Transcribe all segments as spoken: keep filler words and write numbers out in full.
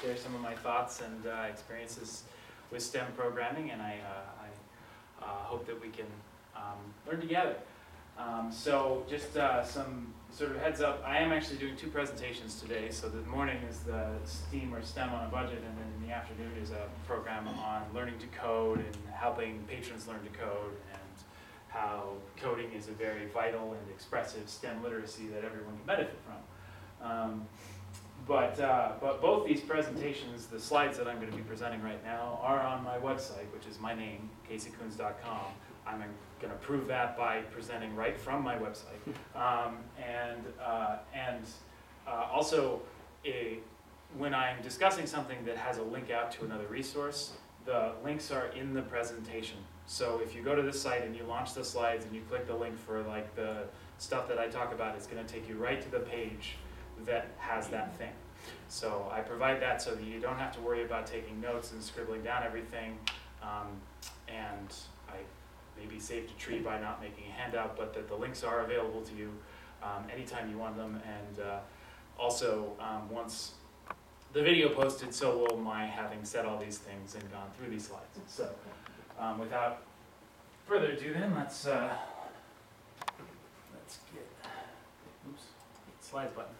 share some of my thoughts and uh, experiences with STEM programming, and I, uh, I uh, hope that we can um, learn together. Um, so just uh, some sort of heads up, I am actually doing two presentations today. So the morning is the STEAM or STEM on a budget, and then in the afternoon is a program on learning to code and helping patrons learn to code, and how coding is a very vital and expressive STEM literacy that everyone can benefit from. Um, but, uh, but both these presentations, the slides that I'm going to be presenting right now, are on my website, which is my name, casey coons dot com. I'm going to prove that by presenting right from my website. Um, and uh, and uh, also, a, when I'm discussing something that has a link out to another resource, the links are in the presentation. So if you go to this site and you launch the slides and you click the link for like the stuff that I talk about, it's going to take you right to the page that has that thing. So I provide that so that you don't have to worry about taking notes and scribbling down everything. Um, and I maybe saved a tree by not making a handout, but that the links are available to you um, anytime you want them. And uh, also, um, once the video posted, so will my having said all these things and gone through these slides. So um, without further ado then, let's, uh, let's get, oops, slides button.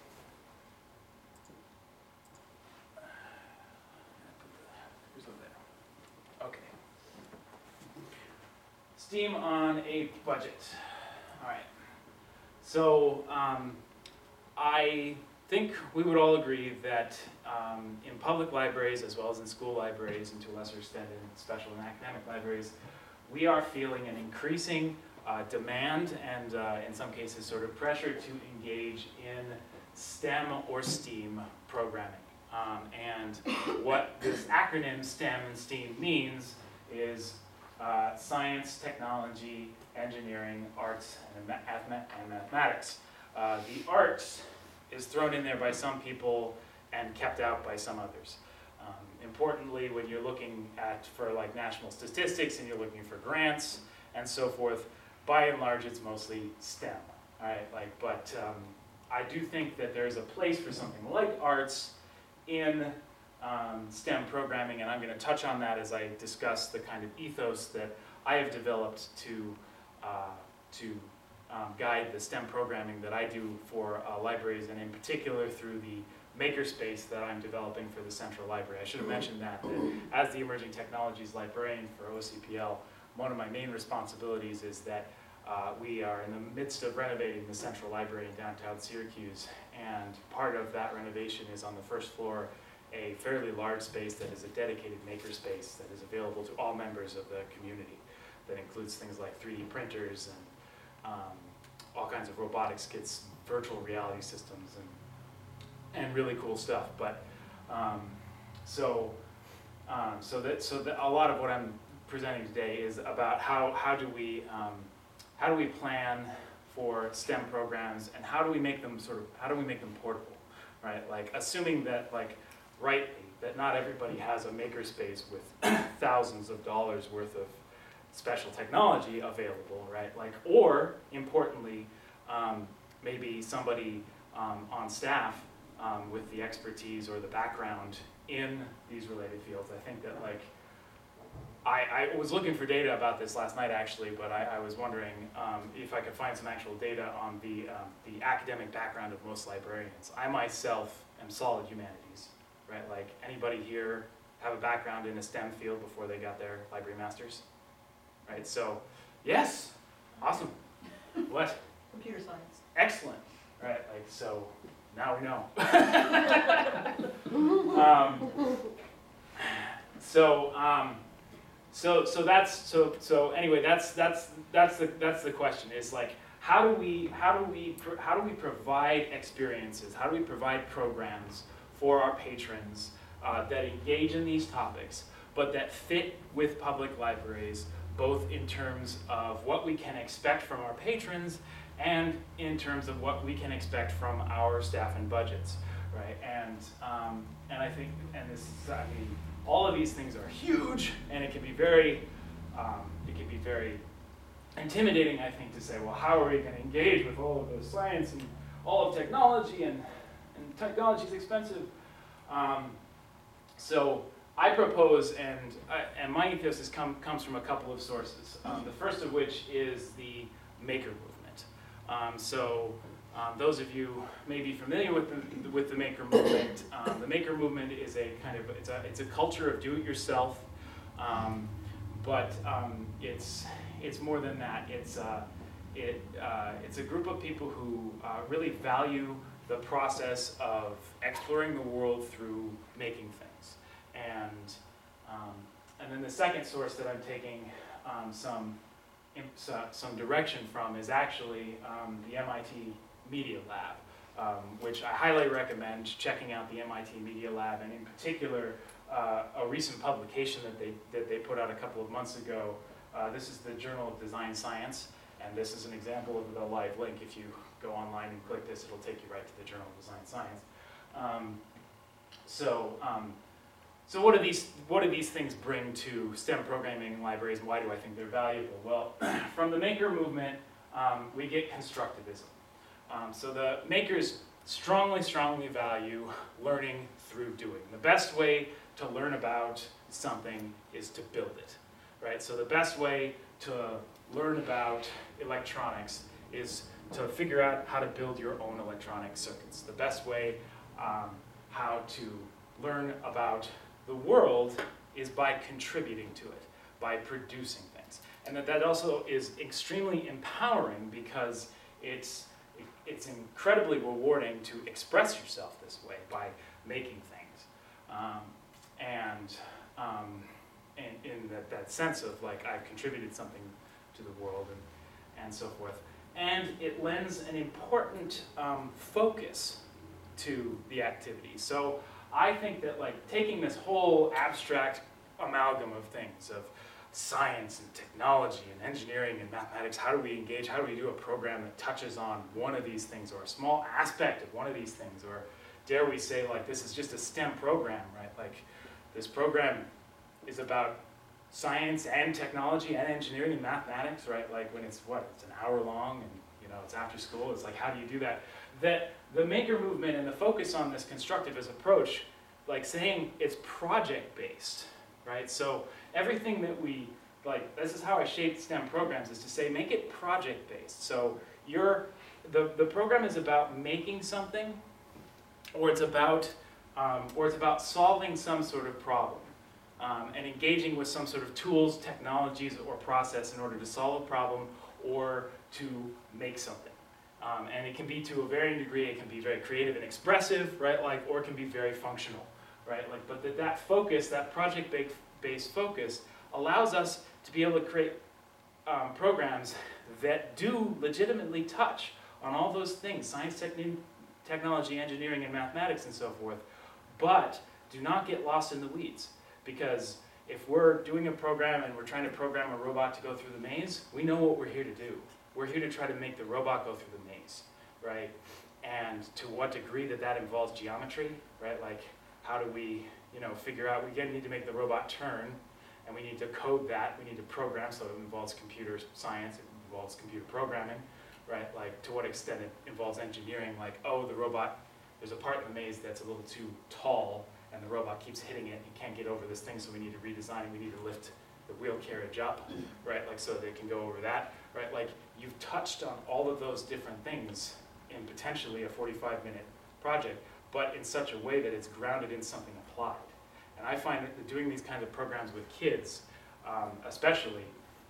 Okay. STEAM on a budget. All right. So um, I think we would all agree that um, in public libraries, as well as in school libraries, and to a lesser extent in special and academic libraries, we are feeling an increasing uh, demand and, uh, in some cases, sort of pressure to engage in STEM or STEAM programming. Um, and what this acronym STEM and STEAM means is uh, science, technology, engineering, arts, and, ma and mathematics. Uh, the arts is thrown in there by some people and kept out by some others. Um, importantly, when you're looking at for like national statistics and you're looking for grants and so forth, by and large, it's mostly STEM. All right, like, but um, I do think that there's a place for something like arts in um, STEM programming, and I'm going to touch on that as I discuss the kind of ethos that I have developed to uh, to um, guide the STEM programming that I do for uh, libraries, and in particular through the makerspace that I'm developing for the Central Library. I should have mentioned that, that as the Emerging Technologies Librarian for O C P L, one of my main responsibilities is that uh, we are in the midst of renovating the Central Library in downtown Syracuse, and part of that renovation is on the first floor a fairly large space that is a dedicated makerspace that is available to all members of the community. That includes things like three D printers and um, all kinds of robotics kits, virtual reality systems, and and really cool stuff. But um, so um, so that so that a lot of what I'm presenting today is about how how do we um, how do we plan for STEM programs, and how do we make them sort of how do we make them portable, right? Like assuming that like rightly that not everybody has a makerspace with thousands of dollars worth of special technology available, right? Like, or importantly, um, maybe somebody um, on staff um, with the expertise or the background in these related fields. I think that like, I, I was looking for data about this last night actually, but I, I was wondering um, if I could find some actual data on the, um, the academic background of most librarians. I myself am solid humanities, right? Like anybody here have a background in a STEM field before they got their library masters? Right, so, yes, awesome. What? Computer science. Excellent. Right, like, so, now we know. um, so, um, so, so that's, so, so anyway, that's, that's, that's the, that's the question, is like, how do we, how do we, how do we provide experiences, how do we provide programs for our patrons uh, that engage in these topics, but that fit with public libraries, both in terms of what we can expect from our patrons and in terms of what we can expect from our staff and budgets, right? And um, and I think, and this is, I mean, all of these things are huge, and it can be very, um, it can be very intimidating, I think, to say, well, how are we going to engage with all of the science and all of technology, and and technology is expensive. Um, So I propose, and, I, and my ethos is come, comes from a couple of sources. Um, the first of which is the maker movement. Um, so um, those of you may be familiar with the, with the maker movement. Um, the maker movement is a kind of, it's a, it's a culture of do-it-yourself, um, but um, it's, it's more than that. It's, uh, it, uh, it's a group of people who uh, really value the process of exploring the world through making things. And, um, and then the second source that I'm taking um, some, so, some direction from is actually um, the M I T Media Lab, um, which I highly recommend checking out the M I T Media Lab, and in particular, uh, a recent publication that they, that they put out a couple of months ago. Uh, this is the Journal of Design Science, and this is an example of the live link. If you go online and click this, it'll take you right to the Journal of Design Science. Um, so, um, so what do these what do these things bring to STEM programming libraries, and why do I think they're valuable? Well, from the maker movement, um, we get constructivism. Um, so the makers strongly, strongly value learning through doing. The best way to learn about something is to build it, right? So the best way to learn about electronics is to figure out how to build your own electronic circuits. The best way um, how to learn about the world is by contributing to it, by producing things. And that, that also is extremely empowering because it's, it's incredibly rewarding to express yourself this way by making things. Um, and um, in, in that, that sense of like, I've contributed something to the world and, and so forth. And it lends an important um, focus to the activity. So I think that like taking this whole abstract amalgam of things, of science and technology and engineering and mathematics, how do we engage, how do we do a program that touches on one of these things or a small aspect of one of these things, or dare we say like this is just a STEM program, right? Like this program is about science and technology and engineering and mathematics, right? Like when it's what, it's an hour long and you know, it's after school, it's like how do you do that? That the maker movement and the focus on this constructivist approach, like saying it's project-based, right? So everything that we, like this is how I shaped STEM programs, is to say make it project-based. So you're, the, the program is about making something, or it's about, um, or it's about solving some sort of problem. Um, and engaging with some sort of tools, technologies, or process in order to solve a problem or to make something. Um, and it can be to a varying degree, it can be very creative and expressive, right? Like, or it can be very functional, right? Like, but that, that focus, that project-based focus, allows us to be able to create um, programs that do legitimately touch on all those things, science, techni technology, engineering, and mathematics, and so forth, but do not get lost in the weeds. Because if we're doing a program and we're trying to program a robot to go through the maze, we know what we're here to do. We're here to try to make the robot go through the maze, right? And to what degree that that involves geometry, right? Like, how do we, you know, figure out, we again need to make the robot turn, and we need to code that, we need to program, so it involves computer science, it involves computer programming, right? Like, to what extent it involves engineering, like, oh, the robot, there's a part of the maze that's a little too tall, and the robot keeps hitting it, and can't get over this thing, so we need to redesign, we need to lift the wheel carriage up, right, like so they can go over that, right, like you've touched on all of those different things in potentially a forty-five minute project, but in such a way that it's grounded in something applied. And I find that doing these kinds of programs with kids, um, especially,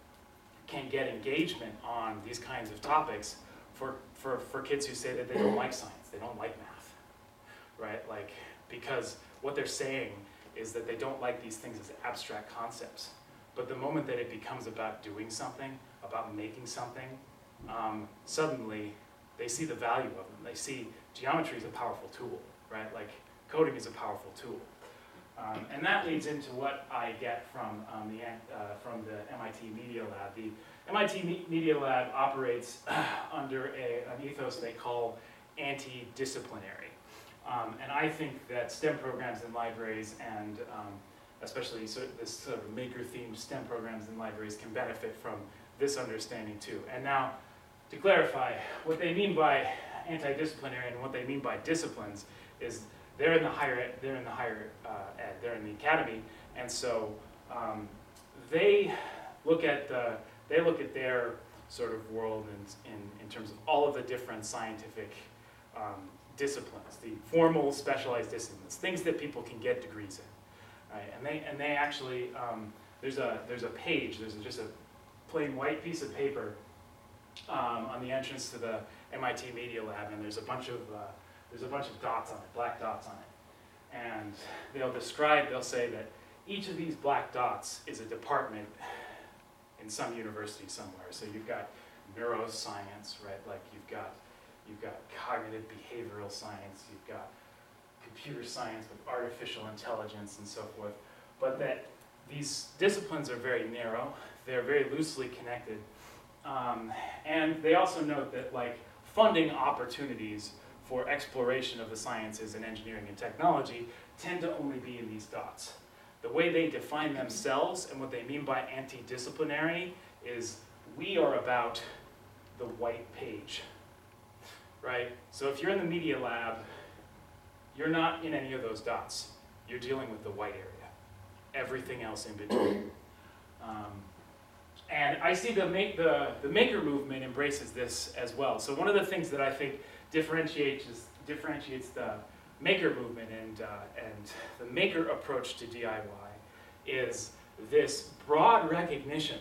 can get engagement on these kinds of topics for, for, for kids who say that they don't like science, they don't like math, right, like, because what they're saying is that they don't like these things as abstract concepts. But the moment that it becomes about doing something, about making something, um, suddenly they see the value of them. They see geometry is a powerful tool, right? Like coding is a powerful tool. Um, and that leads into what I get from, um, the, uh, from the M I T Media Lab. The M I T Me Media Lab operates under a, an ethos they call anti-disciplinary. Um, and I think that STEM programs in libraries and um, especially sort of this sort of maker-themed STEM programs in libraries can benefit from this understanding too. And now, to clarify, what they mean by anti-disciplinary and what they mean by disciplines is they're in the higher ed, they're in the higher uh, ed, they're in the academy, and so um, they look at the they look at their sort of world in in, in terms of all of the different scientific um, disciplines, the formal specialized disciplines, things that people can get degrees in, right? And they and they actually um, there's a there's a page, there's just a plain white piece of paper um, on the entrance to the M I T Media Lab, and there's a bunch of uh, there's a bunch of dots on it, black dots on it, and they'll describe, they'll say that each of these black dots is a department in some university somewhere. So you've got neuroscience, right? Like you've got you've got cognitive behavioral science, you've got computer science with artificial intelligence and so forth, but that these disciplines are very narrow, they're very loosely connected, um, and they also note that like funding opportunities for exploration of the sciences and engineering and technology tend to only be in these dots. The way they define themselves and what they mean by anti-disciplinary is we are about the white page, right? So if you're in the media lab, you're not in any of those dots. You're dealing with the white area. Everything else in between. Um, and I see the, make, the, the maker movement embraces this as well. So one of the things that I think differentiates, differentiates the maker movement and, uh, and the maker approach to D I Y is this broad recognition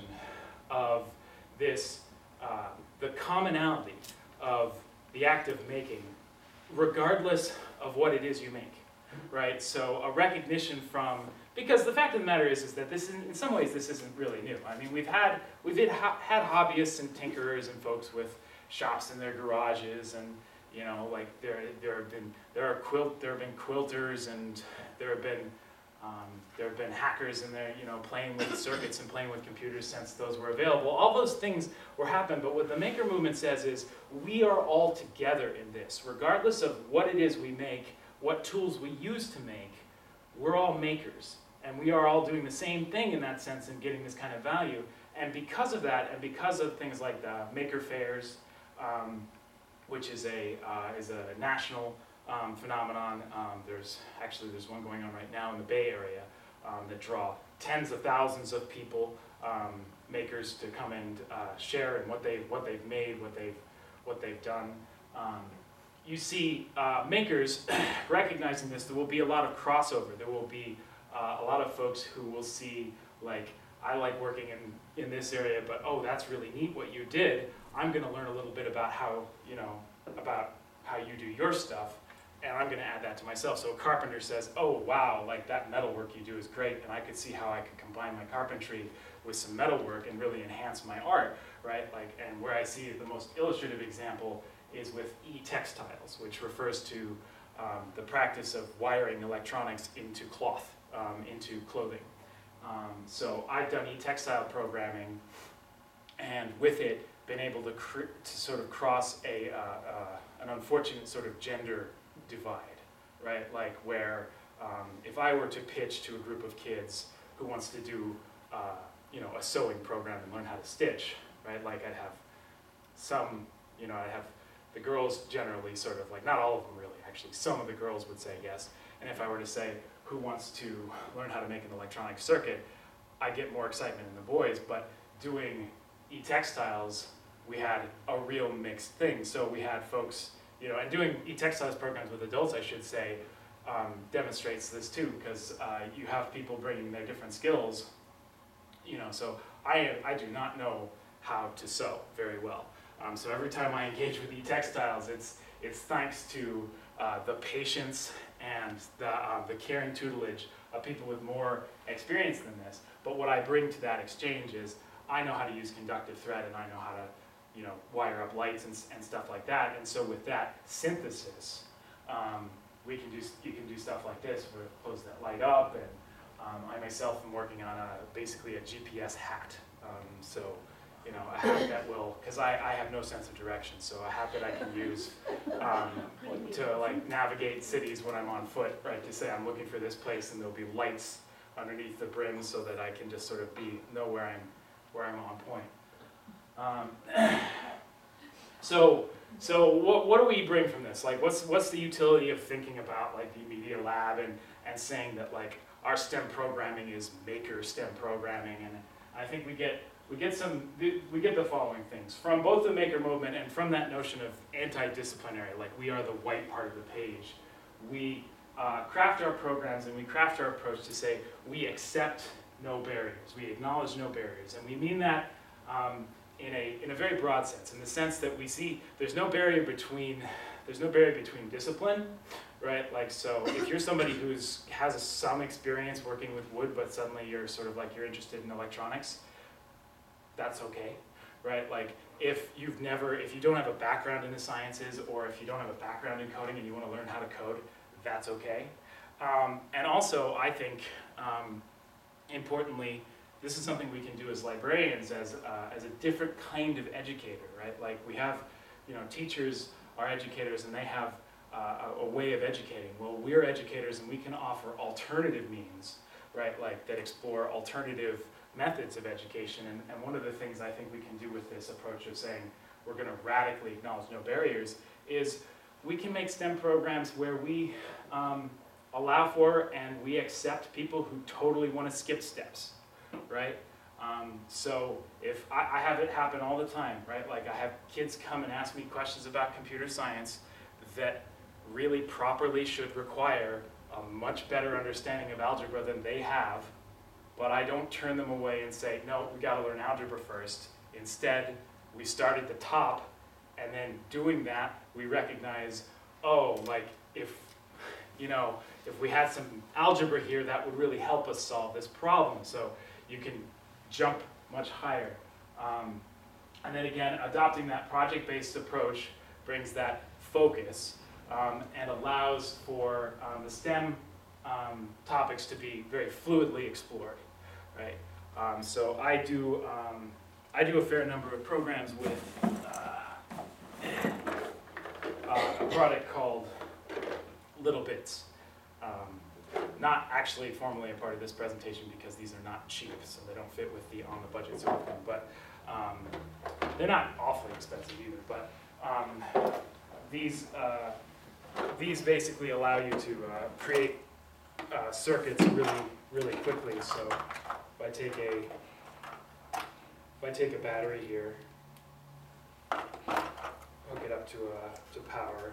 of this, uh, the commonality of the act of making, regardless of what it is you make, right? So a recognition from, because the fact of the matter is, is that this, is, in some ways, this isn't really new. I mean, we've had we've had, had hobbyists and tinkerers and folks with shops in their garages, and you know, like there there have been there are quilt there have been quilters, and there have been um, there have been hackers in there, you know, playing with circuits and playing with computers since those were available. All those things were happening, but what the maker movement says is we are all together in this, regardless of what it is we make, what tools we use to make. We're all makers. And we are all doing the same thing in that sense and getting this kind of value. And because of that, and because of things like the maker fairs, um, which is a uh, is a national um, phenomenon. Um, there's actually there's one going on right now in the Bay Area um, that draw tens of thousands of people, um, makers, to come and uh, share in what they what they've made, what they've what they've done. Um, you see uh, makers recognizing this. There will be a lot of crossover. There will be Uh, a lot of folks who will see, like, I like working in, in this area, but oh, that's really neat what you did. I'm going to learn a little bit about how, you know, about how you do your stuff, and I'm going to add that to myself. So a carpenter says, oh, wow, like that metal work you do is great, and I could see how I could combine my carpentry with some metal work and really enhance my art, right? Like, and where I see the most illustrative example is with e-textiles, which refers to um, the practice of wiring electronics into cloth. Um, into clothing. Um, so I've done e-textile programming, and with it been able to, cr to sort of cross a, uh, uh, an unfortunate sort of gender divide, right? Like where um, if I were to pitch to a group of kids who wants to do uh, you know, a sewing program and learn how to stitch, right? Like I'd have some, you know, I'd have the girls generally sort of like, not all of them really, actually, some of the girls would say yes. And if I were to say, who wants to learn how to make an electronic circuit, I get more excitement in the boys. But doing e-textiles, we had a real mixed thing. So we had folks, you know, and doing e-textiles programs with adults, I should say, um, demonstrates this too, because uh, you have people bringing their different skills, you know. So I, I do not know how to sew very well. Um, so every time I engage with e-textiles, it's, it's thanks to uh, the patience and the, uh, the caring tutelage of people with more experience than this. But what I bring to that exchange is I know how to use conductive thread, and I know how to, you know, wire up lights and, and stuff like that. And so with that synthesis, um, we can do, you can do stuff like this, where close that light up. And um, I myself am working on a, basically a G P S hat. Um, so, you know, a hat that will, because I, I have no sense of direction, so a hat that I can use um, to like navigate cities when I'm on foot, right, to say I'm looking for this place, and there'll be lights underneath the brim so that I can just sort of be, know where I'm, where I'm on point. Um, So, so what, what do we bring from this? Like, what's, what's the utility of thinking about like the media lab and, and saying that like our STEM programming is maker STEM programming? And I think we get, we get some, we get the following things from both the maker movement and from that notion of anti-disciplinary, like we are the white part of the page. We uh, craft our programs and we craft our approach to say we accept no barriers, we acknowledge no barriers, and we mean that um, in a in a very broad sense, in the sense that we see there's no barrier between there's no barrier between discipline, right? Like, so if you're somebody who's has some experience working with wood, but suddenly you're sort of like you're interested in electronics, that's okay, right? Like, if you've never if you don't have a background in the sciences, or if you don't have a background in coding and you want to learn how to code, that's okay. Um, and also, I think um, importantly, this is something we can do as librarians, as, uh, as a different kind of educator, right? Like, we have, you know, teachers are educators and they have uh, a, a way of educating. Well, we're educators and we can offer alternative means, right? Like, that explore alternative methods of education. And, and one of the things I think we can do with this approach of saying we're going to radically acknowledge no barriers is we can make STEM programs where we um, allow for and we accept people who totally want to skip steps. Right? Um, so if I, I have it happen all the time, right? Like, I have kids come and ask me questions about computer science that really properly should require a much better understanding of algebra than they have, but I don't turn them away and say, no, we got to learn algebra first. Instead, we start at the top, and then doing that, we recognize, oh, like, if, you know, if we had some algebra here, that would really help us solve this problem. So you can jump much higher. Um, and then again, adopting that project-based approach brings that focus um, and allows for um, the STEM um, topics to be very fluidly explored, right? Um, so I do, um, I do a fair number of programs with uh, uh, a product called Little Bits. Um, Not actually formally a part of this presentation because these are not cheap, so they don't fit with the on the budget sort of thing. But um, they're not awfully expensive either. But um, these uh, these basically allow you to uh, create uh, circuits really really quickly. So if I take a if I take a battery here, hook it up to a to power.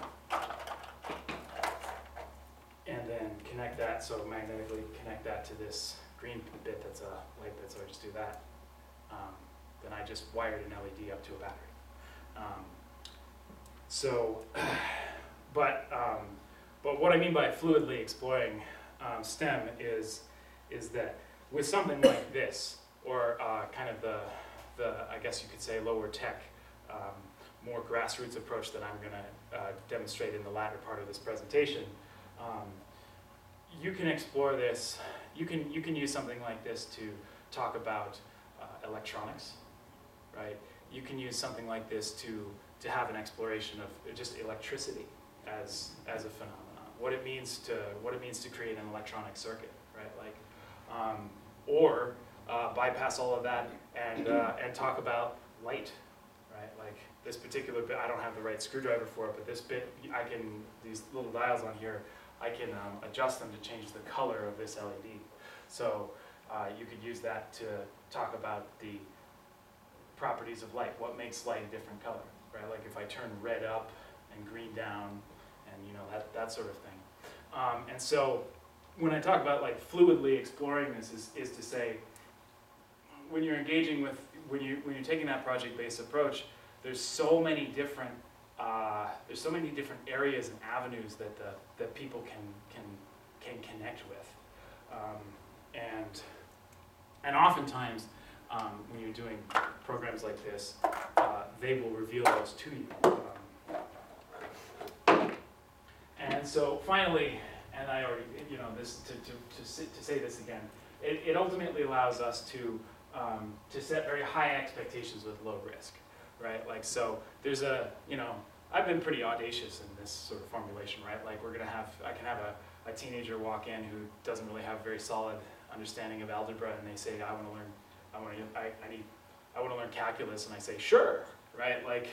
And then connect that, so magnetically connect that to this green bit that's a light bit, so I just do that. Um, then I just wired an L E D up to a battery. Um, so, but um, but what I mean by fluidly exploring um, STEM is is that with something like this, or uh, kind of the the I guess you could say lower tech, um, more grassroots approach that I'm going to uh, demonstrate in the latter part of this presentation. Um, you can explore this, you can, you can use something like this to talk about uh, electronics, right? You can use something like this to, to have an exploration of just electricity as, as a phenomenon, what it means to, what it means to create an electronic circuit, right? Like, um, or uh, bypass all of that and, uh, and talk about light, right? Like, this particular bit, I don't have the right screwdriver for it, but this bit, I can, these little dials on here, I can um, adjust them to change the color of this L E D. So uh, you could use that to talk about the properties of light, what makes light a different color, right? Like if I turn red up and green down, and you know, that, that sort of thing. Um, and so when I talk about like fluidly exploring this is, is to say, when you're engaging with, when, you, when you're taking that project-based approach, there's so many different uh, there's so many different areas and avenues that the, that people can can can connect with, um, and and oftentimes um, when you're doing programs like this, uh, they will reveal those to you. Um, and so finally, and I already you know this to to to, to say this again, it, it ultimately allows us to um, to set very high expectations with low risk. Right, like so there's a, you know, I've been pretty audacious in this sort of formulation, right? Like we're gonna have, I can have a, a teenager walk in who doesn't really have a very solid understanding of algebra and they say, I wanna learn, I wanna, I, I need, I wanna learn calculus, and I say, sure, right? Like,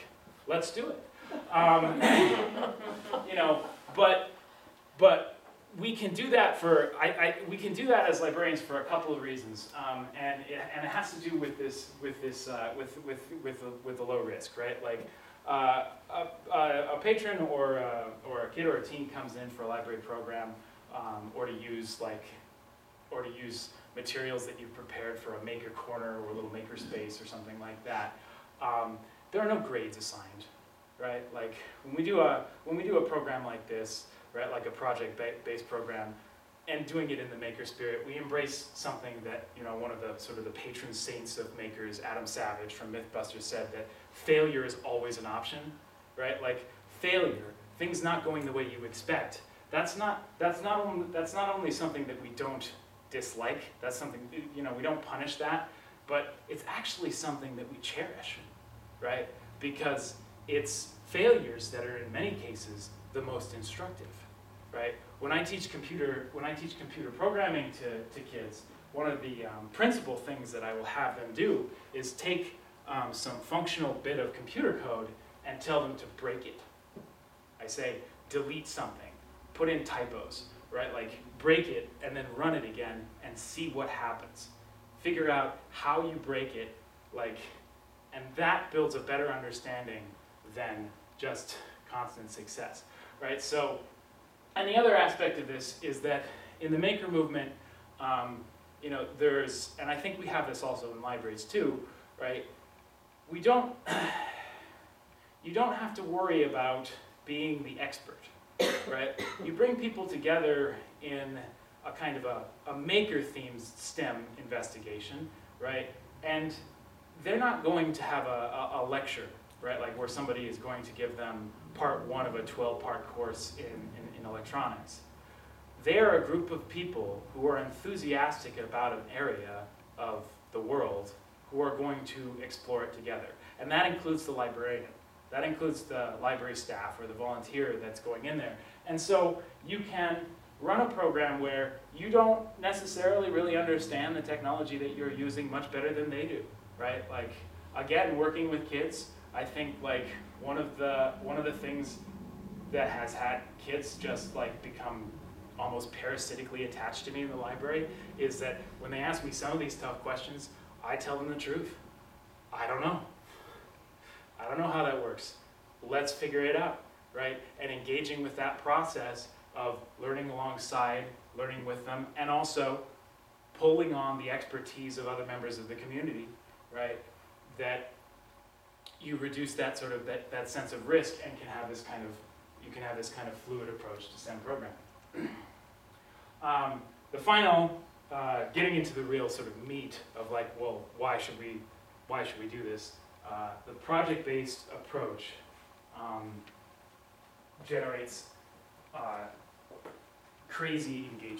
let's do it. Um, you know, but but we can do that for I, I we can do that as librarians for a couple of reasons, um, and it, and it has to do with this with this uh, with with with the, with the low risk, right? Like uh, a, a, a patron or a, or a kid or a teen comes in for a library program, um, or to use like or to use materials that you've prepared for a maker corner or a little maker space or something like that. Um, there are no grades assigned, right? Like when we do a when we do a program like this, right, like a project-based program, and doing it in the maker spirit, we embrace something that, you know, one of the sort of the patron saints of makers, Adam Savage from Mythbusters, said that failure is always an option, right? Like failure, things not going the way you expect. That's not that's not only that's not only something that we don't dislike. That's something, you know, we don't punish that, but it's actually something that we cherish, right? Because it's failures that are in many cases the most instructive, right? When I teach computer, when I teach computer programming to, to kids, one of the um, principal things that I will have them do is take um, some functional bit of computer code and tell them to break it. I say, delete something, put in typos, right? Like break it and then run it again and see what happens. Figure out how you break it, like, and that builds a better understanding than just constant success, right? So, and the other aspect of this is that in the maker movement, um, you know, there's, and I think we have this also in libraries too, right? We don't, you don't have to worry about being the expert, right? You bring people together in a kind of a, a maker-themed STEM investigation, right? And they're not going to have a, a, a lecture, right? Like where somebody is going to give them part one of a twelve-part course in, in, in electronics. They're a group of people who are enthusiastic about an area of the world who are going to explore it together. And that includes the librarian. That includes the library staff or the volunteer that's going in there. And so you can run a program where you don't necessarily really understand the technology that you're using much better than they do, right? Like, again, working with kids, I think like one of the one of the things that has had kids just like become almost parasitically attached to me in the library is that when they ask me some of these tough questions, I tell them the truth. I don't know. I don't know how that works. Let's figure it out, right? And engaging with that process of learning alongside, learning with them, and also pulling on the expertise of other members of the community, right? That you reduce that sort of, that, that sense of risk and can have this kind of, you can have this kind of fluid approach to STEM programming. um, the final, uh, getting into the real sort of meat of like, well, why should we, why should we do this? Uh, the project-based approach um, generates uh, crazy engagement.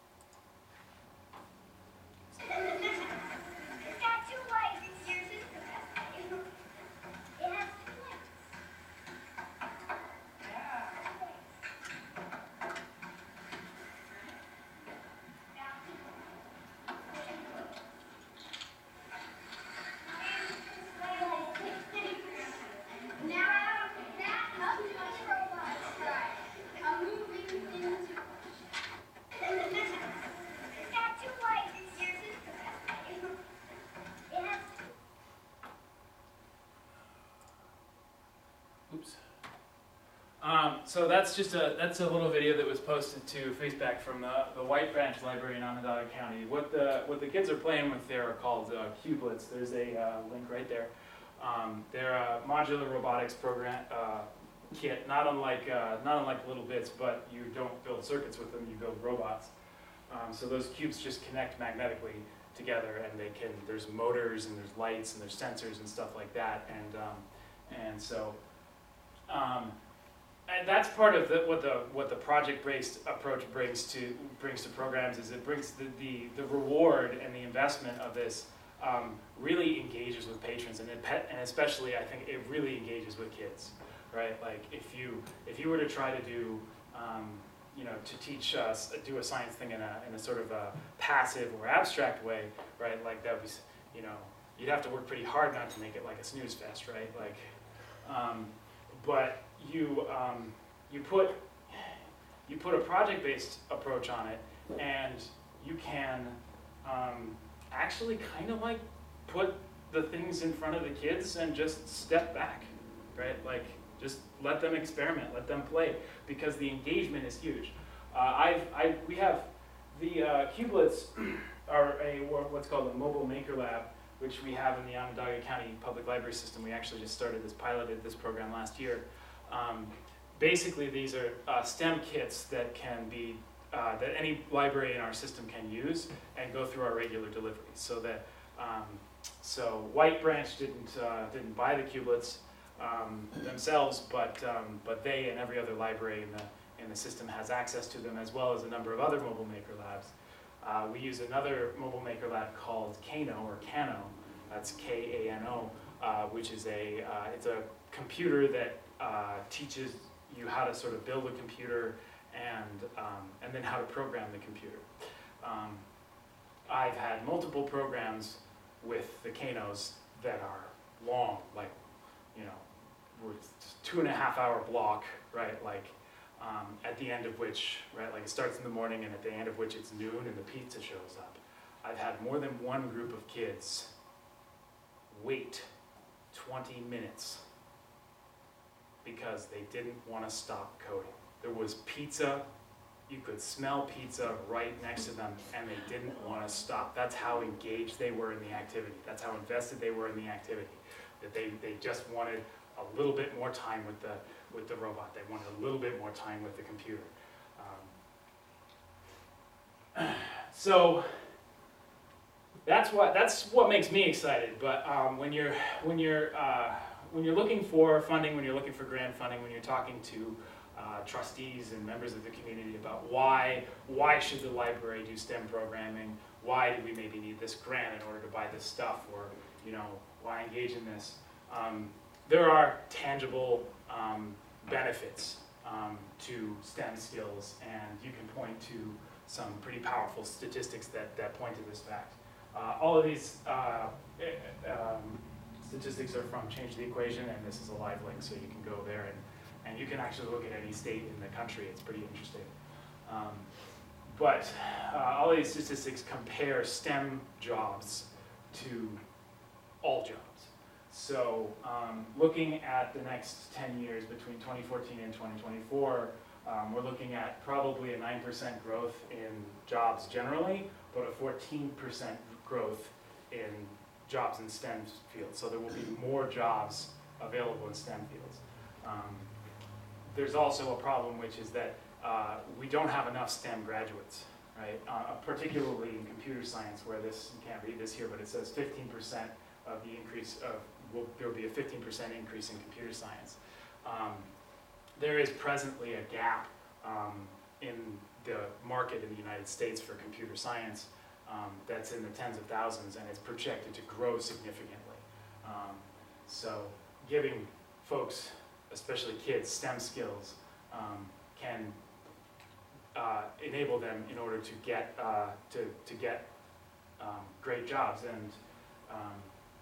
Oops. Um, so that's just a that's a little video that was posted to Facebook from the, the White Branch Library in Onondaga County. What the what the kids are playing with there are called uh, cublets. There's a uh, link right there. Um, they're a modular robotics program uh, kit, not unlike uh, not unlike Little Bits, but you don't build circuits with them. You build robots. Um, so those cubes just connect magnetically together, and they can. There's motors and there's lights and there's sensors and stuff like that, and um, and so. Um, and that's part of the, what the what the project-based approach brings to brings to programs is it brings the, the, the reward and the investment of this um, really engages with patrons, and it pet, and especially I think it really engages with kids, right? Like if you if you were to try to do um, you know to teach us do a science thing in a in a sort of a passive or abstract way, right? Like that was you know you'd have to work pretty hard not to make it like a snooze fest, right? Like. Um, but you, um, you put, you put a project-based approach on it, and you can um, actually kind of like put the things in front of the kids and just step back, right? Like, just let them experiment, let them play, because the engagement is huge. Uh, I've, I, we have the uh, Qblets are a what's called a mobile maker lab, which we have in the Onondaga County Public Library System. We actually just started this, piloted this program last year. Um, basically, these are uh, STEM kits that can be, uh, that any library in our system can use and go through our regular delivery. So that, um, so White Branch didn't, uh, didn't buy the Qblets um, themselves, but, um, but they and every other library in the, in the system has access to them, as well as a number of other mobile maker labs. Uh, we use another mobile maker lab called Kano, or Kano, that's K A N O, uh, which is a, uh, it's a computer that uh, teaches you how to sort of build a computer and, um, and then how to program the computer. Um, I've had multiple programs with the Kanos that are long, like, you know, two and a half hour block, right? Like, Um, at the end of which, right, like it starts in the morning and at the end of which it's noon and the pizza shows up. I've had more than one group of kids wait twenty minutes because they didn't want to stop coding. There was pizza, you could smell pizza right next to them, and they didn't want to stop. That's how engaged they were in the activity. That's how invested they were in the activity. That they, they just wanted a little bit more time with the with the robot. They wanted a little bit more time with the computer. Um, so that's what that's what makes me excited. But um, when you're when you're uh, when you're looking for funding, when you're looking for grant funding, when you're talking to uh, trustees and members of the community about why why should the library do STEM programming? Why do we maybe need this grant in order to buy this stuff, or you know why engage in this? Um, there are tangible um, benefits um, to STEM skills, and you can point to some pretty powerful statistics that, that point to this fact. Uh, all of these uh, um, statistics are from Change the Equation, and this is a live link, so you can go there and, and you can actually look at any state in the country. It's pretty interesting. Um, but uh, all of these statistics compare STEM jobs to all jobs. So um, looking at the next ten years between twenty fourteen and twenty twenty-four, um, we're looking at probably a nine percent growth in jobs generally, but a fourteen percent growth in jobs in STEM fields. So there will be more jobs available in STEM fields. Um, there's also a problem, which is that uh, we don't have enough STEM graduates, right? Uh, particularly in computer science, where this, you can't read this here, but it says fifteen percent of the increase of Will, there will be a fifteen percent increase in computer science. Um, there is presently a gap um, in the market in the United States for computer science um, that's in the tens of thousands, and it's projected to grow significantly. Um, so giving folks, especially kids, STEM skills um, can uh, enable them in order to get, uh, to, to get um, great jobs. And um,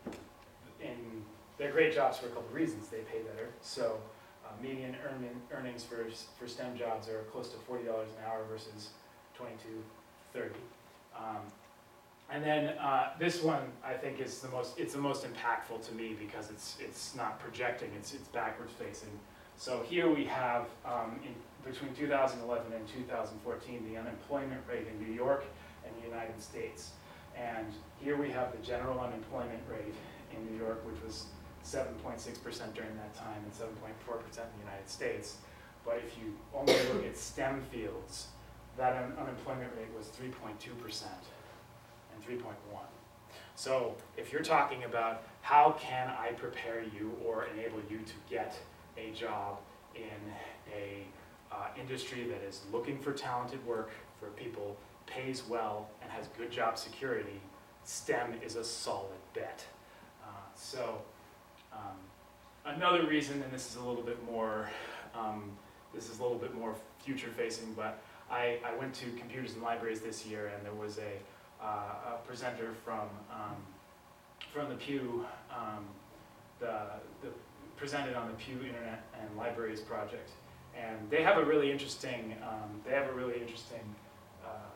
And they're great jobs for a couple of reasons. They pay better. So uh, median earn earnings for, for STEM jobs are close to forty dollars an hour versus twenty-two, thirty. Um, and then uh, this one, I think, is the most, it's the most impactful to me because it's, it's not projecting, it's, it's backwards facing. So here we have, um, in, between two thousand eleven and two thousand fourteen, the unemployment rate in New York and the United States. And here we have the general unemployment rate in New York, which was seven point six percent during that time and seven point four percent in the United States. But if you only look at STEM fields, that un unemployment rate was three point two percent and three point one. So if you're talking about how can I prepare you or enable you to get a job in a uh, industry that is looking for talented work, for people, pays well, and has good job security, STEM is a solid bet. So um, another reason, and this is a little bit more, um, this is a little bit more future-facing, but I, I went to Computers and Libraries this year, and there was a, uh, a presenter from um, from the Pew, um, the, the presented on the Pew Internet and Libraries project, and they have a really interesting um, they have a really interesting uh,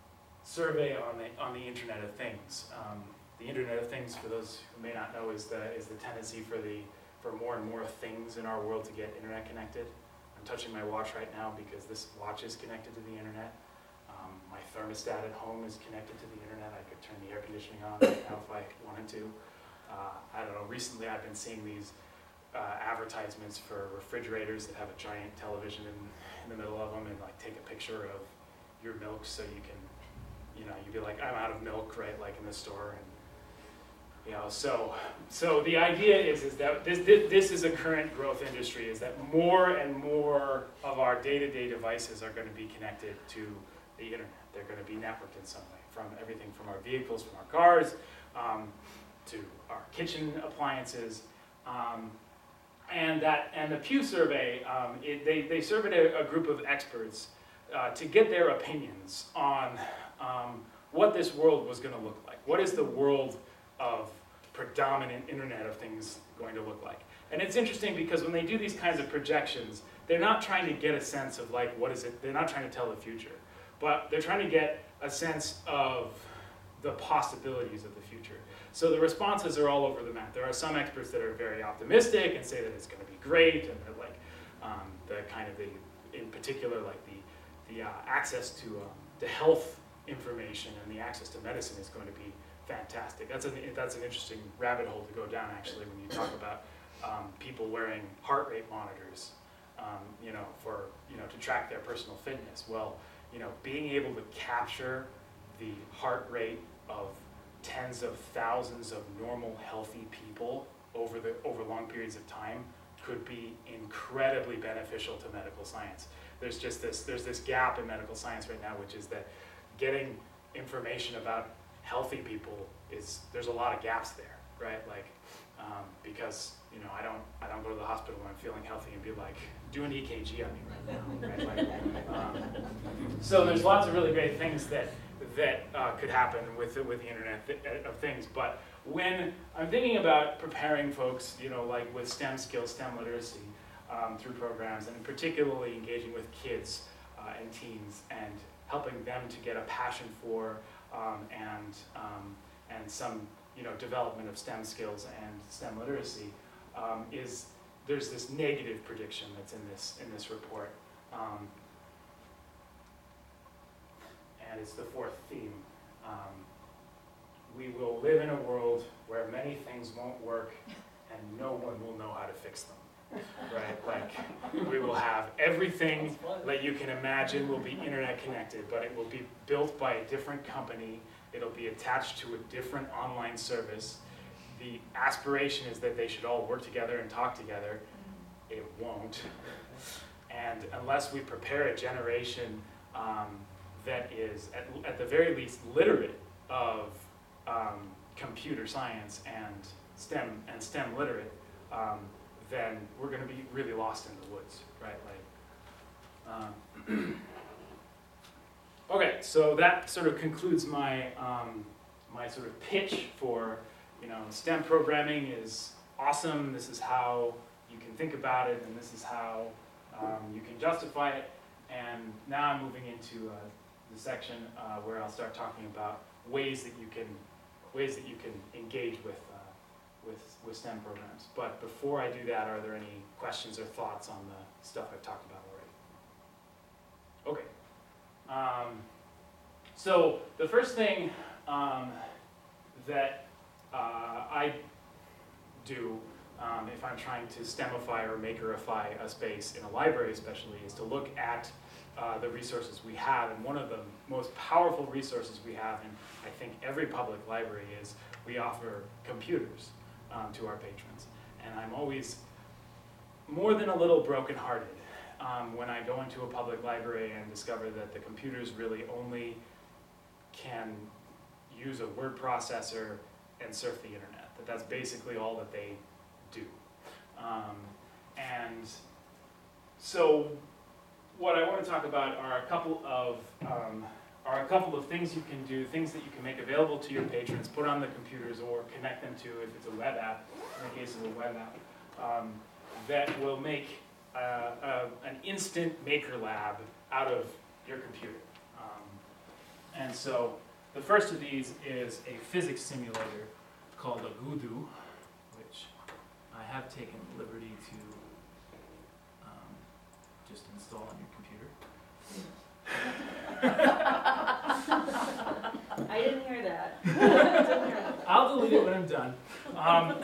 survey on the on the Internet of Things. Um, the Internet of Things, for those who may not know, is the is the tendency for the for more and more things in our world to get internet connected. I'm touching my watch right now because this watch is connected to the internet. Um, my thermostat at home is connected to the internet. I could turn the air conditioning on right now if I wanted to. Uh, I don't know, recently I've been seeing these uh, advertisements for refrigerators that have a giant television in, in the middle of them, and like take a picture of your milk so you can, you know, you'd be like, I'm out of milk, right, like in the store. And you know, so so the idea is is that this, this this is a current growth industry, is that more and more of our day-to-day devices are going to be connected to the internet. They're going to be networked in some way, from everything from our vehicles, from our cars, um, to our kitchen appliances. Um, and that and the Pew survey, um, it, they, they surveyed a, a group of experts uh, to get their opinions on um, what this world was going to look like. What is the world of predominant Internet of Things going to look like? And it's interesting because when they do these kinds of projections, they're not trying to get a sense of like, what is it, they're not trying to tell the future, but they're trying to get a sense of the possibilities of the future. So the responses are all over the map. There are some experts that are very optimistic and say that it's going to be great, and that like um, the kind of the, in particular, like the, the uh, access to um, the health information and the access to medicine is going to be fantastic. That's an, that's an interesting rabbit hole to go down, actually, when you talk about um, people wearing heart rate monitors, um, you know, for, you know, to track their personal fitness. Well, you know, being able to capture the heart rate of tens of thousands of normal, healthy people over the over long periods of time could be incredibly beneficial to medical science. There's just this there's this gap in medical science right now, which is that getting information about healthy people is, there's a lot of gaps there, right? Like, um, because, you know, I don't, I don't go to the hospital when I'm feeling healthy and be like, do an E K G on me right now, right? Like, um, so there's lots of really great things that, that uh, could happen with the, with the Internet th of Things, but when I'm thinking about preparing folks, you know, like with STEM skills, STEM literacy, um, through programs, and particularly engaging with kids uh, and teens and helping them to get a passion for Um, and um, and some, you know, development of STEM skills and STEM literacy, um, is there's this negative prediction that's in this in this report, um, and it's the fourth theme. Um, we will live in a world where many things won't work, and no one will know how to fix them. Right, like we will have everything that you can imagine will be internet connected, but it will be built by a different company. It'll be attached to a different online service. The aspiration is that they should all work together and talk together. It won't. And unless we prepare a generation um, that is, at, at the very least, literate of um, computer science and STEM and STEM literate, um, then we're going to be really lost in the woods, right? Like, um, okay, so that sort of concludes my um, my sort of pitch for, you know, STEM programming is awesome. This is how you can think about it, and this is how um, you can justify it. And now I'm moving into uh, the section uh, where I'll start talking about ways that you can ways that you can engage with. Uh, With, with STEM programs. But before I do that, are there any questions or thoughts on the stuff I've talked about already? Okay. Um, so the first thing um, that uh, I do um, if I'm trying to STEMify or makerify a space in a library especially is to look at uh, the resources we have. And one of the most powerful resources we have in, I think, every public library is we offer computers. Um, to our patrons. And I'm always more than a little brokenhearted um, when I go into a public library and discover that the computers really only can use a word processor and surf the internet, that that's basically all that they do. Um, and so what I want to talk about are a couple of um, are a couple of things you can do, things that you can make available to your patrons, put on the computers or connect them to if it's a web app, in the case of a web app, um, that will make uh, uh, an instant maker lab out of your computer. Um, and so the first of these is a physics simulator called a Gudu, which I have taken the liberty to um, just install on your computer. I didn't hear that. I didn't hear that. I'll delete it when I'm done. Um,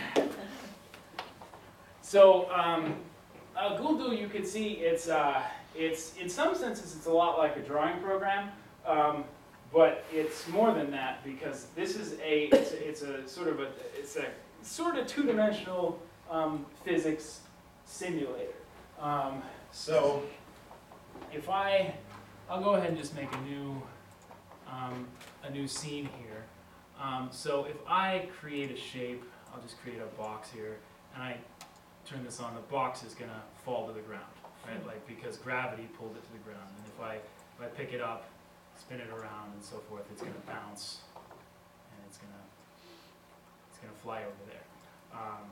so, um, uh, Guldu, you can see it's, uh, it's, in some senses, it's a lot like a drawing program, um, but it's more than that because this is a, it's a, it's a sort of a, it's a sort of two-dimensional um, physics simulator. Um, so, if I, I'll go ahead and just make a new, um, a new scene here. Um, so if I create a shape, I'll just create a box here, and I turn this on, the box is gonna fall to the ground, right? Like because gravity pulled it to the ground, and if I if I pick it up, spin it around, and so forth, it's gonna bounce, and it's gonna it's gonna fly over there. Um,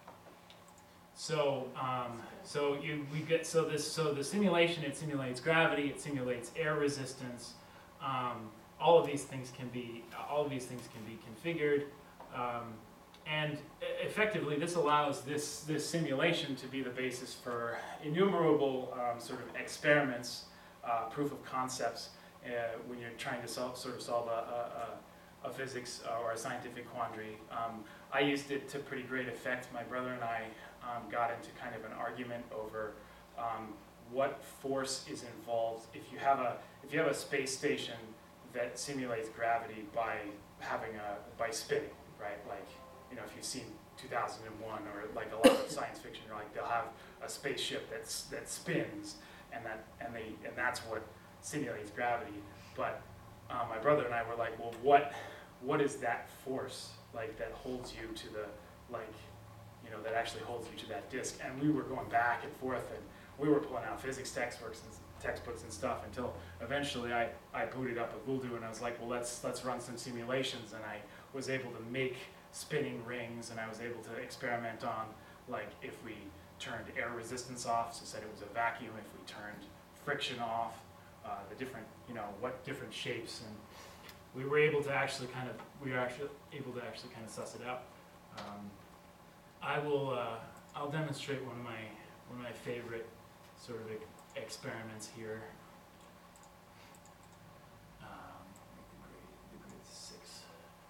So, um, so you we get so this so the simulation, it simulates gravity, it simulates air resistance. Um, all of these things can be all of these things can be configured, um, and effectively this allows this this simulation to be the basis for innumerable um, sort of experiments, uh, proof of concepts uh, when you're trying to solve sort of solve a, a, a physics or a scientific quandary. Um, I used it to pretty great effect. My brother and I um, got into kind of an argument over um, what force is involved if you have a if you have a space station that simulates gravity by having a by spinning, right? Like, you know, if you've seen two thousand one or like a lot of science fiction, you're like they'll have a spaceship that's that spins, and that and they and that's what simulates gravity. But um, my brother and I were like, well, what what is that force like that holds you to the like you know that actually holds you to that disk? And we were going back and forth, and we were pulling out physics textbooks and textbooks and stuff until eventually I, I booted up a Guldu, and I was like, well, let's let's run some simulations, and I was able to make spinning rings, and I was able to experiment on like if we turned air resistance off, so said it was a vacuum, if we turned friction off, uh, the different, you know, what different shapes, and we were able to actually kind of, we were actually able to actually kind of suss it out. Um, I will, uh, I'll demonstrate one of my, one of my favorite sort of experiments here. Um, the grade, the grade six.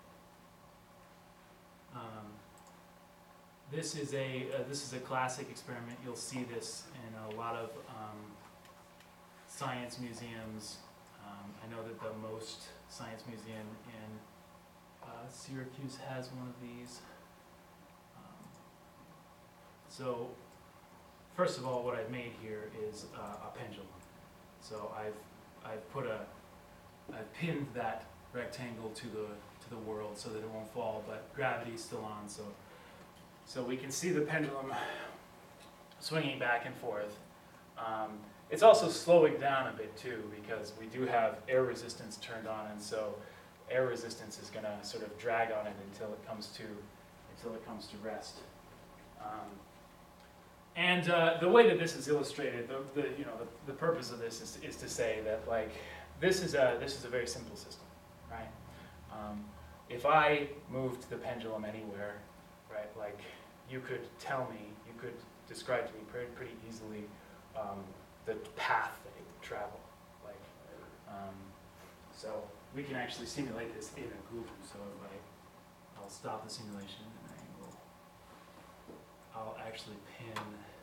Um, this is a, uh, this is a classic experiment. You'll see this in a lot of um, science museums. Um, I know that the most science museum in uh, Syracuse has one of these. Um, so, first of all, what I've made here is uh, a pendulum. So I've I've put a I've pinned that rectangle to the to the world so that it won't fall, but gravity's still on. So so we can see the pendulum swinging back and forth. Um, It's also slowing down a bit too, because we do have air resistance turned on, and so air resistance is going to sort of drag on it until it comes to until it comes to rest. Um, and uh, the way that this is illustrated, the, the you know the, the purpose of this is, is to say that like this is a this is a very simple system, right? Um, if I moved the pendulum anywhere, right, like you could tell me, you could describe to me pretty pretty easily. Um, the path that it would travel, like, um, so we can actually simulate this in a Google. So if I, I'll stop the simulation and I will, I'll actually pin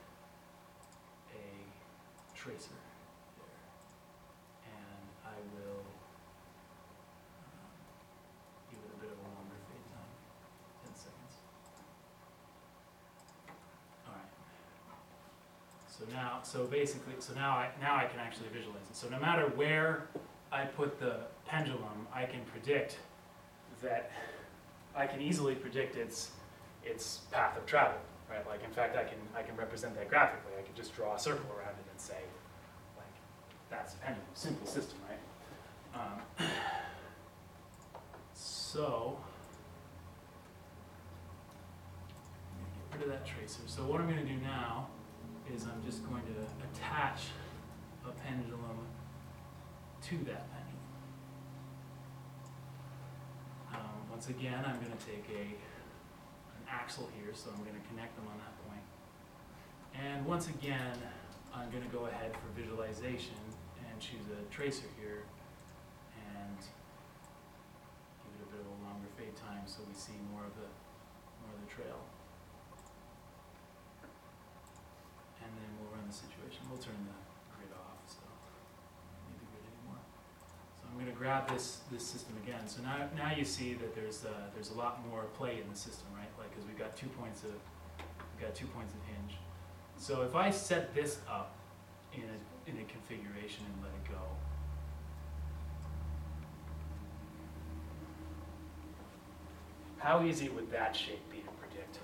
a tracer there, and I will um, give it a bit of a longer fade time, ten seconds. All right. So now, so basically, so now I now I can actually visualize it. So no matter where I put the pendulum, I can predict that I can easily predict its its path of travel, right? Like in fact, I can I can represent that graphically. I can just draw a circle around it and say, like, that's a pendulum. Simple system, right? Um, so. rid of that tracer. So what I'm going to do now is I'm just going to attach a pendulum to that pendulum. Um, once again, I'm going to take a an axle here, so I'm going to connect them on that point. And once again, I'm going to go ahead for visualization and choose a tracer here and give it a bit of a longer fade time so we see more of the more of the trail. And then we'll run the situation. We'll turn the grid off, so I don't need the grid anymore. So I'm going to grab this this system again. So now now you see that there's uh, there's a lot more play in the system, right? Like, because we've got two points of we've got two points of hinge. So if I set this up in a in a configuration and let it go, how easy would that shape be to predict?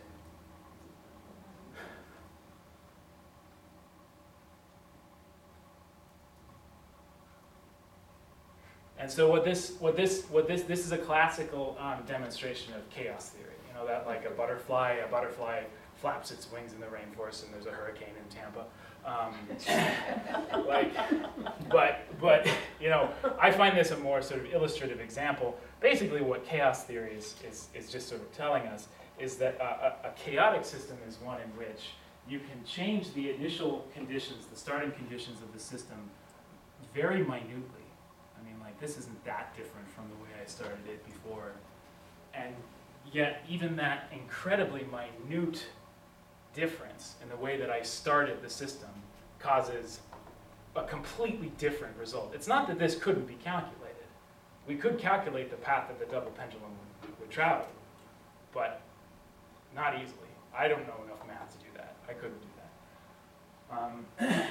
And so what this, what this, what this, this is a classical um, demonstration of chaos theory. You know, that like a butterfly, a butterfly flaps its wings in the rainforest and there's a hurricane in Tampa. Um, like, but, but, you know, I find this a more sort of illustrative example. Basically what chaos theory is, is, is just sort of telling us is that a, a, a chaotic system is one in which you can change the initial conditions, the starting conditions of the system very minutely. I mean, like, this isn't that different from the way I started it before. And yet, even that incredibly minute difference in the way that I started the system causes a completely different result. It's not that this couldn't be calculated. We could calculate the path that the double pendulum would, would travel, but not easily. I don't know enough math to do that. I couldn't do that. Um,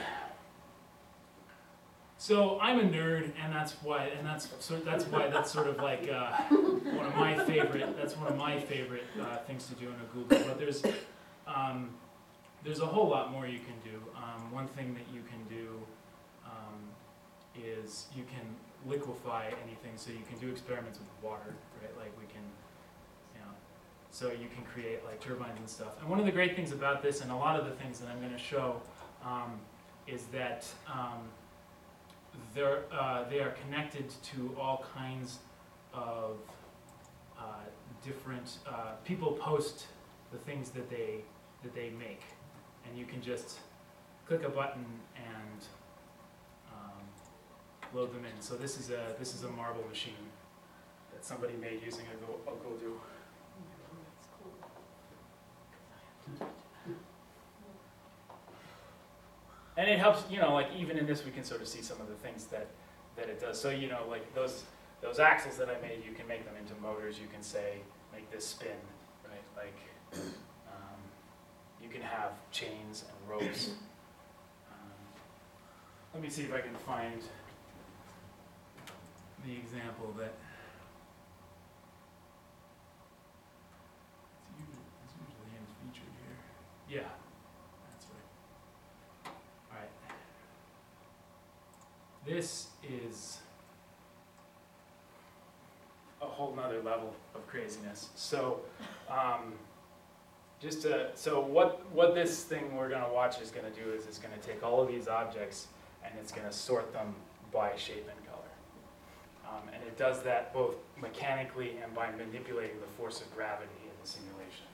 So I'm a nerd, and that's why, and that's so that's why that's sort of like uh, one of my favorite. That's one of my favorite uh, things to do in a Google. But there's um, there's a whole lot more you can do. Um, one thing that you can do um, is you can liquefy anything. So you can do experiments with water, right? Like we can, you know, so you can create like turbines and stuff. And one of the great things about this, and a lot of the things that I'm going to show, um, is that. Um, They're, uh, they are connected to all kinds of uh, different, uh, people post the things that they, that they make, and you can just click a button and um, load them in. So this is a, this is a marble machine that somebody made using a Go, a Godu. And it helps, you know, like even in this we can sort of see some of the things that, that it does. So, you know, like those those axles that I made, you can make them into motors. You can say, make this spin, right? Like, um, you can have chains and ropes. Um, let me see if I can find the example that, it's usually, it's usually in featured here. Yeah. This is a whole nother level of craziness. So, um, just to, so what what this thing we're going to watch is going to do is it's going to take all of these objects and it's going to sort them by shape and color. Um, and it does that both mechanically and by manipulating the force of gravity in the simulation.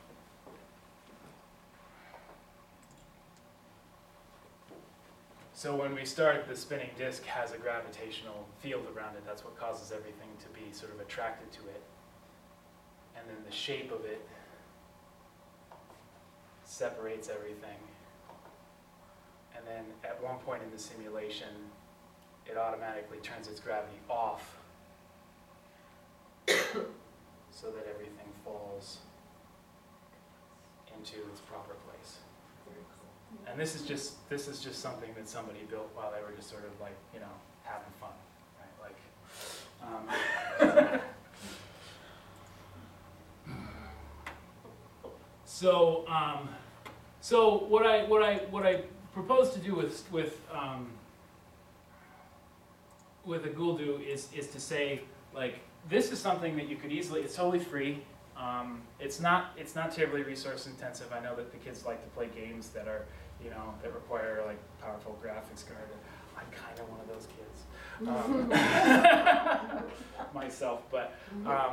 So when we start, the spinning disk has a gravitational field around it. That's what causes everything to be sort of attracted to it. And then the shape of it separates everything. And then at one point in the simulation, it automatically turns its gravity off so that everything falls into its proper place. And this is just this is just something that somebody built while they were just sort of like, you know, having fun, right? Like, um, so um, so what I what I what I propose to do with with um, with a Gouldu is is to say, like, this is something that you could easily, it's totally free. Um, it's not it's not terribly resource intensive. I know that the kids like to play games that are, you know, that require like powerful graphics card. I'm kind of one of those kids um, myself, but um,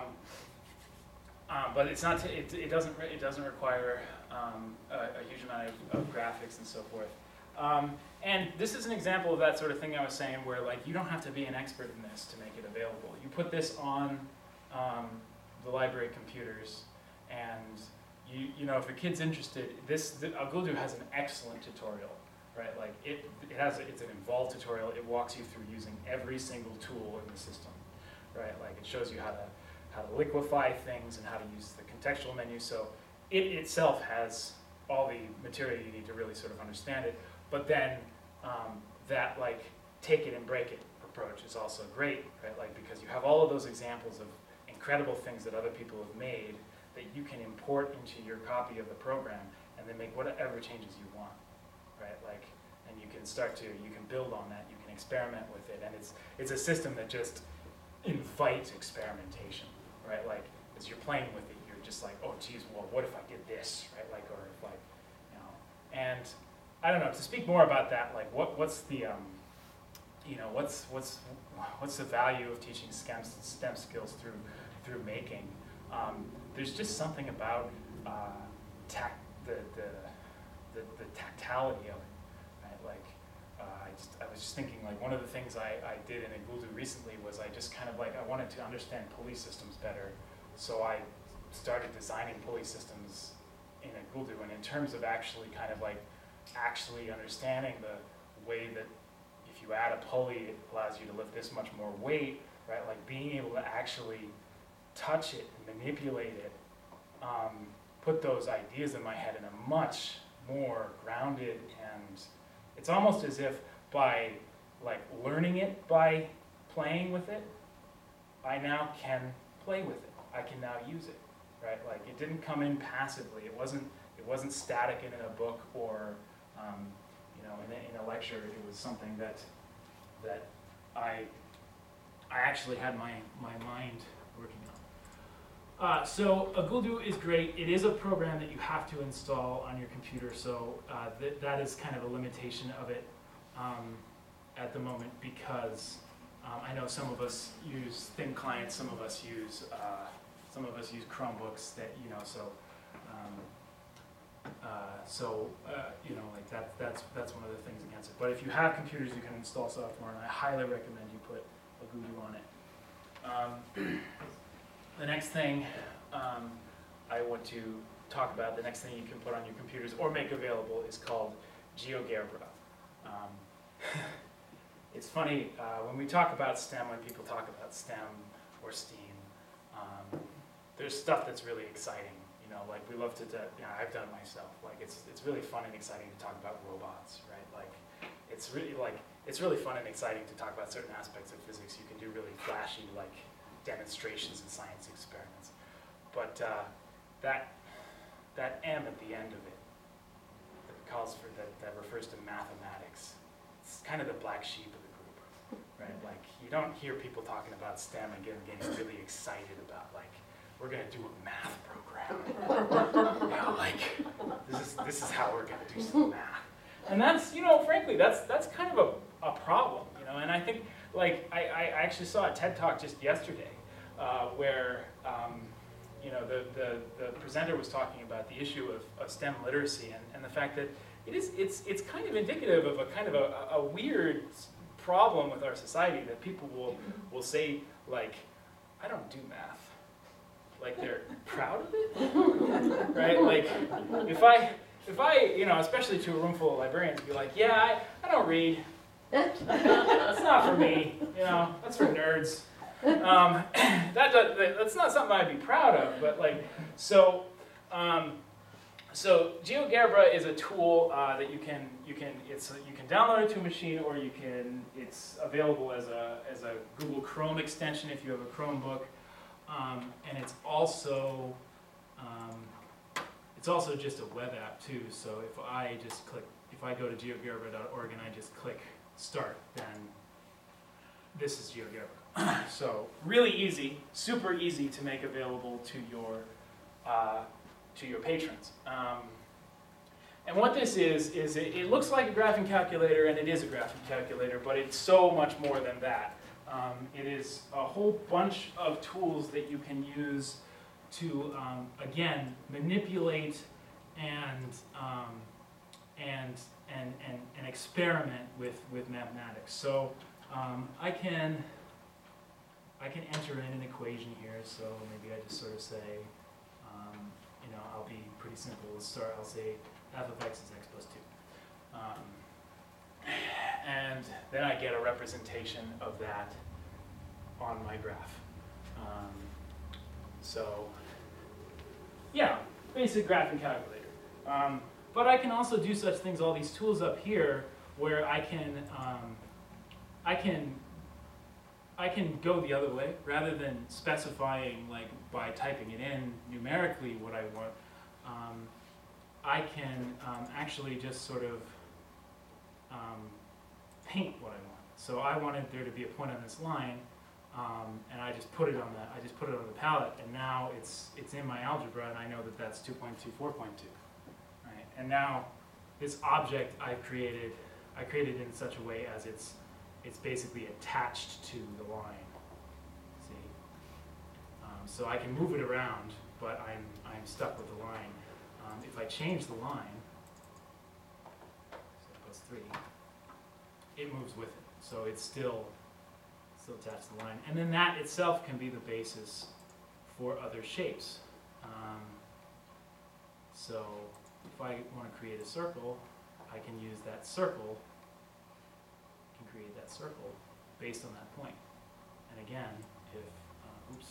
uh, but it's not. T it, it doesn't it doesn't require um, a, a huge amount of, of graphics and so forth. Um, and this is an example of that sort of thing I was saying, where like you don't have to be an expert in this to make it available. You put this on um, the library computers, and you you know if a kid's interested, this the, Aguldu has an excellent tutorial, right? Like it it has a, it's an involved tutorial. It walks you through using every single tool in the system, right? Like it shows you how to how to liquefy things and how to use the contextual menu. So it itself has all the material you need to really sort of understand it. But then um, that like take it and break it approach is also great, right? Like because you have all of those examples of incredible things that other people have made that you can import into your copy of the program and then make whatever changes you want, right? Like, and you can start to, you can build on that, you can experiment with it, and it's it's a system that just invites experimentation, right? Like as you're playing with it, you're just like, oh geez, well what if I did this, right? Like, or if like, you know, and I don't know, to speak more about that, like what, what's the, um, you know, what's, what's, what's the value of teaching STEM, STEM skills through, through making? Um, there's just something about uh, tact, the, the, the, the tactility of it, right? Like, uh, I, just, I was just thinking, like, one of the things I, I did in Aguldu recently was I just kind of like, I wanted to understand pulley systems better, so I started designing pulley systems in Aguldu, and in terms of actually kind of like, actually understanding the way that if you add a pulley, it allows you to lift this much more weight, right? Like being able to actually touch it and manipulate it, um, put those ideas in my head in a much more grounded, and it's almost as if by like learning it by playing with it, I now can play with it. I can now use it, right? Like it didn't come in passively. It wasn't, it wasn't static in a book or Um, you know, in a, in a lecture. It was something that that I I actually had my my mind working on. Uh, so Aguldu is great. It is a program that you have to install on your computer. So uh, th that is kind of a limitation of it um, at the moment, because um, I know some of us use thin clients, some of us use uh, some of us use Chromebooks. That you know so. Um, Uh, so, uh, you know, like that, that's, that's one of the things against it. But if you have computers, you can install software, and I highly recommend you put Aguldu on it. Um, the next thing um, I want to talk about, the next thing you can put on your computers or make available is called GeoGebra. Um, it's funny, uh, when we talk about STEM, when people talk about STEM or STEAM, um, there's stuff that's really exciting. You know, like we love to, do, you know, I've done it myself. Like it's it's really fun and exciting to talk about robots, right? Like it's really like it's really fun and exciting to talk about certain aspects of physics. You can do really flashy like demonstrations and science experiments, but uh, that that M at the end of it that calls for that that refers to mathematics. It's kind of the black sheep of the group, right? Like you don't hear people talking about STEM and getting, getting really excited about like, we're going to do a math program. You know, like, this is, this is how we're going to do some math. And that's, you know, frankly, that's, that's kind of a, a problem, you know, and I think, like, I, I actually saw a TED Talk just yesterday uh, where, um, you know, the, the, the presenter was talking about the issue of, of STEM literacy and, and the fact that it is, it's, it's kind of indicative of a kind of a, a weird problem with our society that people will, will say, like, I don't do math. Like they're proud of it, right? Like if I, if I, you know, especially to a room full of librarians, be like, yeah, I, I don't read. That's not for me, you know. That's for nerds. Um, that, that that's not something I'd be proud of. But like, so, um, so GeoGebra is a tool uh, that you can you can it's you can download it to a machine, or you can it's available as a as a Google Chrome extension if you have a Chromebook. Um, and it's also um, it's also just a web app too. So if I just click, if I go to geogebra dot org and I just click start, then this is GeoGebra. So really easy, super easy to make available to your uh, to your patrons. Um, and what this is, is it, it looks like a graphing calculator, and it is a graphing calculator, but it's so much more than that. Um, it is a whole bunch of tools that you can use to, um, again, manipulate and, um, and, and, and, and experiment with, with mathematics. So um, I can, I can enter in an equation here, so maybe I just sort of say, um, you know, I'll be pretty simple. Let's start, I'll say f of x is x plus two. Um, and then I get a representation of that on my graph. Um, so, yeah, basic graphing calculator. Um, but I can also do such things, all these tools up here, where I can, um, I can, I can go the other way, rather than specifying, like, by typing it in numerically what I want. Um, I can um, actually just sort of um, paint what I want. So I wanted there to be a point on this line, um, and I just put it on the I just put it on the palette, and now it's it's in my algebra, and I know that that's two point two, four point two, right? And now this object I've created, I created in such a way as it's it's basically attached to the line. See, um, so I can move it around, but I'm I'm stuck with the line. Um, if I change the line, so plus three, it moves with it. So it's still, still attached to the line. And then that itself can be the basis for other shapes. Um, so if I want to create a circle, I can use that circle, I can create that circle based on that point. And again, if, uh, oops,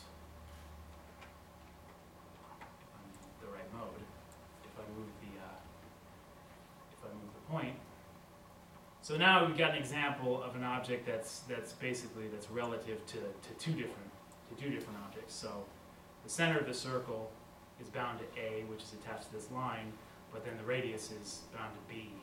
if I'm in the right mode, if I move the, uh, if I move the point. So now we've got an example of an object that's that's basically that's relative to, to two different to two different objects. So the center of the circle is bound to A, which is attached to this line, but then the radius is bound to B.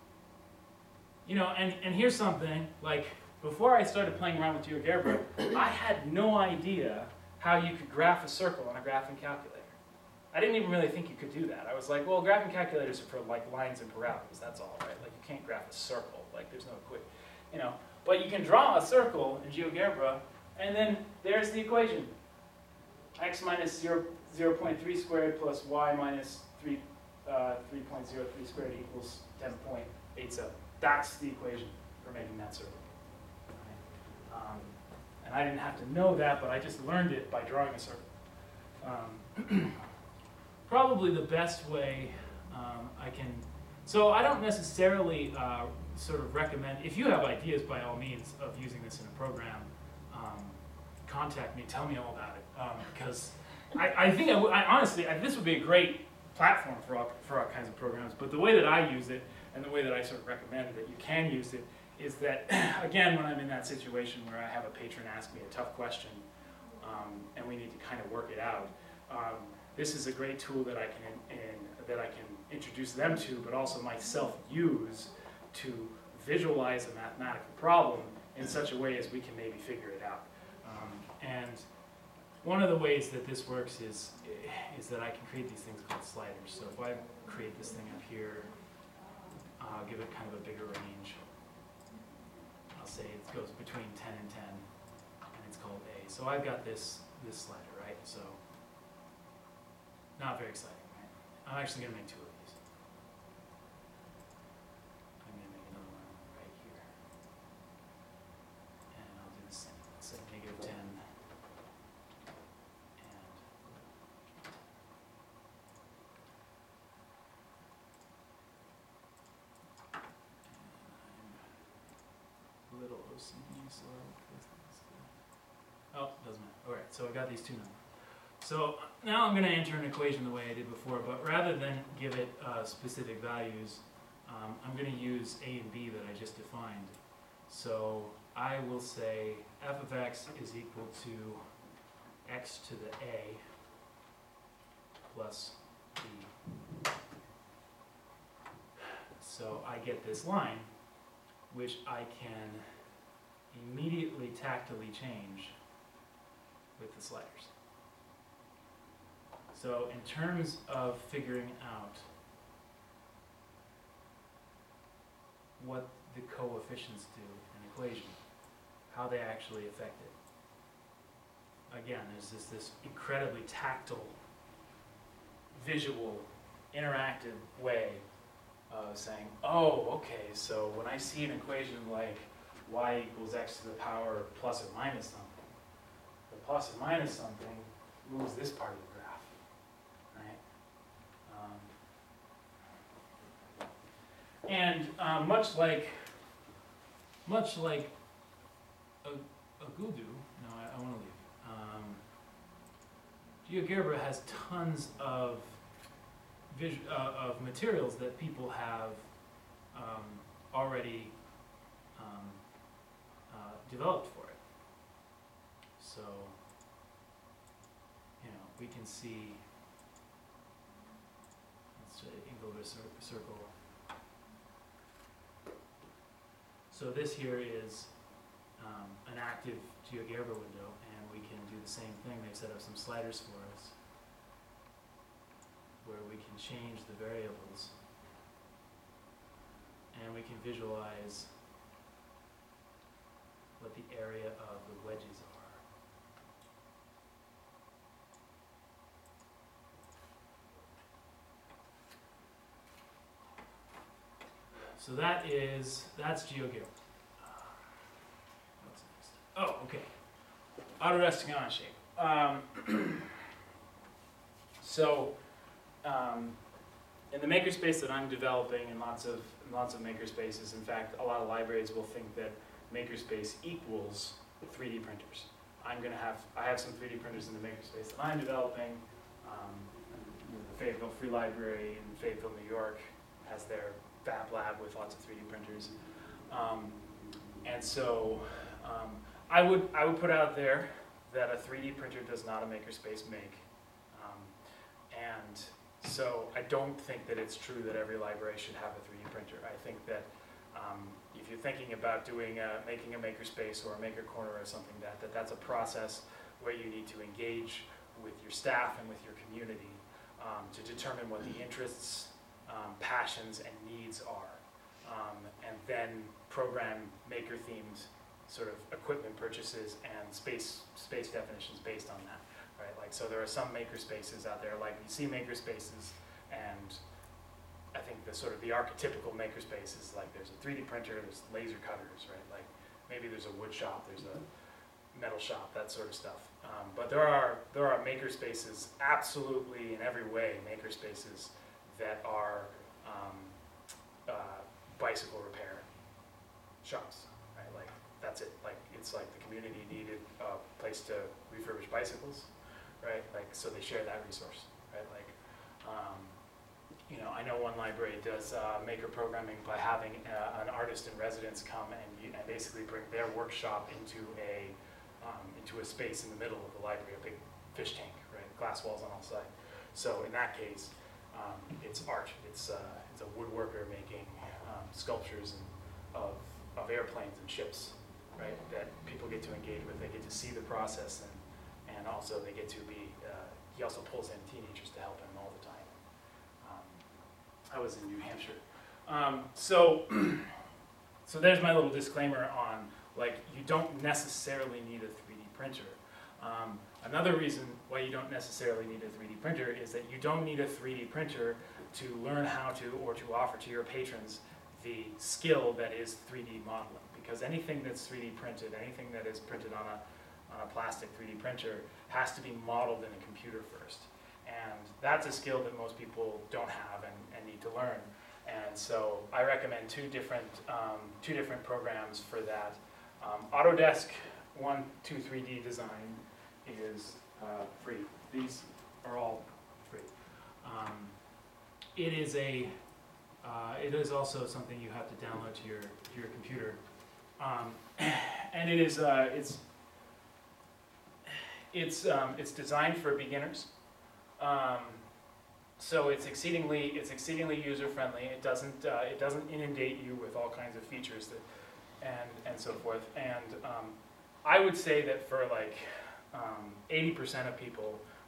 You know, and, and here's something, like, before I started playing around with GeoGebra, I had no idea how you could graph a circle on a graphing calculator. I didn't even really think you could do that. I was like, well, graphing calculators are for, like, lines and parameters, that's all, right? Like, you can't graph a circle, like, there's no quick, you know. But you can draw a circle in GeoGebra, and then there's the equation. X minus zero, zero point three squared plus y minus three, uh, three point zero three squared equals ten point eight seven. That's the equation for making that circle. Right? Um, and I didn't have to know that, but I just learned it by drawing a circle. Um, probably the best way um, I can, so I don't necessarily uh, sort of recommend, if you have ideas by all means of using this in a program, um, contact me, tell me all about it. Um, because I, I think, I, w I honestly, I, this would be a great platform for all, for all kinds of programs, but the way that I use it, and the way that I sort of recommend that you can use it, is that, again, when I'm in that situation where I have a patron ask me a tough question, um, and we need to kind of work it out, um, this is a great tool that I can in, in, that I can introduce them to, but also myself use to visualize a mathematical problem in such a way as we can maybe figure it out. Um, and one of the ways that this works is, is that I can create these things called sliders. So if I create this thing up here, I'll give it kind of a bigger range. I'll say it goes between ten and ten, and it's called A. So I've got this, this slider, right? So not very exciting, right? I'm actually going to make two of these. I'm going to make another one right here. And I'll do the same. Let's say negative ten. And, and I'm a little O C D, so oh, doesn't matter. All right, so I've got these two numbers. So now I'm going to enter an equation the way I did before, but rather than give it uh, specific values, um, I'm going to use A and B that I just defined. So I will say f of x is equal to x to the A plus B. So I get this line, which I can immediately tactily change with the sliders. So in terms of figuring out what the coefficients do in an equation, how they actually affect it. Again, there's this, this incredibly tactile, visual, interactive way of saying, oh, okay, so when I see an equation like y equals x to the power plus or minus something, the plus or minus something moves this part of the graph, right? Um, and um, much like, much like a, a Gudu, no, I, I want to leave. Um, GeoGebra has tons of vis uh, of materials that people have um, already um, uh, developed for it. So, you know, we can see. Let's say go to a cir circle. So this here is um, an active GeoGebra window, and we can do the same thing. They've set up some sliders for us, where we can change the variables, and we can visualize what the area of the wedges are. So that is, that's GeoGebra. What's next? Oh, okay. Autodesk Ion shape. Um, so, um, in the makerspace that I'm developing, and lots of in lots of makerspaces, in fact, a lot of libraries will think that makerspace equals three D printers. I'm going to have I have some three D printers in the makerspace that I'm developing. Um, you know, the Fayetteville Free Library in Fayetteville, New York, has their Fab Lab with lots of three D printers, um, and so um, I would I would put out there that a three D printer does not a makerspace make, um, and so I don't think that it's true that every library should have a three D printer. I think that um, if you're thinking about doing a, making a makerspace or a maker corner or something like that, that that's a process where you need to engage with your staff and with your community um, to determine what the interests, Um, passions and needs are, um, and then program maker-themed sort of equipment purchases and space space definitions based on that, right? Like, so there are some maker spaces out there, like you see maker spaces, and I think the sort of the archetypical maker space is like there's a three D printer, there's laser cutters, right? Like maybe there's a wood shop, there's a metal shop, that sort of stuff. Um, but there are there are maker spaces, absolutely in every way, maker spaces that are um, uh, bicycle repair shops, right? Like that's it. Like it's like the community needed a place to refurbish bicycles, right? Like so they share that resource, right? Like um, you know, I know one library does uh, maker programming by having uh, an artist in residence come and, and basically bring their workshop into a um, into a space in the middle of the library, a big fish tank, right? Glass walls on all sides. So in that case. Um, it's art. It's, uh, it's a woodworker making um, sculptures and, of, of airplanes and ships, right? That people get to engage with. They get to see the process, and, and also they get to be. Uh, he also pulls in teenagers to help him all the time. Um, I was in New Hampshire, um, so so there's my little disclaimer on like you don't necessarily need a three D printer. Um, Another reason why you don't necessarily need a three D printer is that you don't need a three D printer to learn how to or to offer to your patrons the skill that is three D modeling. Because anything that's three D printed, anything that is printed on a, on a plastic three D printer has to be modeled in a computer first. And that's a skill that most people don't have and, and need to learn. And so I recommend two different, um, two different programs for that. Um, Autodesk one two three D Design is uh, free. These are all free. Um, it is a, uh, it is also something you have to download to your to your computer, um, and it is uh, it's it's um, it's designed for beginners. Um, so it's exceedingly it's exceedingly user friendly. It doesn't uh, it doesn't inundate you with all kinds of features that and and so forth. And um, I would say that for like eighty percent um, of people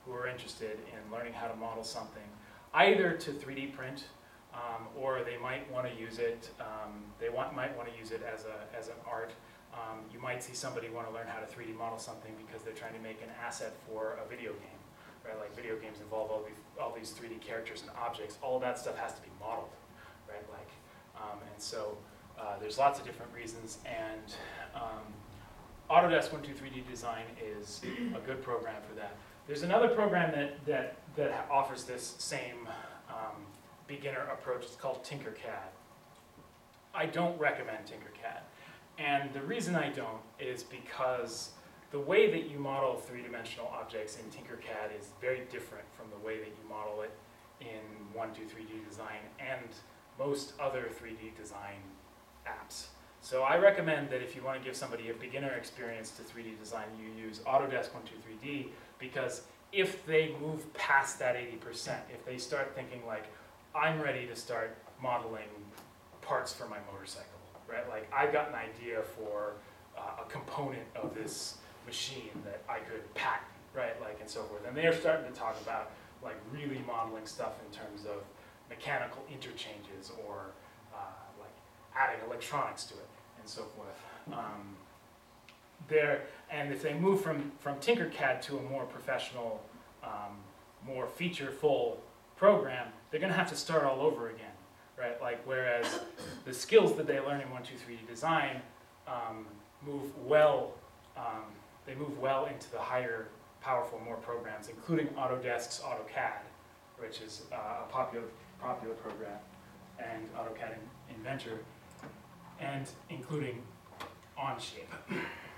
who are interested in learning how to model something, either to three D print, um, or they might want to use it, um, they want, might want to use it as, a, as an art. Um, you might see somebody want to learn how to three D model something because they're trying to make an asset for a video game, right? Like video games involve all these, all these three D characters and objects. All of that stuff has to be modeled, right? Like, um, and so uh, there's lots of different reasons, and um, Autodesk one two three D Design is a good program for that. There's another program that, that, that offers this same um, beginner approach. It's called Tinkercad. I don't recommend Tinkercad. And the reason I don't is because the way that you model three-dimensional objects in Tinkercad is very different from the way that you model it in one two three D Design and most other three D design apps. So I recommend that if you want to give somebody a beginner experience to three D design, you use Autodesk one two three D, because if they move past that eighty percent, if they start thinking like, I'm ready to start modeling parts for my motorcycle, right? Like, I've got an idea for uh, a component of this machine that I could patent, right? Like, and so forth. And they're starting to talk about like really modeling stuff in terms of mechanical interchanges or uh, like adding electronics to it and so forth. Um, there, and if they move from, from Tinkercad to a more professional, um, more feature-full program, they're going to have to start all over again, right? Like, whereas the skills that they learn in one two three D Design um, move well, um, they move well into the higher, powerful, more programs, including Autodesk's AutoCAD, which is uh, a popular, popular program, and AutoCAD Inventor, and including Onshape.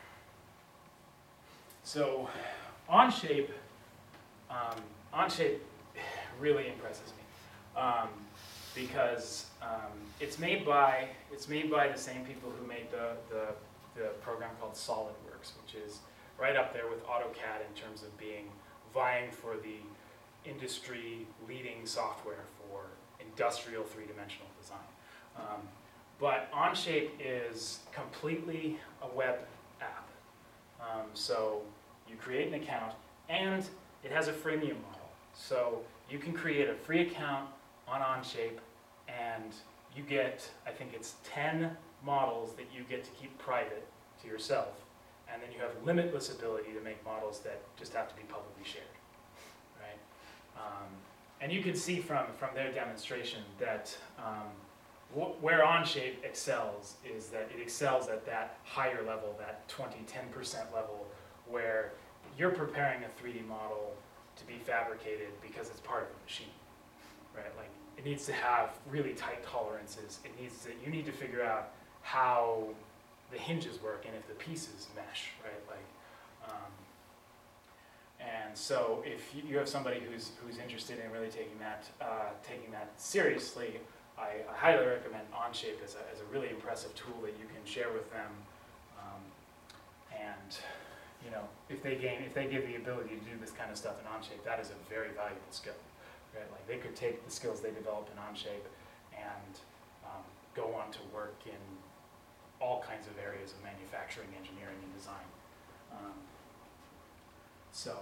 So, Onshape, um, Onshape really impresses me um, because um, it's made by it's made by the same people who made the, the the program called SolidWorks, which is right up there with AutoCAD in terms of being vying for the industry-leading software for industrial three-dimensional design. Um, but Onshape is completely a web app. Um, so you create an account, and it has a freemium model. So you can create a free account on Onshape, and you get, I think it's ten models that you get to keep private to yourself, and then you have limitless ability to make models that just have to be publicly shared, right? Um, and you can see from, from their demonstration that um, wh where Onshape excels is that it excels at that higher level, that twenty, ten percent level, where you're preparing a three D model to be fabricated because it's part of a machine, right? Like, it needs to have really tight tolerances. It needs to, you need to figure out how the hinges work and if the pieces mesh, right? Like, um, and so if you have somebody who's who's interested in really taking that uh, taking that seriously, I, I highly recommend Onshape as a as a really impressive tool that you can share with them. Um, and you know, if they gain, if they give the ability to do this kind of stuff in Onshape, that is a very valuable skill, right? Like, they could take the skills they developed in Onshape and um, go on to work in all kinds of areas of manufacturing, engineering, and design. Um, so,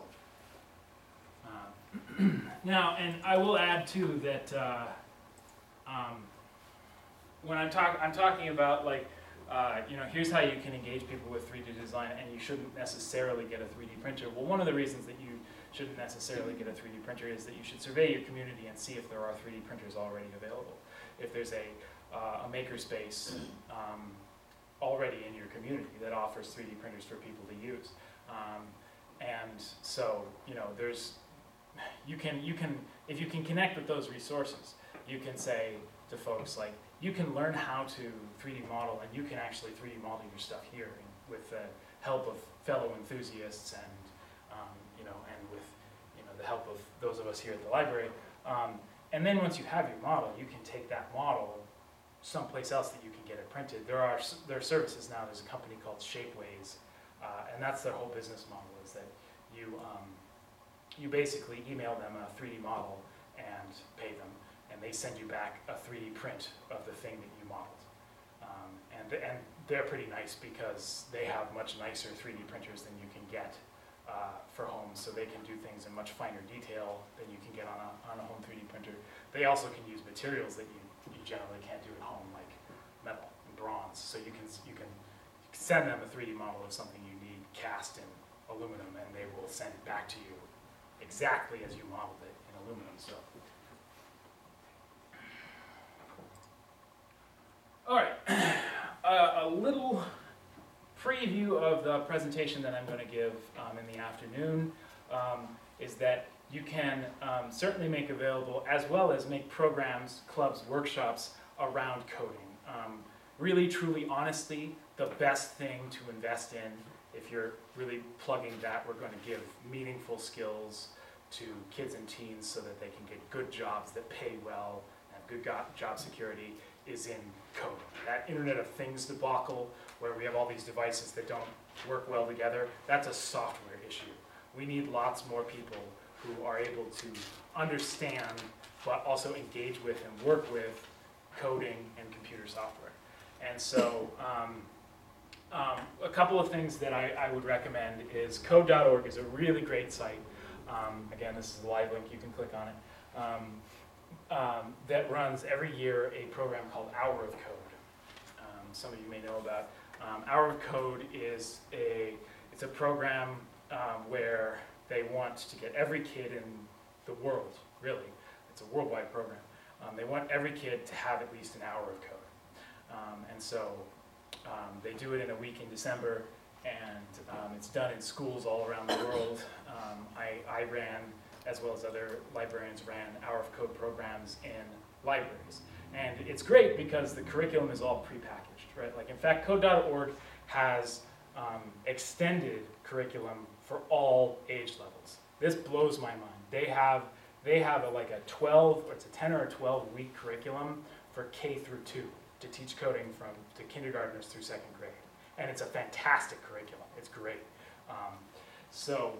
uh, now, and I will add too that uh, um, when I'm talking, I'm talking about like, uh, you know, here's how you can engage people with three D design, and you shouldn't necessarily get a three D printer. Well, one of the reasons that you shouldn't necessarily get a three D printer is that you should survey your community and see if there are three D printers already available. If there's a, uh, a makerspace um, already in your community that offers three D printers for people to use. Um, and so, you know, there's, you can, you can, if you can connect with those resources, you can say to folks like, you can learn how to three D model, and you can actually three D model your stuff here with the help of fellow enthusiasts and, um, you know, and with, you know, the help of those of us here at the library. Um, and then once you have your model, you can take that model someplace else that you can get it printed. There are, there are services now. There's a company called Shapeways, uh, and that's their whole business model, is that you, um, you basically email them a three D model and pay them, and they send you back a three D print of the thing that you modeled. Um, and, and they're pretty nice because they have much nicer three D printers than you can get uh, for homes, so they can do things in much finer detail than you can get on a, on a home three D printer. They also can use materials that you, you generally can't do at home, like metal and bronze. So you can, you can send them a three D model of something you need cast in aluminum, and they will send it back to you exactly as you modeled it in aluminum. So, all right, uh, a little preview of the presentation that I'm going to give um, in the afternoon um, is that you can um, certainly make available, as well as make programs, clubs, workshops around coding. Um, really, truly, honestly, the best thing to invest in if you're really plugging that, we're going to give meaningful skills to kids and teens so that they can get good jobs that pay well, have good job security, is in coding. That Internet of Things debacle, where we have all these devices that don't work well together, that's a software issue. We need lots more people who are able to understand, but also engage with and work with coding and computer software. And so, um, um, a couple of things that I, I would recommend is code dot org is a really great site. Um, again, this is a live link, you can click on it. Um, um, that runs every year a program called Hour of Code. Um, some of you may know about. Um, Hour of Code is a, it's a program um, where they want to get every kid in the world, really, it's a worldwide program. Um, they want every kid to have at least an hour of code. Um, and so um, they do it in a week in December, and um, it's done in schools all around the world. Um, I, I ran, as well as other librarians ran, Hour of Code programs in libraries. And it's great because the curriculum is all prepackaged, right? Like, in fact, code dot org has um, extended curriculum for all age levels. This blows my mind. They have, they have a, like a twelve, or it's a ten or a twelve week curriculum for K through two to teach coding from to kindergartners through second grade. And it's a fantastic curriculum. It's great. Um, so,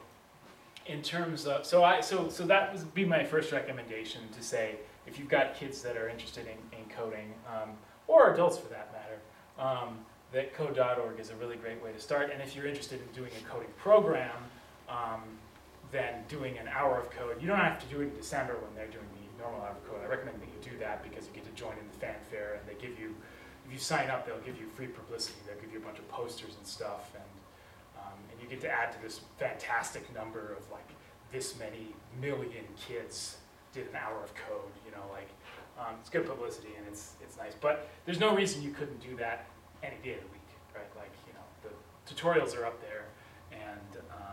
in terms of, so I, so, so that would be my first recommendation, to say, if you've got kids that are interested in, in coding, um, or adults for that matter, um, that code dot org is a really great way to start. And if you're interested in doing a coding program, um, then doing an hour of code, you don't have to do it in December when they're doing the normal hour of code. I recommend that you do that because you get to join in the fanfare, and they give you, if you sign up, they'll give you free publicity. They'll give you a bunch of posters and stuff, and um, and you get to add to this fantastic number of like this many million kids did an hour of code. You know, like um, it's good publicity and it's it's nice. But there's no reason you couldn't do that any day of the week, right? Like, you know, the tutorials are up there, and um,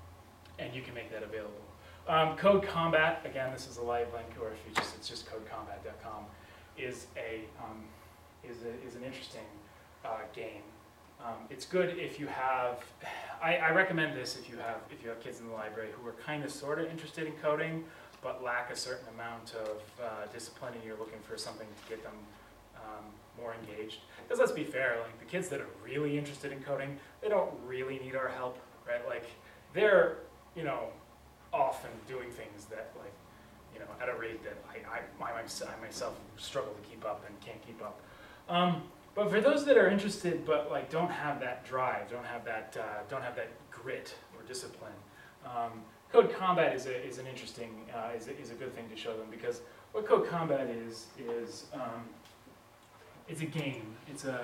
and you can make that available. Um, Code Combat, again, this is a live link, or if you just, it's just code combat dot com, is a um, is a, is an interesting uh, game. Um, it's good if you have. I, I recommend this if you have if you have kids in the library who are kind of sort of interested in coding, but lack a certain amount of uh, discipline, and you're looking for something to get them um, more engaged. Because let's be fair, like the kids that are really interested in coding, they don't really need our help, right? Like they're, you know, often doing things that, like, you know, at a rate that I, I, I myself struggle to keep up and can't keep up. Um, but for those that are interested but like don't have that drive, don't have that, uh, don't have that grit or discipline, um, Code Combat is a is an interesting uh, is a, is a good thing to show them, because what Code Combat is is um, it's a game. It's a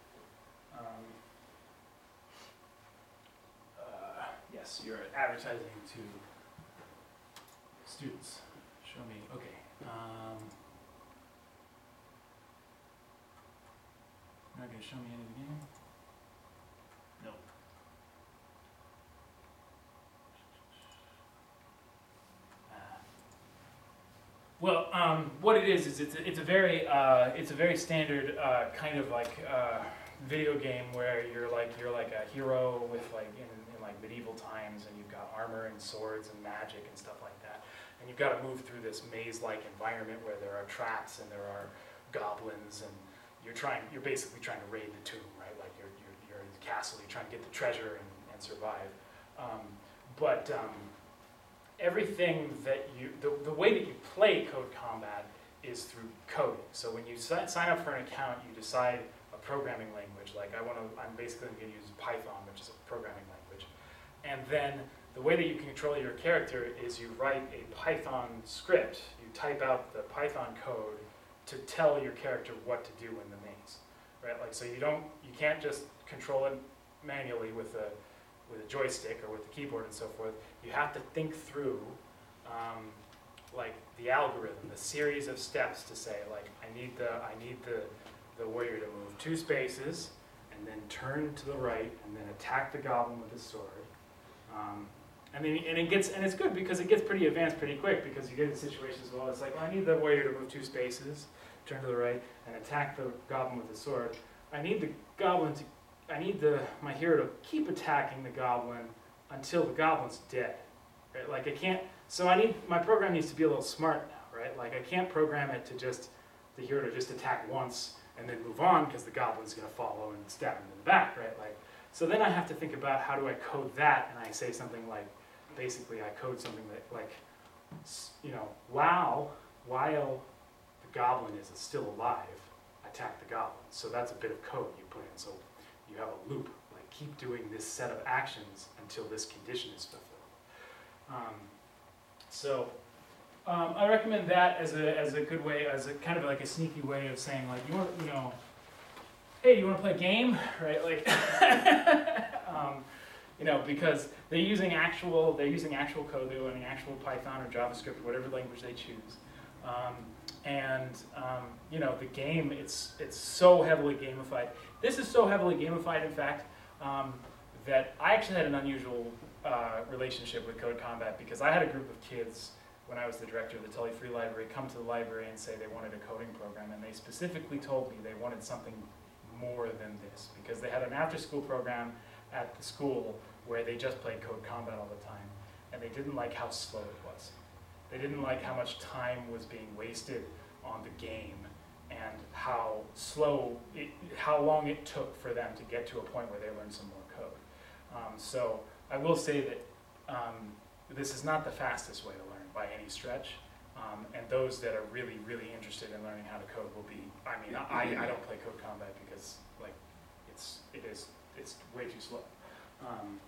um, uh, yes, you're advertising to students. Show me. Okay. Um, not gonna show me any of the game. No. Well, um, what it is is it's a, it's a very uh, it's a very standard uh, kind of like uh, video game where you're like you're like a hero with like in, in like medieval times, and you've got armor and swords and magic and stuff like that, and you've got to move through this maze-like environment where there are traps and there are goblins, and you're trying you're basically trying to raid the tomb, right? Like you're you're, you're in the castle, you're trying to get the treasure and, and survive, um, but. Um, Everything that you, the, the way that you play Code Combat is through coding. So when you si sign up for an account, you decide a programming language. Like I want to, I'm basically going to use Python, which is a programming language. And then the way that you can control your character is you write a Python script. You type out the Python code to tell your character what to do in the maze, right? Like, so you don't, you can't just control it manually with a with a joystick or with the keyboard and so forth. You have to think through, um, like the algorithm, the series of steps to say, like, I need the I need the the warrior to move two spaces and then turn to the right and then attack the goblin with his sword. Um, and then and it gets and it's good because it gets pretty advanced pretty quick because you get in situations where it's like, well, I need the warrior to move two spaces, turn to the right, and attack the goblin with his sword. I need the goblin to I need the my hero to keep attacking the goblin until the goblin's dead. Right? Like I can't so I need my program needs to be a little smart now, right? Like I can't program it to just the hero to just attack once and then move on because the goblin's gonna follow and stab him in the back, right? Like so then I have to think about how do I code that, and I say something like basically I code something that like you know, wow, while the goblin is still alive, attack the goblin. So that's a bit of code you put in. So you have a loop, like keep doing this set of actions until this condition is fulfilled. Um, so um, I recommend that as a as a good way, as a kind of like a sneaky way of saying like you want you know, hey, you want to play a game, right? Like, um, you know, because they're using actual they're using actual code, they're learning actual Python or JavaScript, whatever language they choose. Um, and um, you know, the game it's it's so heavily gamified. This is so heavily gamified, in fact, um, that I actually had an unusual uh, relationship with Code Combat because I had a group of kids when I was the director of the Tully Free Library come to the library and say they wanted a coding program, and they specifically told me they wanted something more than this because they had an after-school program at the school where they just played Code Combat all the time, and they didn't like how slow it was. They didn't like how much time was being wasted on the game and how slow, it, how long it took for them to get to a point where they learned some more code. Um, so I will say that um, this is not the fastest way to learn by any stretch. Um, and those that are really, really interested in learning how to code will be, I mean, I, I don't play Code Combat because like it's, it is, it's way too slow. Um,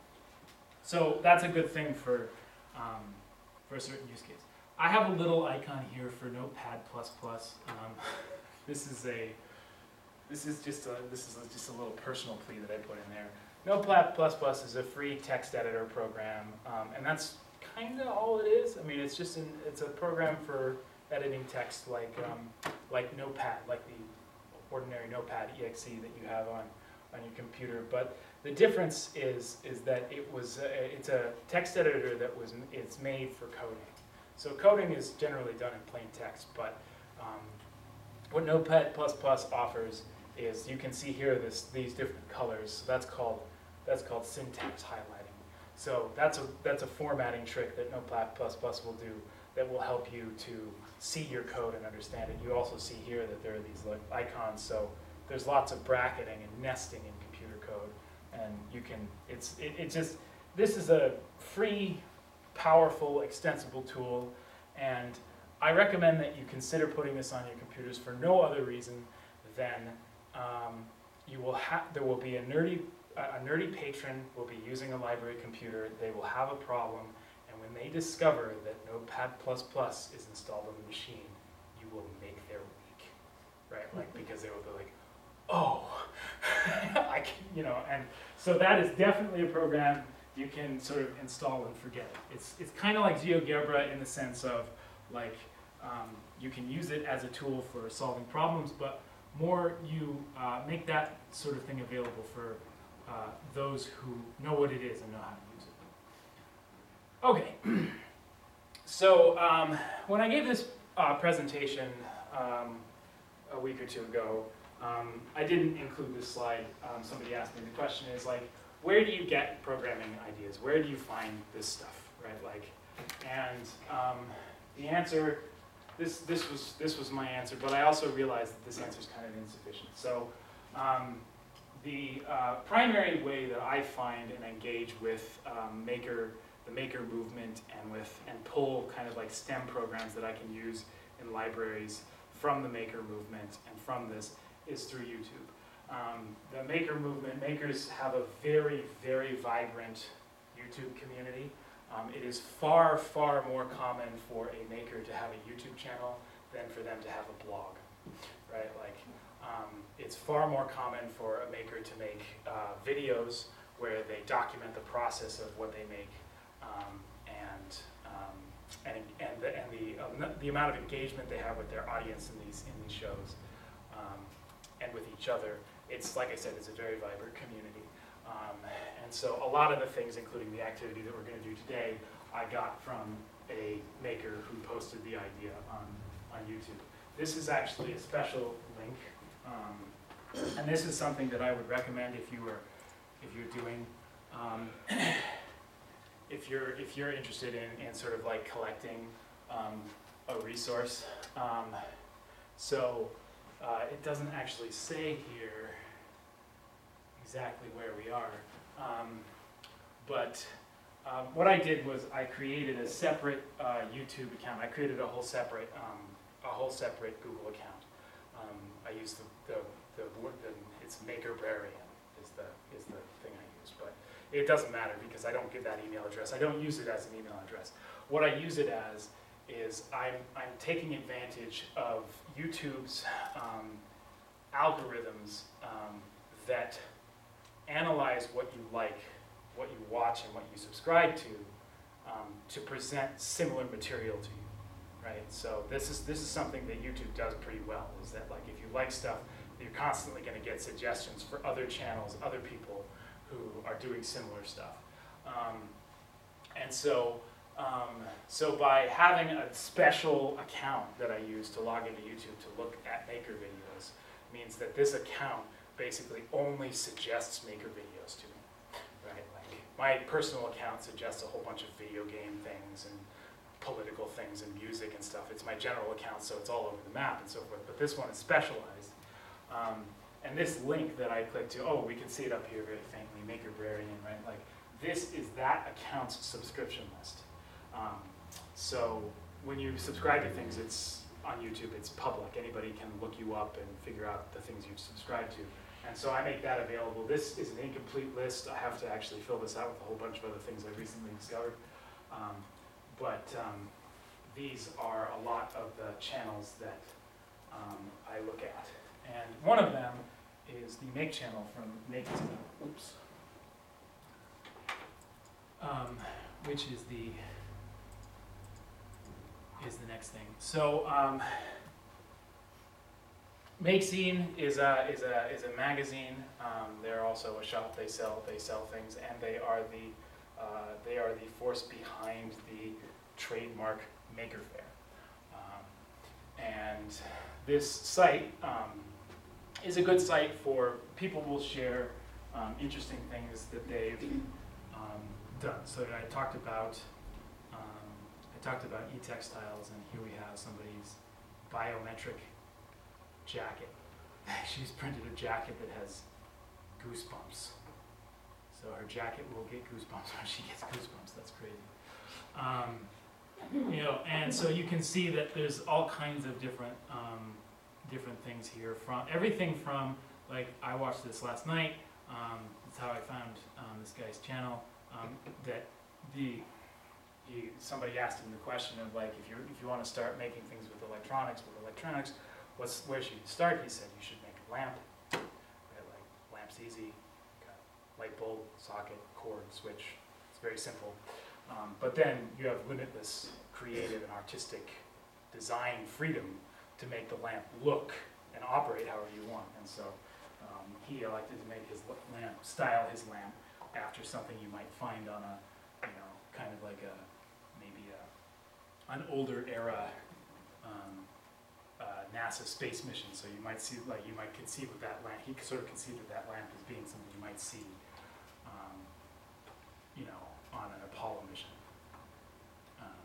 so that's a good thing for, um, for a certain use case. I have a little icon here for Notepad plus plus. Um, this is a, this is just a, this is a, just a little personal plea that I put in there. Notepad plus plus is a free text editor program, um, and that's kind of all it is. I mean, it's just an, it's a program for editing text like um, like Notepad, like the ordinary Notepad E X E that you have on on your computer. But the difference is is that it was a, it's a text editor that was it's made for coding. So coding is generally done in plain text, but um, what Notepad plus plus offers is you can see here this these different colors. So that's called that's called syntax highlighting. So that's a that's a formatting trick that Notepad plus plus will do that will help you to see your code and understand it. You also see here that there are these like icons. So there's lots of bracketing and nesting in computer code, and you can it's it, it just this is a free, powerful, extensible tool, and I recommend that you consider putting this on your computers for no other reason than um, you will have there will be a nerdy a nerdy patron will be using a library computer. They will have a problem, and when they discover that Notepad plus plus is installed on the machine, you will make their week, right? Like because they will be like, oh, I can, you know, and so that is definitely a program you can sort of install and forget. It's it's kind of like GeoGebra in the sense of like um, you can use it as a tool for solving problems, but more you uh, make that sort of thing available for uh, those who know what it is and know how to use it. Okay, so um, when I gave this uh, presentation um, a week or two ago, um, I didn't include this slide. Um, somebody asked me, the question is like, where do you get programming ideas? Where do you find this stuff, right? Like, and um, the answer, this this was this was my answer, but I also realized that this answer is kind of insufficient. So, um, the uh, primary way that I find and engage with um, maker, the maker movement, and with and pull kind of like STEM programs that I can use in libraries from the maker movement and from this is through YouTube. Um, the maker movement, makers have a very, very vibrant YouTube community. Um, it is far, far more common for a maker to have a YouTube channel than for them to have a blog, right? Like, um, it's far more common for a maker to make uh, videos where they document the process of what they make, um, and, um, and and the and the, um, the amount of engagement they have with their audience in these in these shows, um, and with each other. It's, like I said, it's a very vibrant community. Um, and so a lot of the things, including the activity that we're going to do today, I got from a maker who posted the idea on, on YouTube. This is actually a special link, um, and this is something that I would recommend if you were, if you're doing, um, if you're if you're interested in, in sort of like collecting um, a resource. Um, so uh, it doesn't actually say here exactly where we are. Um, but um, what I did was I created a separate uh, YouTube account. I created a whole separate um, a whole separate Google account. Um, I used the the, the, the it's Makerbrarian is the is the thing I use, but it doesn't matter because I don't give that email address. I don't use it as an email address. What I use it as is I'm I'm taking advantage of YouTube's um, algorithms um, that analyze what you like, what you watch, and what you subscribe to, um, to present similar material to you, right? So this is this is something that YouTube does pretty well. Is that like if you like stuff, you're constantly going to get suggestions for other channels, other people who are doing similar stuff, um, and so um, so by having a special account that I use to log into YouTube to look at maker videos means that this account basically only suggests maker videos to me, right? Like my personal account suggests a whole bunch of video game things and political things and music and stuff. It's my general account, so it's all over the map and so forth. But this one is specialized, um, and this link that I clicked to, oh, we can see it up here very faintly, Makerbrarian, right? Like this is that account's subscription list. Um, so when you subscribe to things, it's on YouTube, it's public. Anybody can look you up and figure out the things you've subscribed to. And so I make that available. This is an incomplete list. I have to actually fill this out with a whole bunch of other things I recently discovered. Um, but um, these are a lot of the channels that um, I look at. And one of them is the Make channel from Make, oops, um, which is the is the next thing. So. Um, Make Scene is a is a is a magazine. Um, they're also a shop. They sell they sell things, and they are the uh, they are the force behind the trademark Maker Fair. Um, and this site um, is a good site for people will share um, interesting things that they've um, done. So I talked about um, I talked about e-textiles, and here we have somebody's biometric jacket. She's printed a jacket that has goosebumps. So her jacket will get goosebumps when she gets goosebumps. That's crazy. Um, you know, and so you can see that there's all kinds of different um, different things here. From everything from like I watched this last night. Um, that's how I found um, this guy's channel. Um, that the he, somebody asked him the question of like if you if you want to start making things with electronics with electronics. What's, where should you start? He said you should make a lamp. Right, like lamp's easy. Got light bulb, socket, cord, switch. It's very simple. Um, but then you have limitless creative and artistic design freedom to make the lamp look and operate however you want. And so um, he elected to make his lamp, style his lamp after something you might find on a, you know, kind of like a maybe a, an older era. Um, Uh, NASA space mission, so you might see, like you might conceive of that lamp. He sort of conceived of that lamp as being something you might see, um, you know, on an Apollo mission. Um,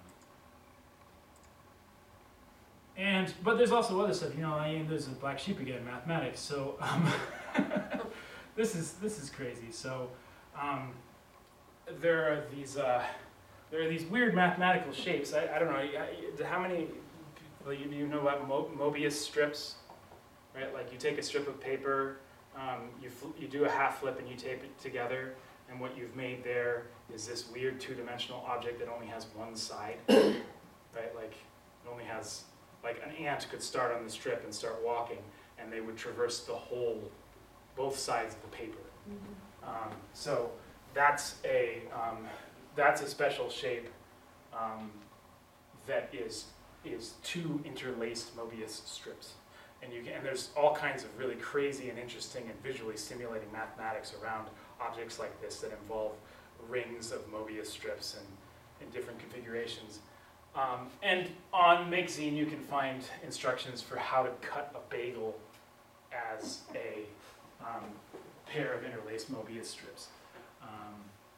and but there's also other stuff, you know. I mean, there's a black sheep again, mathematics. So um, this is this is crazy. So um, there are these uh, there are these weird mathematical shapes. I, I don't know how many. Well, you, you know about Mo Mobius strips, right? Like you take a strip of paper, um, you, fl you do a half flip and you tape it together, and what you've made there is this weird two-dimensional object that only has one side, right? Like, it only has, like an ant could start on the strip and start walking, and they would traverse the whole, both sides of the paper. Mhm. Um, so that's a, um, that's a special shape um, that is, is two interlaced Mobius strips. And, you can, and there's all kinds of really crazy and interesting and visually stimulating mathematics around objects like this that involve rings of Mobius strips and in different configurations. Um, and on MakeZine you can find instructions for how to cut a bagel as a um, pair of interlaced Mobius strips, um,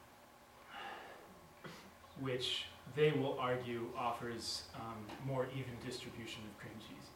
which they will argue offers um, more even distribution of cream cheese.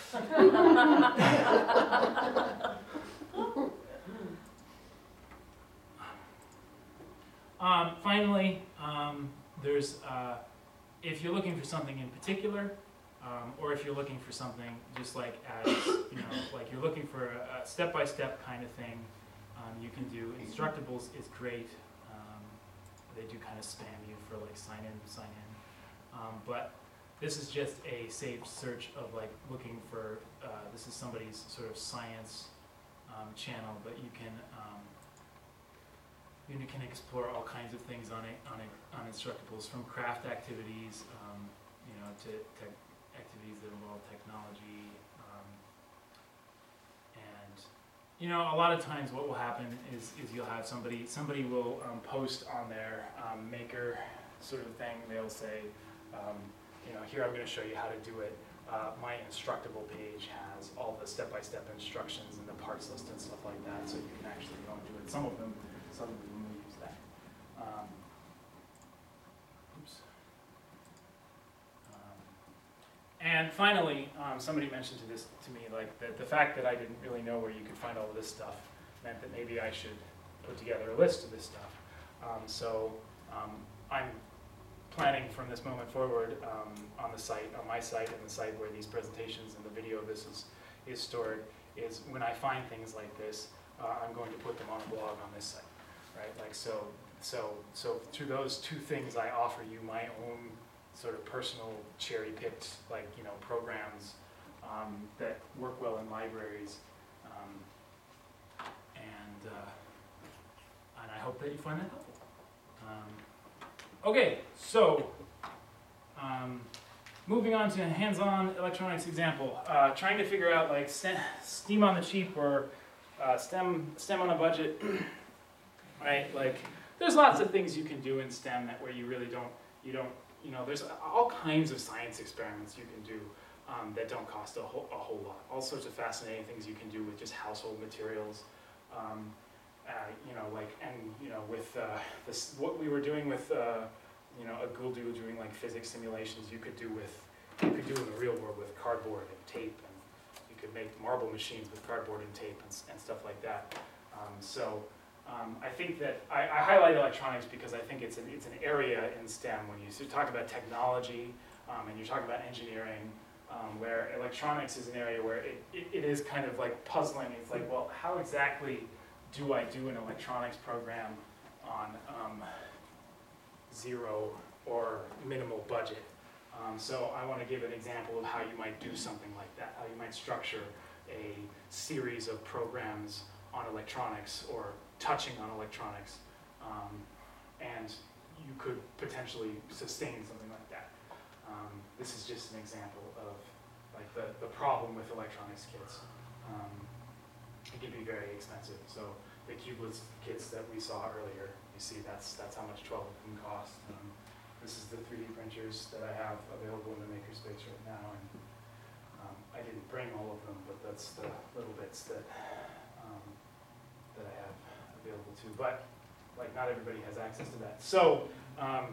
um, finally, um, there's, uh, if you're looking for something in particular, um, or if you're looking for something just like as, you know, like you're looking for a, a step-by-step kind of thing, um, you can do Instructables is great. Um, they do kind of spam you for like sign in, sign in. Um, but this is just a safe search of like looking for, uh, this is somebody's sort of science um, channel, but you can um, you can explore all kinds of things on it, on it, on Instructables, from craft activities, um, you know, to, to activities that involve technology, um, and you know, a lot of times what will happen is is you'll have somebody somebody will um, post on their um, maker sort of thing. They'll say, um, you know, here I'm going to show you how to do it. Uh, my Instructable page has all the step-by-step instructions and the parts list and stuff like that, so you can actually go and do it. Some of them, some of them will use that. Um, oops. Um, and finally, um, somebody mentioned to this to me, like that the fact that I didn't really know where you could find all of this stuff meant that maybe I should put together a list of this stuff. Um, so um, I'm planning from this moment forward um, on the site, on my site and the site where these presentations and the video of this is, is stored, is when I find things like this, uh, I'm going to put them on a blog on this site, right? Like so, so, so through those two things, I offer you my own sort of personal cherry-picked, like, you know, programs um, that work well in libraries, um, and uh, and I hope that you find that helpful. Um, Okay, so um, moving on to a hands-on electronics example, uh, trying to figure out like st STEAM on the cheap or uh, STEM STEM on a budget, right? Like, there's lots of things you can do in STEM that where you really don't, you don't, you know, there's all kinds of science experiments you can do um, that don't cost a whole, a whole lot. All sorts of fascinating things you can do with just household materials. Um, Uh, you know, like, and, you know, with uh, this, what we were doing with, uh, you know, a Guldu doing like physics simulations, you could do with, you could do in the real world with cardboard and tape, and you could make marble machines with cardboard and tape and, and stuff like that. Um, so um, I think that, I, I highlight electronics because I think it's an, it's an area in STEM when you talk about technology um, and you talk about engineering, um, where electronics is an area where it, it, it is kind of like puzzling. It's like, well, how exactly do I do an electronics program on um, zero or minimal budget? Um, so I want to give an example of how you might do something like that, how you might structure a series of programs on electronics or touching on electronics, um, and you could potentially sustain something like that. Um, this is just an example of like the, the problem with electronics kits. Um, It can be very expensive. So the cubeless kits that we saw earlier, you see that's that's how much twelve of them cost. Um, this is the three D printers that I have available in the makerspace right now, and um, I didn't bring all of them, but that's the little bits that um, that I have available too. But like not everybody has access to that. So um,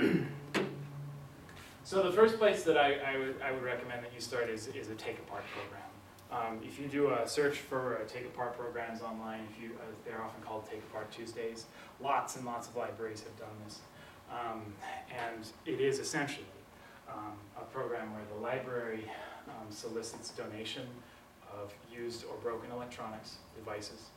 so the first place that I, I would I would recommend that you start is is a take apart program. Um, if you do a search for uh, take-apart programs online, if you, uh, they're often called Take-Apart Tuesdays. Lots and lots of libraries have done this. Um, and it is essentially um, a program where the library um, solicits donation of used or broken electronics devices.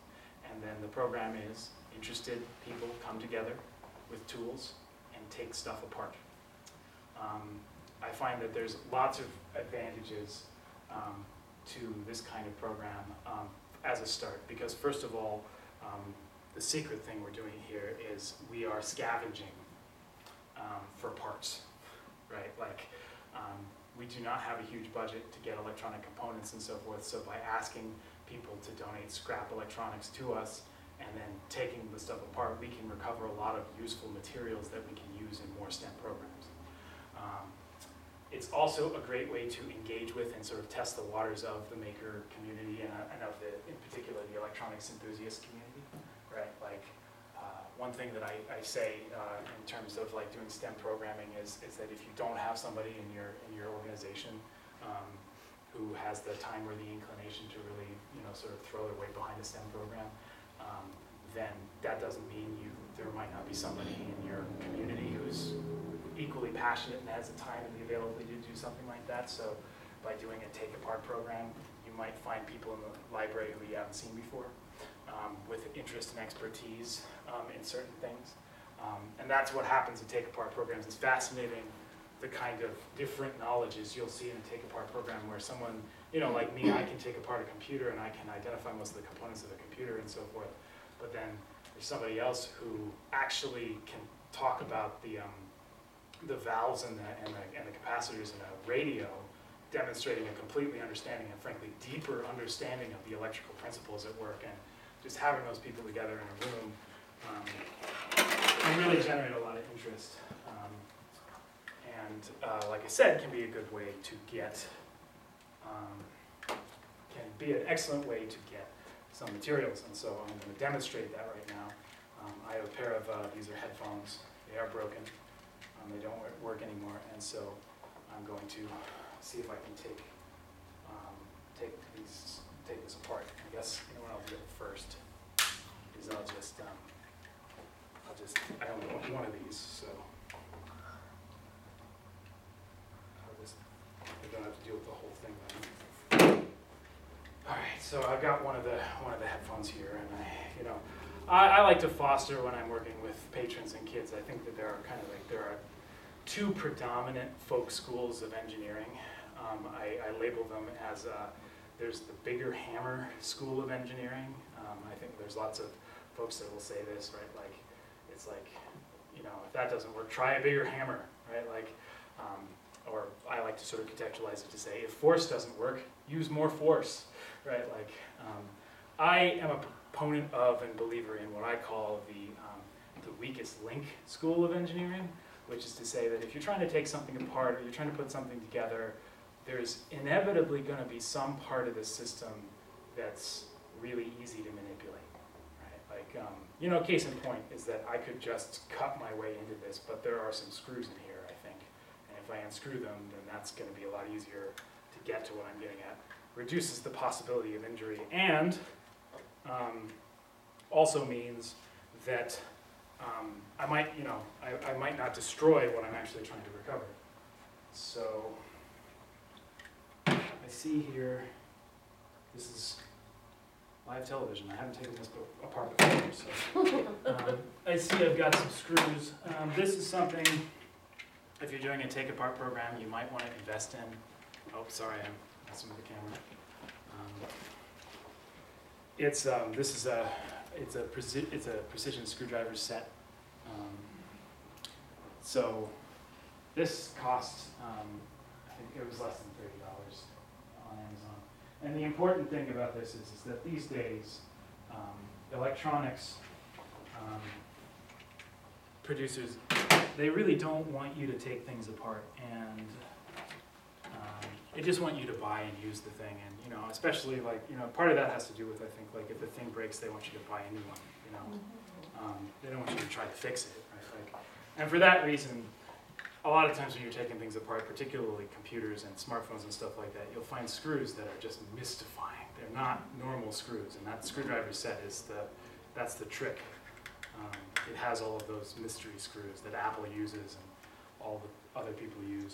And then the program is interested people come together with tools and take stuff apart. Um, I find that there's lots of advantages um, to this kind of program um, as a start, because first of all, um, the secret thing we're doing here is we are scavenging um, for parts, right? Like, um, we do not have a huge budget to get electronic components and so forth, so by asking people to donate scrap electronics to us and then taking the stuff apart, we can recover a lot of useful materials that we can use in more STEM programs. Um, it's also a great way to engage with and sort of test the waters of the maker community and, uh, and of the, in particular, the electronics enthusiast community, right? Like, uh, one thing that I, I say uh, in terms of like doing STEM programming is, is that if you don't have somebody in your, in your organization um, who has the time or the inclination to really, you know, sort of throw their weight behind a STEM program, um, then that doesn't mean you, there might not be somebody in your community who's equally passionate and has the time and the availability to do something like that. So by doing a take-apart program, you might find people in the library who you haven't seen before um, with interest and expertise um, in certain things. Um, and that's what happens in take-apart programs. It's fascinating the kind of different knowledges you'll see in a take-apart program where someone, you know, like me, I can take apart a computer and I can identify most of the components of the computer and so forth. But then there's somebody else who actually can talk about the um, the valves and the, and, the, and the capacitors in a radio, demonstrating a completely understanding and frankly deeper understanding of the electrical principles at work, and just having those people together in a room um, can really generate a lot of interest. Um, and uh, like I said, can be a good way to get, um, can be an excellent way to get some materials, and so I'm going to demonstrate that right now. Um, I have a pair of, uh, these are headphones, they are broken. Um, they don't work anymore, and so I'm going to see if I can take um, take these take this apart. I guess you know what I'll do first is I'll just um, I'll just I only want one of these, so I'll just I don't have to deal with the whole thing then. All right, so I've got one of the one of the headphones here, and I you know. I, I like to foster when I'm working with patrons and kids. I think that there are kind of like, there are two predominant folk schools of engineering. Um, I, I label them as, uh, there's the bigger hammer school of engineering. Um, I think there's lots of folks that will say this, right? Like, it's like, you know, if that doesn't work, try a bigger hammer, right? Like, um, or I like to sort of contextualize it to say, if force doesn't work, use more force, right? Like, um, I am a proponent of and believer in what I call the, um, the weakest link school of engineering, which is to say that if you're trying to take something apart or you're trying to put something together, there's inevitably going to be some part of the system that's really easy to manipulate, right? Like, um, you know, case in point is that I could just cut my way into this, but there are some screws in here, I think. And if I unscrew them, then that's going to be a lot easier to get to what I'm getting at. Reduces the possibility of injury, and Um, also means that um, I might, you know, I, I might not destroy what I'm actually trying to recover. So I see here, this is live television. I haven't taken this apart before, so um, I see I've got some screws. Um, this is something, if you're doing a take-apart program, you might want to invest in. Oh, sorry, I'm messing with the camera. Um, It's um, this is a it's a preci it's a precision screwdriver set. Um, so this cost um, I think it was less than thirty dollars on Amazon. And the important thing about this is, is that these days um, electronics um, producers, they really don't want you to take things apart, and um, they just want you to buy and use the thing. And you know, especially like, you know, part of that has to do with, I think, like if the thing breaks, they want you to buy a new one, you know. Um, they don't want you to try to fix it, right? Like, and for that reason, a lot of times when you're taking things apart, particularly computers and smartphones and stuff like that, you'll find screws that are just mystifying. They're not normal screws, and that screwdriver set is the, that's the trick. Um, it has all of those mystery screws that Apple uses and all the other people use.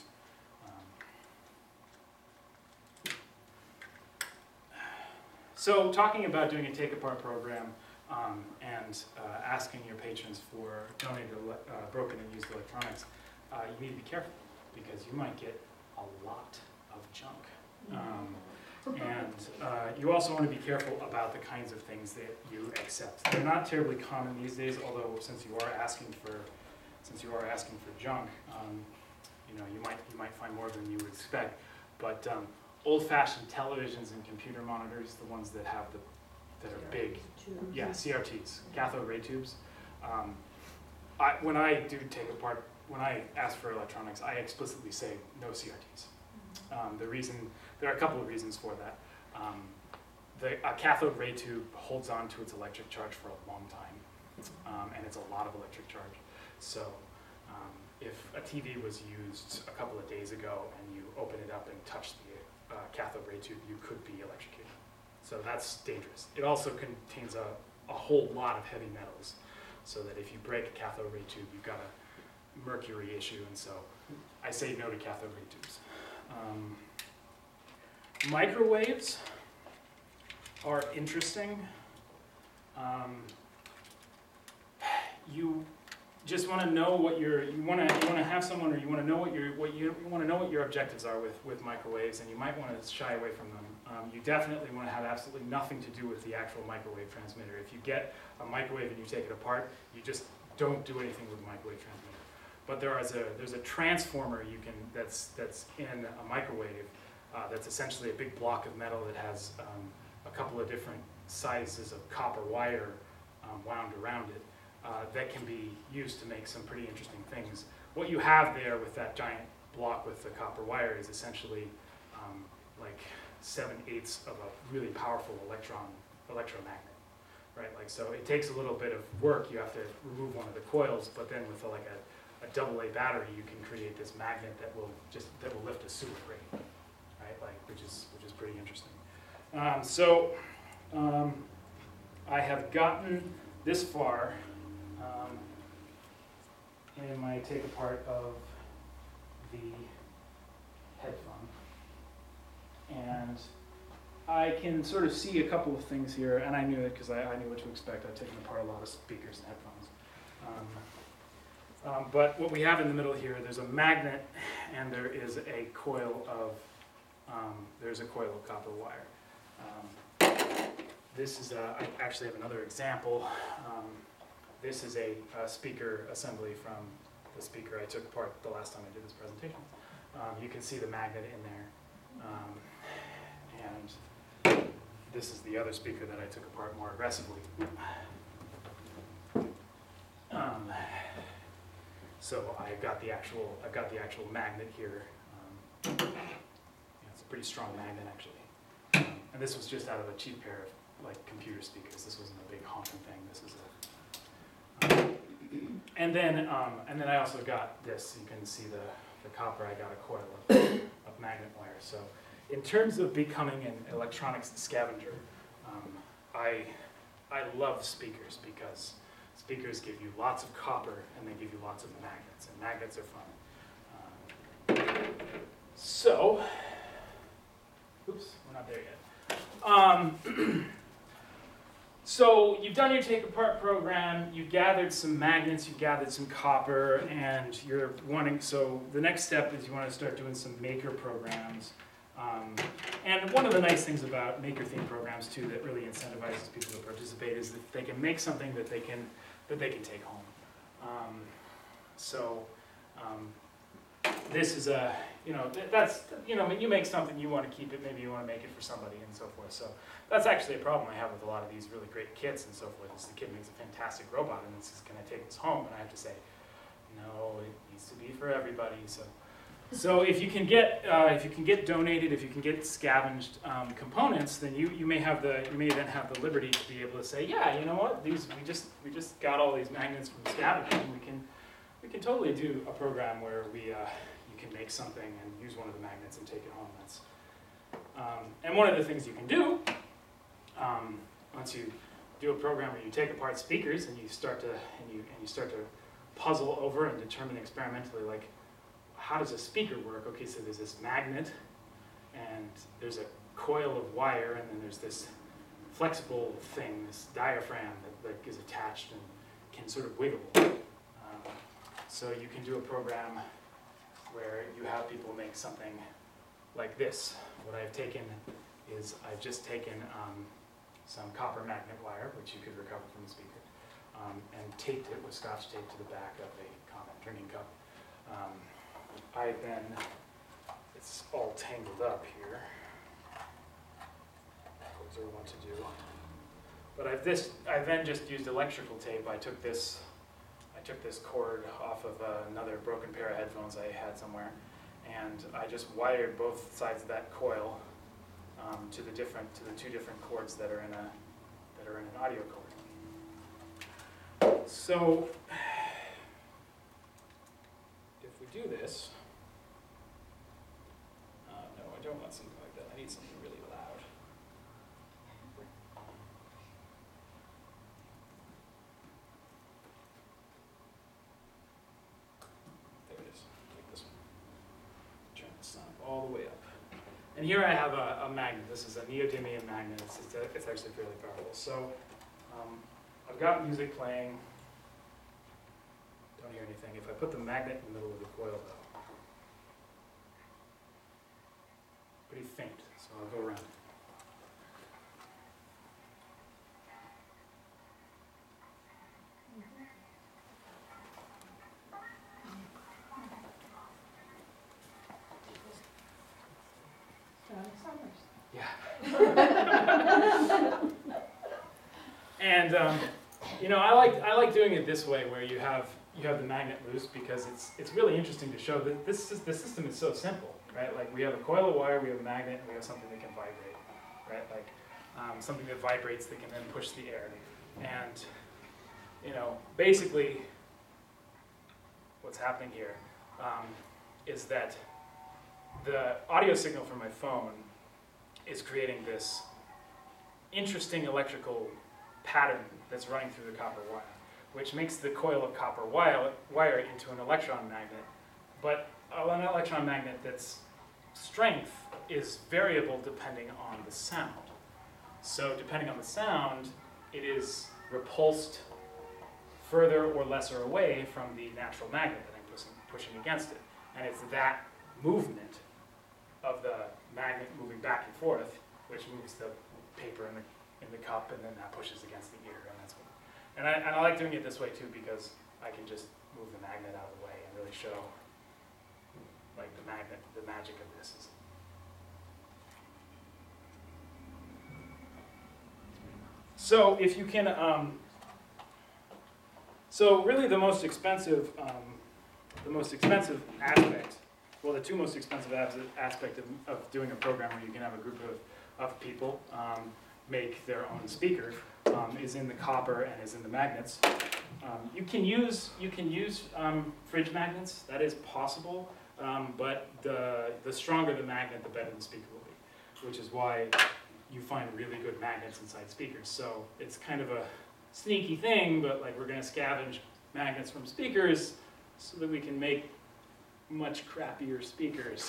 So talking about doing a take-apart program, um, and uh, asking your patrons for donated ele- uh, broken and used electronics, uh, you need to be careful because you might get a lot of junk. Um, and uh, you also want to be careful about the kinds of things that you accept. They're not terribly common these days, although since you are asking for, since you are asking for junk, um, you know, you might you might find more than you would expect. But um, old-fashioned televisions and computer monitors, the ones that have the that are big, yeah, C R Ts, cathode ray tubes. Um, I, when I do take apart, when I ask for electronics, I explicitly say no C R Ts. Um, the reason, there are a couple of reasons for that. Um, the, a cathode ray tube holds on to its electric charge for a long time, um, and it's a lot of electric charge. So um, if a T V was used a couple of days ago and you open it up and touch the uh, cathode ray tube, you could be electrocuted. So that's dangerous. It also contains a, a whole lot of heavy metals, so that if you break a cathode ray tube, you've got a mercury issue, and so I say no to cathode ray tubes. Um, microwaves are interesting. Um, you just want to know what your you want to you want to have someone, or you want to know what your what you, you want to know what your objectives are with with microwaves, and you might want to shy away from them. Um, you definitely want to have absolutely nothing to do with the actual microwave transmitter. If you get a microwave and you take it apart, you just don't do anything with the microwave transmitter. But there is a there's a transformer you can that's that's in a microwave uh, that's essentially a big block of metal that has um, a couple of different sizes of copper wire um, wound around it uh, that can be used to make some pretty interesting things. What you have there with that giant block with the copper wire is essentially um, like seven eighths of a really powerful electron electromagnet, right? Like, so it takes a little bit of work. You have to remove one of the coils, but then with a, like a, a double A battery, you can create this magnet that will just that will lift a super crane, right? Like, which is which is pretty interesting. Um, so um, I have gotten this far um, in my take apart of the headphone. And I can sort of see a couple of things here, and I knew it because I, I knew what to expect. I've taken apart a lot of speakers and headphones. Um, um, but what we have in the middle here, there's a magnet, and there is a coil of um, there's a coil of copper wire. Um, this is a, I actually have another example. Um, this is a, a speaker assembly from the speaker I took apart the last time I did this presentation. Um, you can see the magnet in there. Um, And this is the other speaker that I took apart more aggressively. Um, so I've got the actual, I've got the actual magnet here. Um, yeah, it's a pretty strong magnet, actually. Um, and this was just out of a cheap pair of like computer speakers. This wasn't a big honking thing. This was a. Um, and then, um, and then I also got this. You can see the the copper. I got a coil of, of magnet wire. So. In terms of becoming an electronics scavenger, um, I, I love speakers because speakers give you lots of copper and they give you lots of magnets, and magnets are fun. Um, so, oops, we're not there yet. Um, so you've done your take apart program, you gathered some magnets, you gathered some copper, and you're wanting, so the next step is you want to start doing some maker programs. Um, and one of the nice things about maker theme programs too that really incentivizes people to participate is that they can make something that they can that they can take home. Um, so um, this is a you know th that's you know you make something, you want to keep it, maybe you want to make it for somebody and so forth. So that's actually a problem I have with a lot of these really great kits and so forth. Is the kid makes a fantastic robot and it's just, can I take this home? And I have to say, no, it needs to be for everybody. So. So if you can get uh, if you can get donated, if you can get scavenged um, components, then you, you may have the you may then have the liberty to be able to say, yeah, you know what, these we just we just got all these magnets from scavenging. We can we can totally do a program where we uh, you can make something and use one of the magnets and take it home. That's um, and one of the things you can do um, once you do a program where you take apart speakers and you start to and you and you start to puzzle over and determine experimentally, like, how does a speaker work? Okay, so there's this magnet, and there's a coil of wire, and then there's this flexible thing, this diaphragm that, that is attached and can sort of wiggle. Um, so you can do a program where you have people make something like this. What I've taken is I've just taken um, some copper magnet wire, which you could recover from the speaker, um, and taped it with scotch tape to the back of a common drinking cup. Um, I then, it's all tangled up here. Those are what to do. But I've this. I then just used electrical tape. I took this. I took this cord off of uh, another broken pair of headphones I had somewhere, and I just wired both sides of that coil um, to the different to the two different cords that are in a that are in an audio cord. So if we do this, uh, no, I don't want something like that. I need something really loud. All the way up. And here I have a, a magnet. This is a neodymium magnet. It's, it's, a, it's actually fairly powerful. So um, I've got music playing. Don't hear anything. If I put the magnet in the middle of the coil, though, pretty faint. So I'll go around. Yeah. And um, you know, I like I like doing it this way, where you have you have the magnet loose, because it's it's really interesting to show that this is, the system is so simple, right? Like we have a coil of wire, we have a magnet, and we have something that can vibrate, right? Like um, something that vibrates that can then push the air. And you know, basically, what's happening here um, is that the audio signal from my phone is creating this interesting electrical pattern that's running through the copper wire, which makes the coil of copper wire, wire into an electron magnet, but an electron magnet that's strength is variable depending on the sound. So depending on the sound, it is repulsed further or lesser away from the natural magnet that I'm pushing, pushing against it. And it's that movement of the magnet moving back and forth, which moves the paper in the in the cup, and then that pushes against the ear, and that's what. And I and I like doing it this way too, because I can just move the magnet out of the way and really show, like, the magnet, the magic of this is. So if you can, um, so really the most expensive, um, the most expensive aspect. Well, the two most expensive aspect of, of doing a program where you can have a group of, of people um, make their own speaker um, is in the copper and is in the magnets. Um, you can use you can use um, fridge magnets. That is possible, um, but the the stronger the magnet, the better the speaker will be. Which is why you find really good magnets inside speakers. So it's kind of a sneaky thing, but like we're going to scavenge magnets from speakers so that we can make much crappier speakers.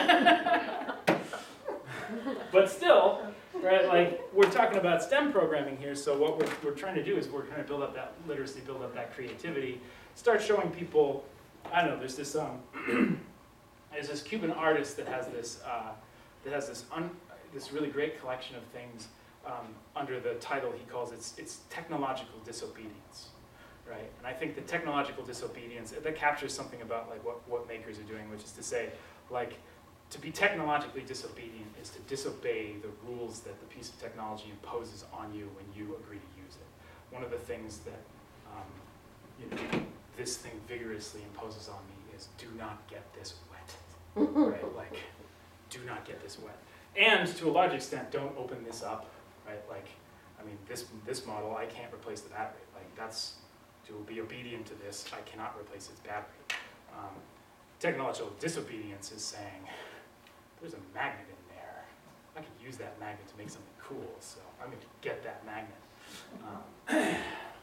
But still, right, like we're talking about STEM programming here, so what we're, we're trying to do is we're trying to build up that literacy, build up that creativity, start showing people, I don't know, there's this, um, there's this Cuban artist that has this, uh, that has this, un, this really great collection of things um, under the title he calls it, it's technological disobedience. Right, and I think the technological disobedience, that captures something about like what, what makers are doing, which is to say, like, to be technologically disobedient is to disobey the rules that the piece of technology imposes on you when you agree to use it. One of the things that um, you know, this thing vigorously imposes on me is do not get this wet. Right, like, do not get this wet. And to a large extent, don't open this up. Right, like, I mean, this this model, I can't replace the battery. Like, that's to be obedient to this, I cannot replace its battery. Um, technological disobedience is saying, there's a magnet in there. I can use that magnet to make something cool, so I'm going to get that magnet. Um,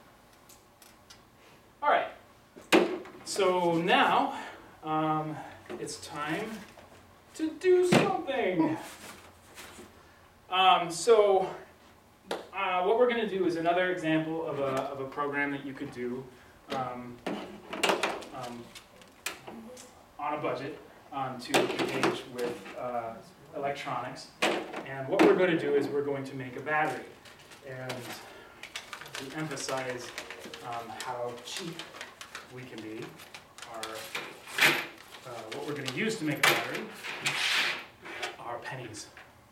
all right, so now um, it's time to do something. Um, so uh, what we're going to do is another example of a, of a program that you could do um, um, on a budget um, to engage with uh, electronics. And what we're going to do is we're going to make a battery. And to emphasize um, how cheap we can be, our, uh, what we're going to use to make a battery are pennies.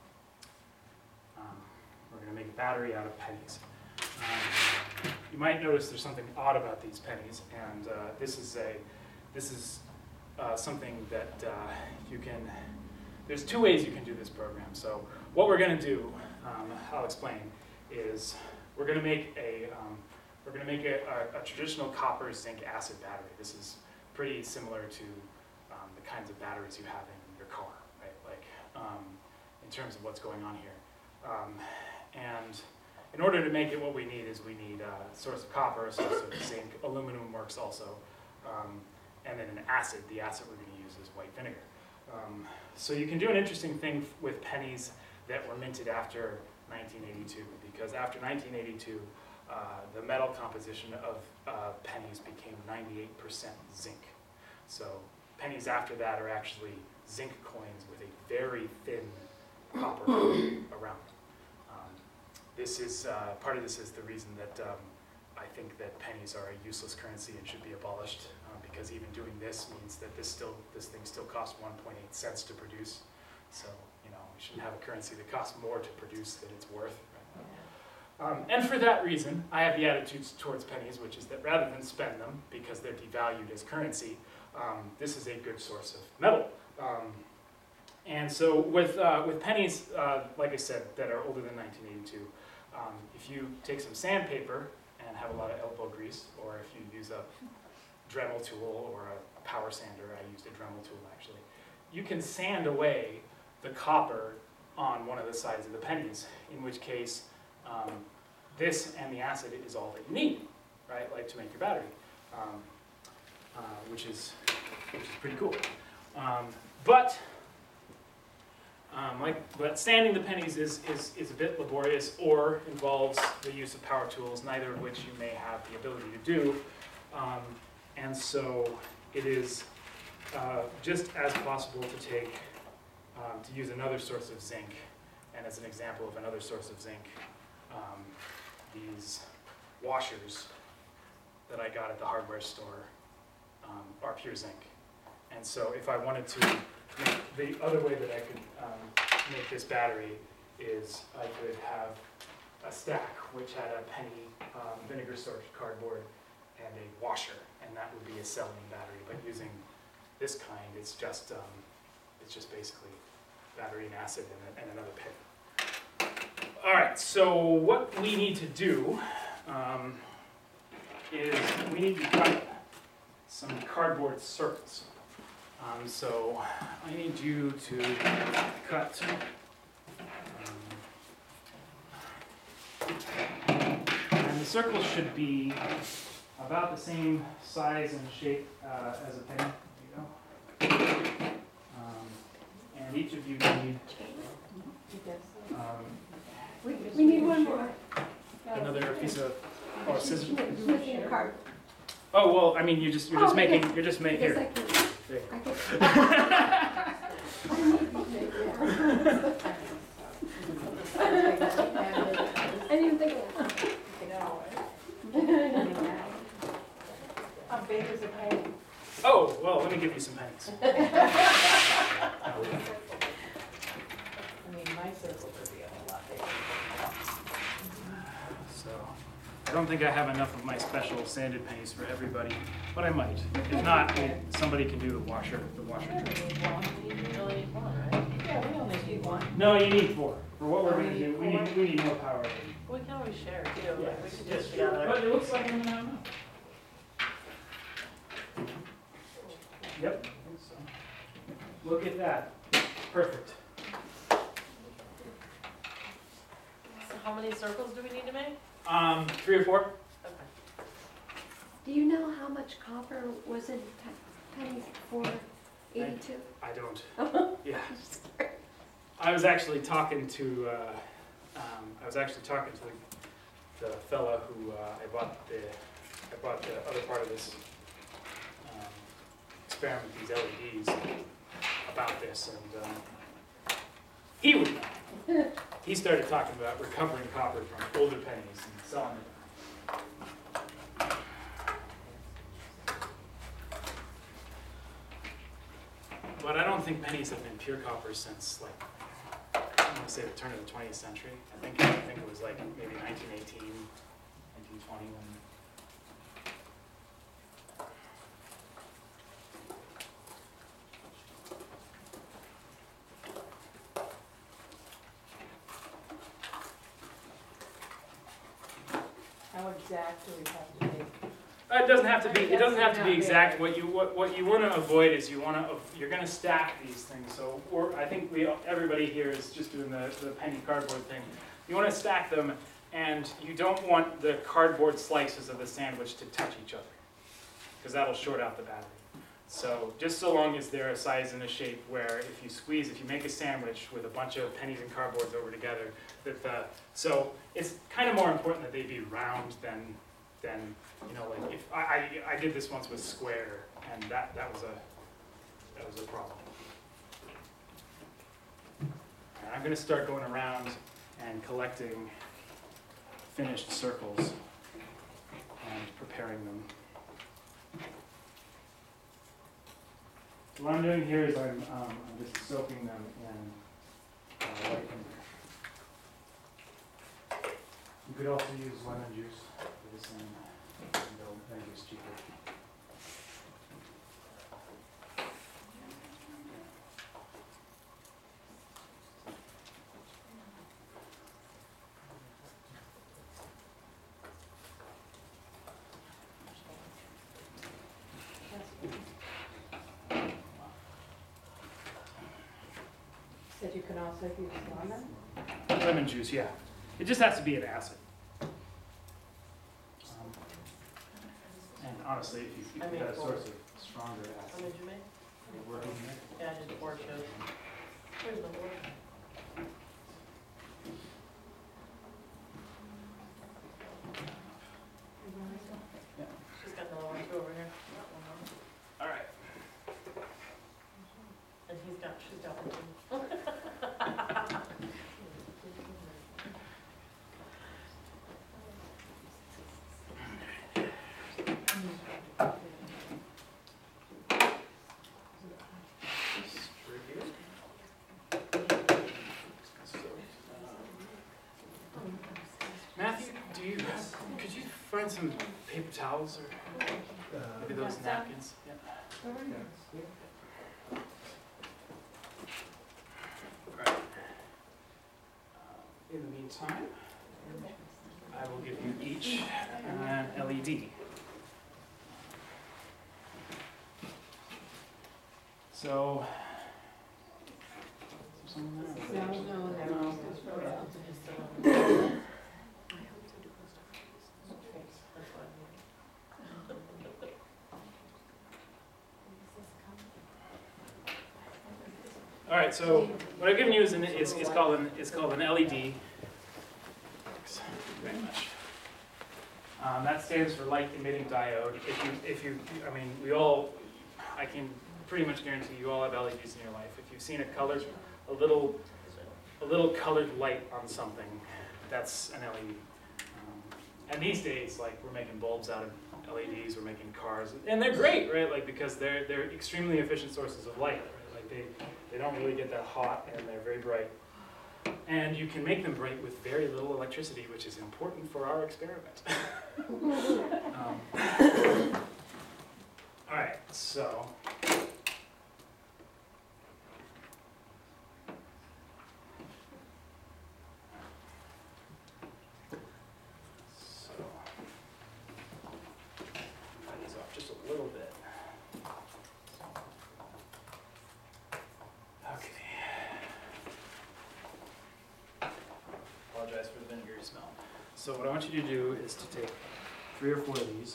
Um, we're going to make a battery out of pennies. Um, you might notice there's something odd about these pennies, and uh, this is a this is uh, something that uh, you can. There's two ways you can do this program. So what we're going to do, um, I'll explain, is we're going to make a um, we're going to make a, a, a traditional copper zinc acid battery. This is pretty similar to um, the kinds of batteries you have in your car, right? Like um, in terms of what's going on here. Um, and in order to make it, what we need is we need a source of copper, a source of zinc. Aluminum works also, um, and then an acid. The acid we're going to use is white vinegar. Um, so you can do an interesting thing with pennies that were minted after nineteen eighty-two, because after nineteen eighty-two, uh, the metal composition of uh, pennies became ninety-eight percent zinc. So pennies after that are actually zinc coins with a very thin copper around them. Um, this is, uh, part of this is the reason that um, I think that pennies are a useless currency and should be abolished, uh, because even doing this means that this still this thing still costs one point eight cents to produce. So you know we shouldn't have a currency that costs more to produce than it's worth. Right? Um, and for that reason, I have the attitudes towards pennies, which is that rather than spend them because they're devalued as currency, um, this is a good source of metal. Um, and so with uh, with pennies, uh, like I said, that are older than nineteen eighty-two, um, if you take some sandpaper and have a lot of elbow grease, or if you use a Dremel tool or a power sander, I used a Dremel tool actually, you can sand away the copper on one of the sides of the pennies, in which case um, this and the acid is all that you need, right, like to make your battery, um, uh, which is which is pretty cool. Um, but Um, like, but sanding the pennies is, is, is a bit laborious or involves the use of power tools, neither of which you may have the ability to do. Um, and so it is uh, just as possible to take, um, to use another source of zinc. And as an example of another source of zinc, um, these washers that I got at the hardware store um, are pure zinc. And so if I wanted to, the other way that I could um, make this battery is I could have a stack which had a penny um, vinegar soaked cardboard and a washer, and that would be a cell-in battery. But using this kind, it's just um, it's just basically battery and acid and, and another pin. All right, so what we need to do um, is we need to cut some cardboard circles. Um, so I need you to cut um, and the circles should be about the same size and shape uh, as a penny. There you go. Um, and each of you need um, We, we need one more. another piece of oh scissors. Missing a card. Oh well, I mean you just you're just Oh, making because- you're just making Because here. I can, There. I can. I need to make that. I didn't even think of that. How big is a penny? Oh well, let me give you some pennies. I mean, my circle would be a whole lot bigger. So, I don't think I have enough of my special sanded pennies for everybody, but I might. If not, we- somebody can do the washer, the washer We trick. only need one, we only need one, right? Yeah, we only need one. No, you need four. For what we're Oh, we gonna do, need we need, we need more power. We can always share too, Yeah, like we could yes, just sure. together. But it looks like I'm gonna have enough. Yep. I think so. Look at that. Perfect. So how many circles do we need to make? Um, three or four? Okay. Do you know how much copper was in pe- pennies before eighty-two? I don't. Yeah. I was actually talking to, uh, um, I was actually talking to the the fella who uh, I bought the I bought the other part of this um, experiment, these L E Ds, about this, and um, he would know. He started talking about recovering copper from older pennies and selling it. But I don't think pennies have been pure copper since, like, I want to say the turn of the twentieth century. I think I think it was like maybe nineteen eighteen, nineteen twenty when. How exact do we have to be? Uh, It doesn't have to be, it doesn't have to be exact. What you, what, what you want to avoid is you want to, you're going to stack these things. So, or I think we, everybody here is just doing the, the penny cardboard thing. You want to stack them, and you don't want the cardboard slices of the sandwich to touch each other, because that'll short out the battery. So just so long as they're a size and a shape where if you squeeze, if you make a sandwich with a bunch of pennies and cardboards over together, that the, so it's kind of more important that they be round than, than, you know, like if, I, I, I did this once with square, and that, that was a, that was a problem. And I'm gonna start going around and collecting finished circles and preparing them. What I'm doing here is I'm, um, I'm just soaking them in uh, white vinegar. You could also use lemon juice for the same, though lemon juice is cheaper. Said you can also use lemon? Lemon juice, yeah. It just has to be an acid. Um, and honestly, if you, if you I get made a four. source of stronger How acid, did you make? you're working it. Yeah, I did four shows. Where's the board? Yeah. She's got another one too over here. All right. And he's got, she's got one too. Matthew, do you have, could you find some paper towels or maybe those napkins? Yeah. Right. Uh, In the meantime, I will give you each an L E D. So, is there someone there? No, no, no. All right, so what I've given you is, an, is, is called an is called an L E D. Thanks very much. Um, that stands for light emitting diode. If you if you I mean we all I can pretty much guarantee you all have L E Ds in your life. If you've seen a colored a little a little colored light on something, that's an L E D. Um, and these days, like we're making bulbs out of L E Ds, we're making cars, and they're great, right? Like because they're they're extremely efficient sources of light. Right? Like they they don't really get that hot, and they're very bright. And you can make them bright with very little electricity, which is important for our experiment. um, all right, so. So, cut these off just a little bit. Okay. Apologize for the vinegary smell. So what I want you to do is to take three or four of these.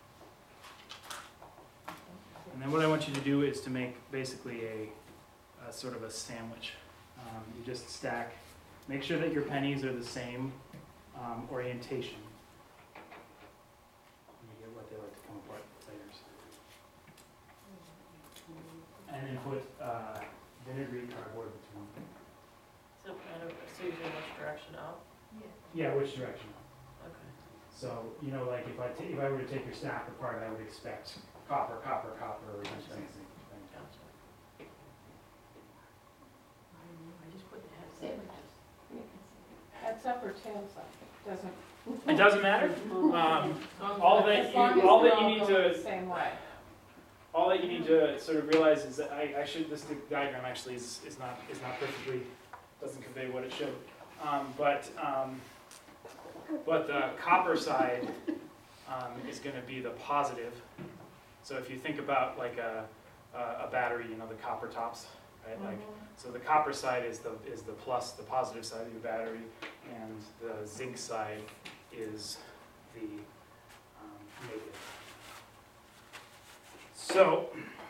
And then what I want you to do is to make basically a, a sort of a sandwich. Um, you just stack, make sure that your pennies are the same um, orientation. Let me get what they like to come apart layers. And then put uh, vinegary cardboard between them. So, kind of, so you're doing which direction up? Yeah, which direction? Okay. So, you know, like if I, ta- if I were to take your stack apart, I would expect copper, copper, copper, or something. Gotcha. I just put the head Sandwiches. Heads up or tails up, doesn't. It doesn't matter. Um, all that As long you, as all they're that you all need going to, the same way. all that you need to sort of realize is that I, I should, this diagram actually is, is not, is not perfectly, doesn't convey what it should. Um, but, um, but the copper side, um, is gonna be the positive. So if you think about like a, a, a battery, you know, the copper tops, right? Like, so the copper side is the, is the plus, the positive side of your battery, and the zinc side is the um, negative. So,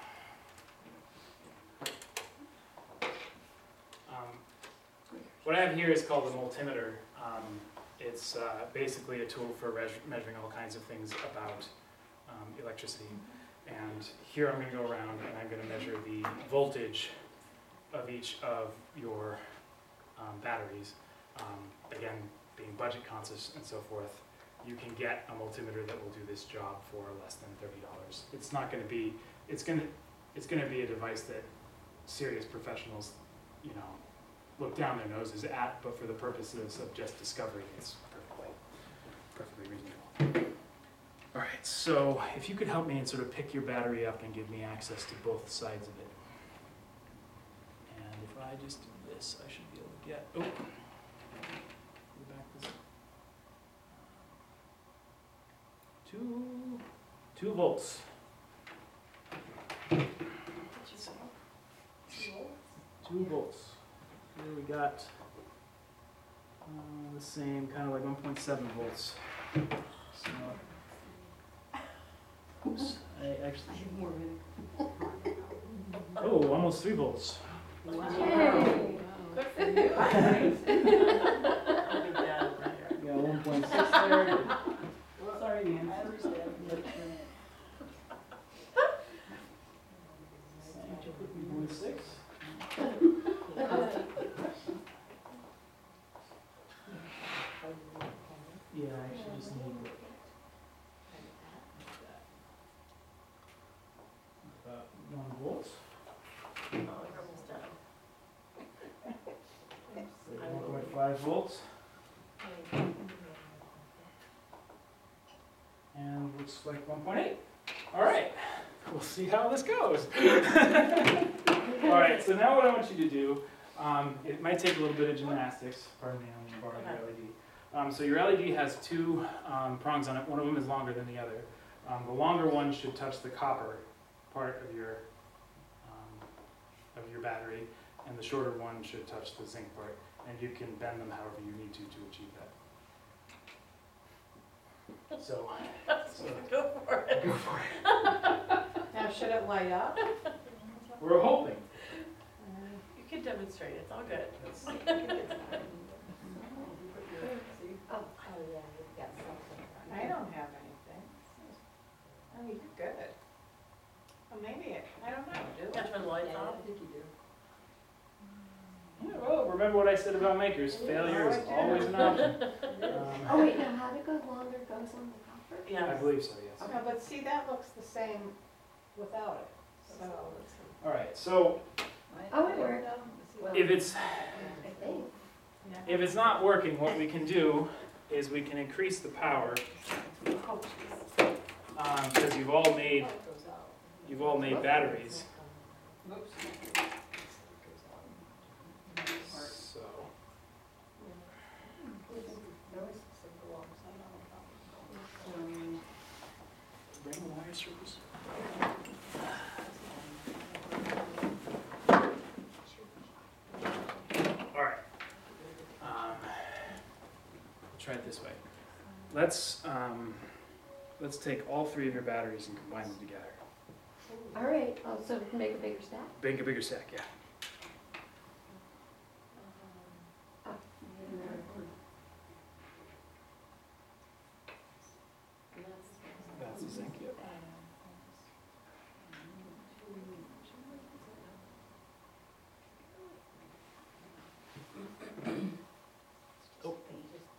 um, what I have here is called a multimeter. Um, it's uh, basically a tool for res- measuring all kinds of things about um, electricity. And here I'm going to go around and I'm going to measure the voltage of each of your um, batteries. Um, again, being budget conscious and so forth, you can get a multimeter that will do this job for less than thirty dollars. It's not going to be, it's going to, it's going to be a device that serious professionals, you know, look down their noses at, but for the purposes of just discovery, it's perfectly, perfectly reasonable. All right, so if you could help me and sort of pick your battery up and give me access to both sides of it. And if I just do this, I should be able to get, oh, go back this, two, two volts. Two volts. Here we got uh, the same, kind of like one point seven volts. So, oops, I actually, oh, almost three volts. Yay. Good for you. I'll be down over here. Yeah, one point six there. Sorry, Ian. one point six. Yeah, I actually just need about one volt. Oh, you're almost done. So one point five volts. And looks like one point eight. All right, we'll see how this goes. All right, so now what I want you to do, um, it might take a little bit of gymnastics. Pardon me, I'm borrowing your L E D. Um, so your L E D has two um, prongs on it. One of them is longer than the other. Um, the longer one should touch the copper part of your um, of your battery, and the shorter one should touch the zinc part. And you can bend them however you need to to achieve that. So, so Go for it. go for it. Now, should it light up? We're hoping. You can demonstrate, it's all good. That's, Oh, oh, yeah, you've got something. I don't have anything. Oh, you're good. Well, maybe it, I don't know, do Can I it? turn the lights off? yeah, well, remember what I said about makers. Failure is always an option. Oh, Um, wait, now how to go longer goes on the copper? I Yeah. believe so, yes. No, but see, that looks the same without it, so. All right, so Oh, it worked. Well, if it's I think. if it's not working, what we can do is we can increase the power because you've all made you've all made batteries. So bring the wire strippers. All right. Um, try it this way. Let's um, let's take all three of your batteries and combine them together. All right, oh, so make a bigger stack? Make a bigger stack, yeah. Ah.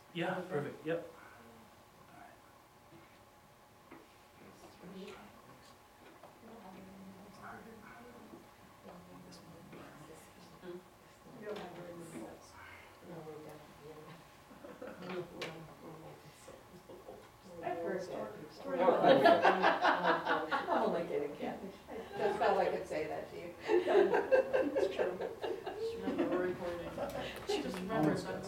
Yeah, perfect, yep. I've heard that. I'm only kidding, yeah. I just felt I could say that to you. It's true. Just remember we're recording. She just remembers that.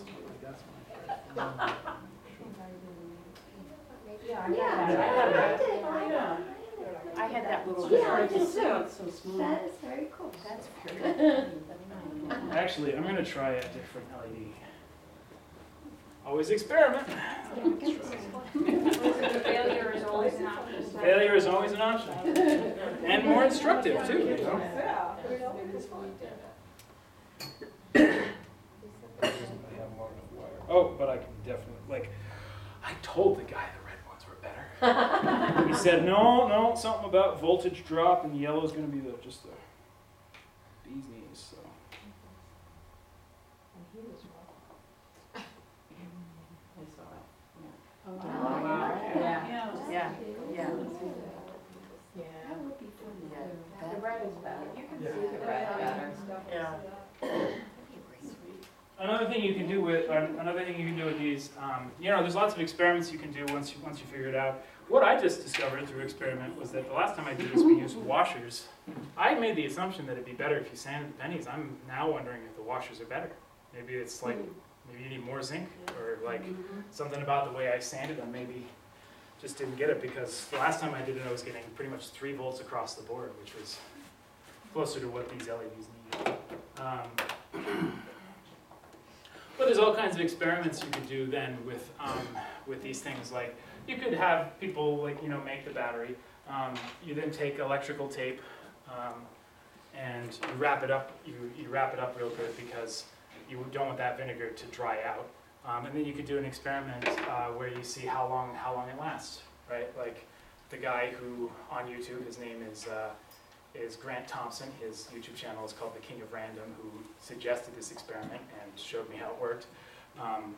Yeah, Yeah, I had that. I did. Yeah. I had that little. Yeah, I did too. So smooth. That is very cool. That's very good. Actually, I'm gonna try a different L E D. Always experiment. Failure is always an option. Failure is always an option. And more instructive too, you know? Oh, but I can definitely, like, I told the guy the red ones were better. He said, no, no, something about voltage drop and yellow is gonna be the, just the bee's knees, so. I saw it. Oh, wow. Yeah, Yeah. yeah, yeah. Yeah. That would be fun to do. The red is better. You can Yeah. see the red better. Yeah. Another thing you can do with um, another thing you can do with these, um, you know, there's lots of experiments you can do once you once you figure it out. What I just discovered through experiment was that the last time I did this, we used washers. I made the assumption that it'd be better if you sanded the pennies. I'm now wondering if the washers are better. Maybe it's like maybe you need more zinc, or like something about the way I sanded them. Maybe just didn't get it, because the last time I did it, I was getting pretty much three volts across the board, which was closer to what these L E Ds need. Um, But there's all kinds of experiments you could do then with um, with these things. Like you could have people like you know make the battery. Um, you then take electrical tape um, and you wrap it up. You you wrap it up real good because you don't want that vinegar to dry out. Um, and then you could do an experiment uh, where you see how long how long it lasts. Right? Like the guy who on YouTube, his name is. Uh, is Grant Thompson. His YouTube channel is called The King of Random, who suggested this experiment and showed me how it worked. Um,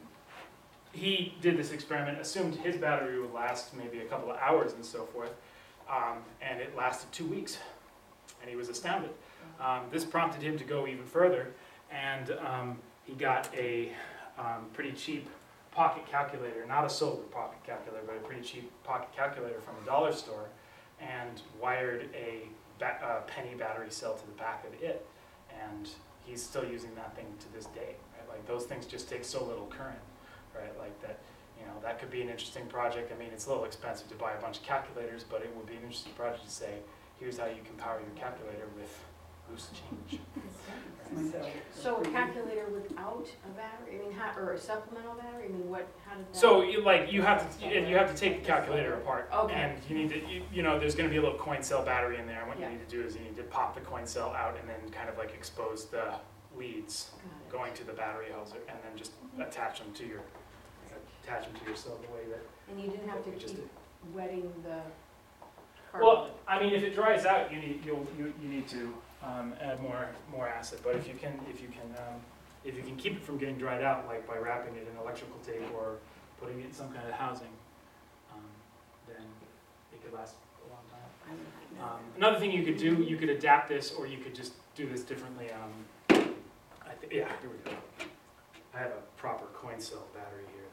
he did this experiment, assumed his battery would last maybe a couple of hours and so forth, um, and it lasted two weeks, and he was astounded. Um, this prompted him to go even further, and um, he got a um, pretty cheap pocket calculator, not a solar pocket calculator, but a pretty cheap pocket calculator from a dollar store, and wired a Ba uh, penny battery cell to the back of it, and he's still using that thing to this day. Right? Like those things just take so little current, right? Like that, you know, that could be an interesting project. I mean, it's a little expensive to buy a bunch of calculators, but it would be an interesting project to say, here's how you can power your calculator with loose change. Right? So a calculator without a battery, I mean, how, or a supplemental battery, I mean, what, how did that? So you like you have to you you have to take the calculator apart, Okay. and you need to you, you know there's going to be a little coin cell battery in there. And what Yeah. you need to do is you need to pop the coin cell out and then kind of like expose the leads Got it. going to the battery houser, and then just attach them to your attach them to your cell the way that. And you do have to we just keep did. wetting the Well, carbon. I mean, if it dries out, you need you'll, you you need to um, add more more acid. But if you can if you can um, if you can keep it from getting dried out, like by wrapping it in electrical tape or putting it in some kind of housing, um, then it could last a long time. I don't know. Um, another thing you could do, you could adapt this, or you could just do this differently. Um, I th yeah, here we go. I have a proper coin cell battery here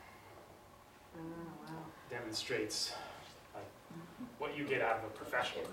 that Oh, wow. demonstrates like what you get out of a professional.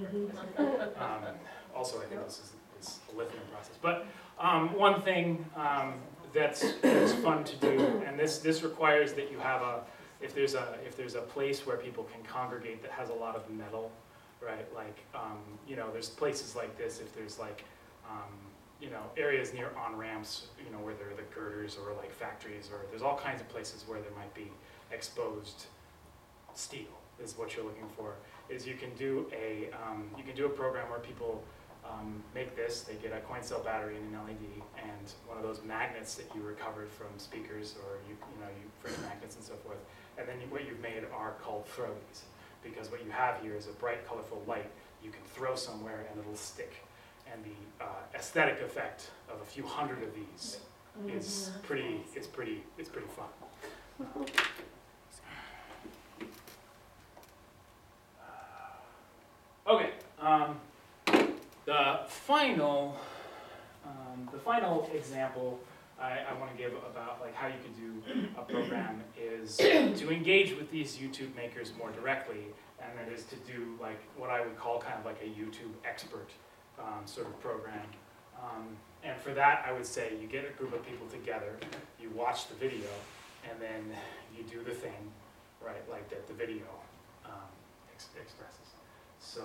Um, also, I think this is, is a lithium process. But um, one thing um, that's, that's fun to do, and this this requires that you have a if there's a if there's a place where people can congregate that has a lot of metal, right? Like um, you know, there's places like this. If there's like um, you know areas near on ramps, you know, where there are the girders or like factories, or there's all kinds of places where there might be exposed steel. Is what you're looking for. Is you can do a um, you can do a program where people um, make this. They get a coin cell battery and an L E D and one of those magnets that you recovered from speakers, or you you know you fridge magnets and so forth. And then you, what you've made are called throwies, because what you have here is a bright, colorful light you can throw somewhere and it'll stick. And the uh, aesthetic effect of a few hundred of these is pretty. It's pretty. It's pretty fun. Okay, um, the final, um, the final example I, I want to give about like how you could do a program is to engage with these YouTube makers more directly, and that is to do like what I would call kind of like a YouTube expert um, sort of program. Um, and for that, I would say you get a group of people together, you watch the video, and then you do the thing, right, like that the video um, ex expresses. So,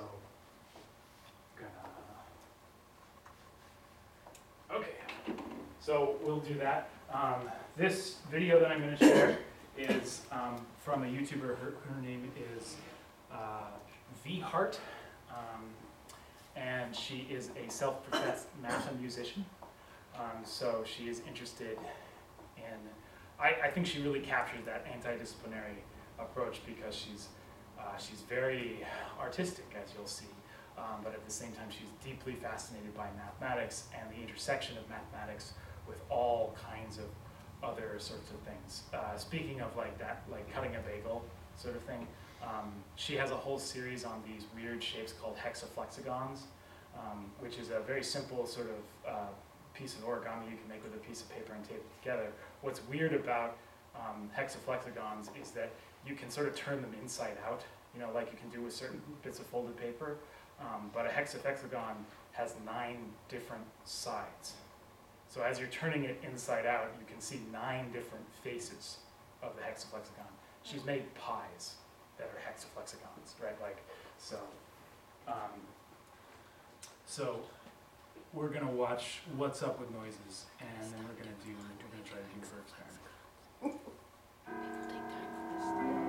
gonna, okay, so we'll do that. Um, this video that I'm going to share is um, from a YouTuber. Her, her name is uh, V Hart, um, and she is a self-professed math musician. Um, so she is interested in. I, I think she really captures that anti-disciplinary approach because she's uh, she's very artistic, as you'll see. Um, but at the same time, she's deeply fascinated by mathematics and the intersection of mathematics with all kinds of other sorts of things. Uh, speaking of like that, like cutting a bagel sort of thing, um, she has a whole series on these weird shapes called hexaflexagons, um, which is a very simple sort of uh, piece of origami you can make with a piece of paper and tape it together. What's weird about um, hexaflexagons is that you can sort of turn them inside out, you know, like you can do with certain bits of folded paper. Um, but a hexaflexagon has nine different sides. So as you're turning it inside out, you can see nine different faces of the hexaflexagon. She's made pies that are hexaflexagons, right? Like, so, um, so we're gonna watch What's Up with Noises, and then we're gonna do, we're gonna try to do her experiment. People take time for this.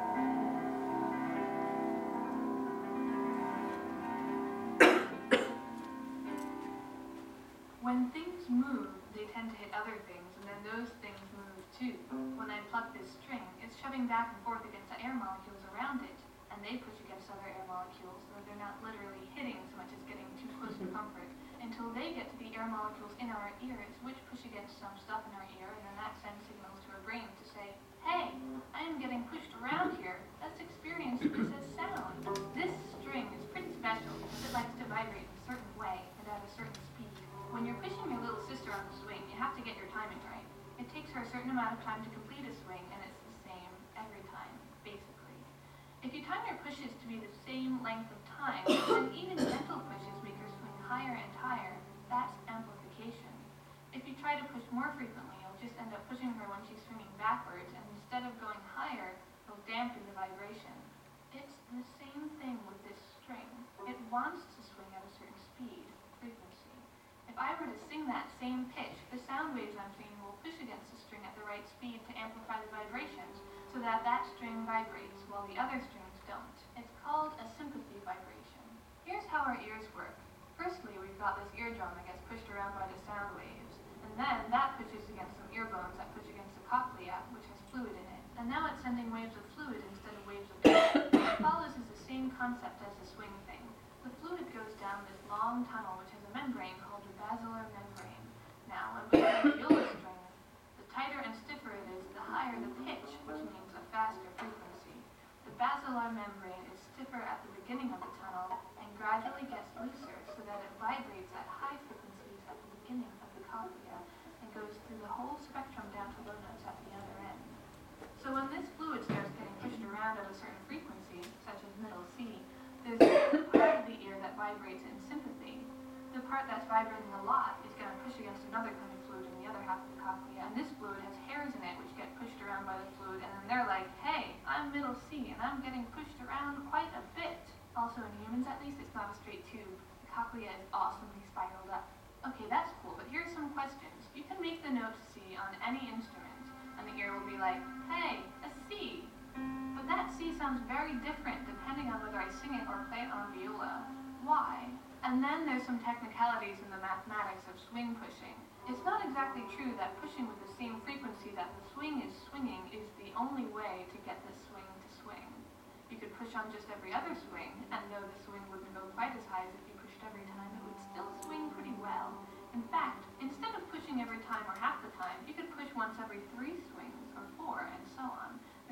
When things move, they tend to hit other things, and then those things move too. When I pluck this string, it's shoving back and forth against the air molecules around it, and they push against other air molecules, so they're not literally hitting so much as getting too close to comfort, until they get to the air molecules in our ears, which push against some stuff in our ear, and then that sends signals to our brain to say, hey, I am getting pushed around here. Let's experience this as sound. This string is pretty special because it likes to vibrate in a certain way and at a certain speed. When you're pushing your little sister on the swing, you have to get your timing right. It takes her a certain amount of time to complete a swing, and it's the same every time, basically. If you time your pushes to be the same length of time, then even gentle pushes make her swing higher and higher. That's amplification. If you try to push more frequently, you'll just end up pushing her when she's swinging backwards, and instead of going higher, you'll dampen the vibration. It's the same thing with this string. It wants to swing at a certain speed, frequency. If I were to sing that same pitch, the sound waves I'm singing will push against the string at the right speed to amplify the vibrations, so that that string vibrates while the other strings don't. It's called a sympathy vibration. Here's how our ears work. Firstly, we've got this eardrum that gets pushed around by the sound waves, and then that pushes against some ear bones that push against the cochlea, which has fluid in it. And now it's sending waves of fluid instead of waves of air. What follows is the same concept as the swing thing. The fluid goes down this long tunnel which has a membrane called the basilar membrane. Now, when we play a viola string, the tighter and stiffer it is, the higher the pitch, which means a faster frequency. The basilar membrane is stiffer at the beginning of the tunnel and gradually gets looser so that it vibrates at high frequencies at the beginning of the cochlea and goes through the whole spectrum down to low notes at the other end. So when this fluid starts getting pushed around at a certain frequency, such as middle C, there's a part of the ear that vibrates in sympathy. The part that's vibrating a lot is going to push against another kind of fluid in the other half of the cochlea, and this fluid has hairs in it which get pushed around by the fluid, and then they're like, hey, I'm middle C, and I'm getting pushed around quite a bit. Also, in humans at least, it's not a straight tube. The cochlea is awesomely spiraled up. Okay, that's cool, but here's some questions. You can make the note C on any instrument, and the ear will be like, hey, a C. But that C sounds very different depending on whether I sing it or play it on viola. Why? And then there's some technicalities in the mathematics of swing pushing. It's not exactly true that pushing with the same frequency that the swing is swinging is the only way to get the swing to swing. You could push on just every other swing, and though the swing wouldn't go quite as high as if you pushed every time, it would still swing pretty well. In fact, instead of pushing every time or half the time, you could push once every three swings, or four, and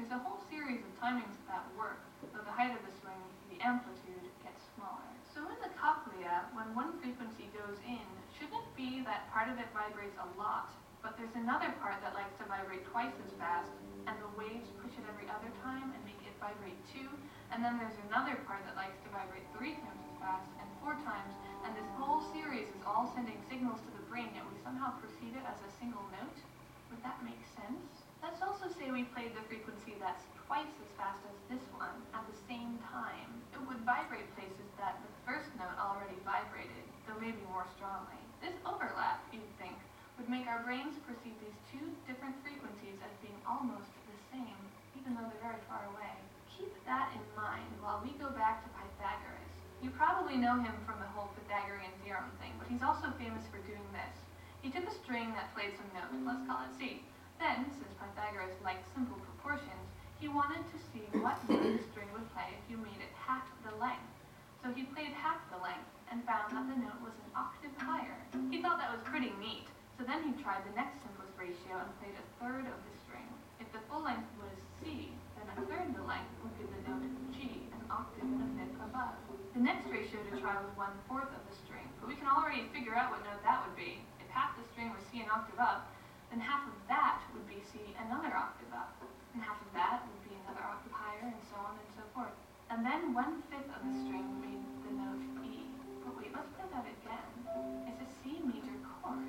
there's a whole series of timings that work, though the height of the swing, the amplitude, gets smaller. So in the cochlea, when one frequency goes in, shouldn't it be that part of it vibrates a lot, but there's another part that likes to vibrate twice as fast, and the waves push it every other time and make it vibrate two, and then there's another part that likes to vibrate three times as fast and four times, and this whole series is all sending signals to the brain, yet we somehow perceive it as a single note? Would that make sense? Let's also say we played the frequency that's twice as fast as this one at the same time. It would vibrate places that the first note already vibrated, though maybe more strongly. This overlap, you'd think, would make our brains perceive these two different frequencies as being almost the same, even though they're very far away. Keep that in mind while we go back to Pythagoras. You probably know him from the whole Pythagorean theorem thing, but he's also famous for doing this. He took a string that played some notes, let's call it C. Then, since Pythagoras liked simple proportions, he wanted to see what note the string would play if you made it half the length. So he played half the length and found that the note was an octave higher. He thought that was pretty neat. So then he tried the next simplest ratio and played a third of the string. If the full length was C, then a third the length would be the note G, an octave and a fifth above. The next ratio to try was one fourth of the string, but we can already figure out what note that would be. If half the string was C an octave up, then half of that would be C another octave up, and half of that would be another octave higher, and so on and so forth. And then one fifth of the string made the note E. But wait, let's play that again. It's a C major chord.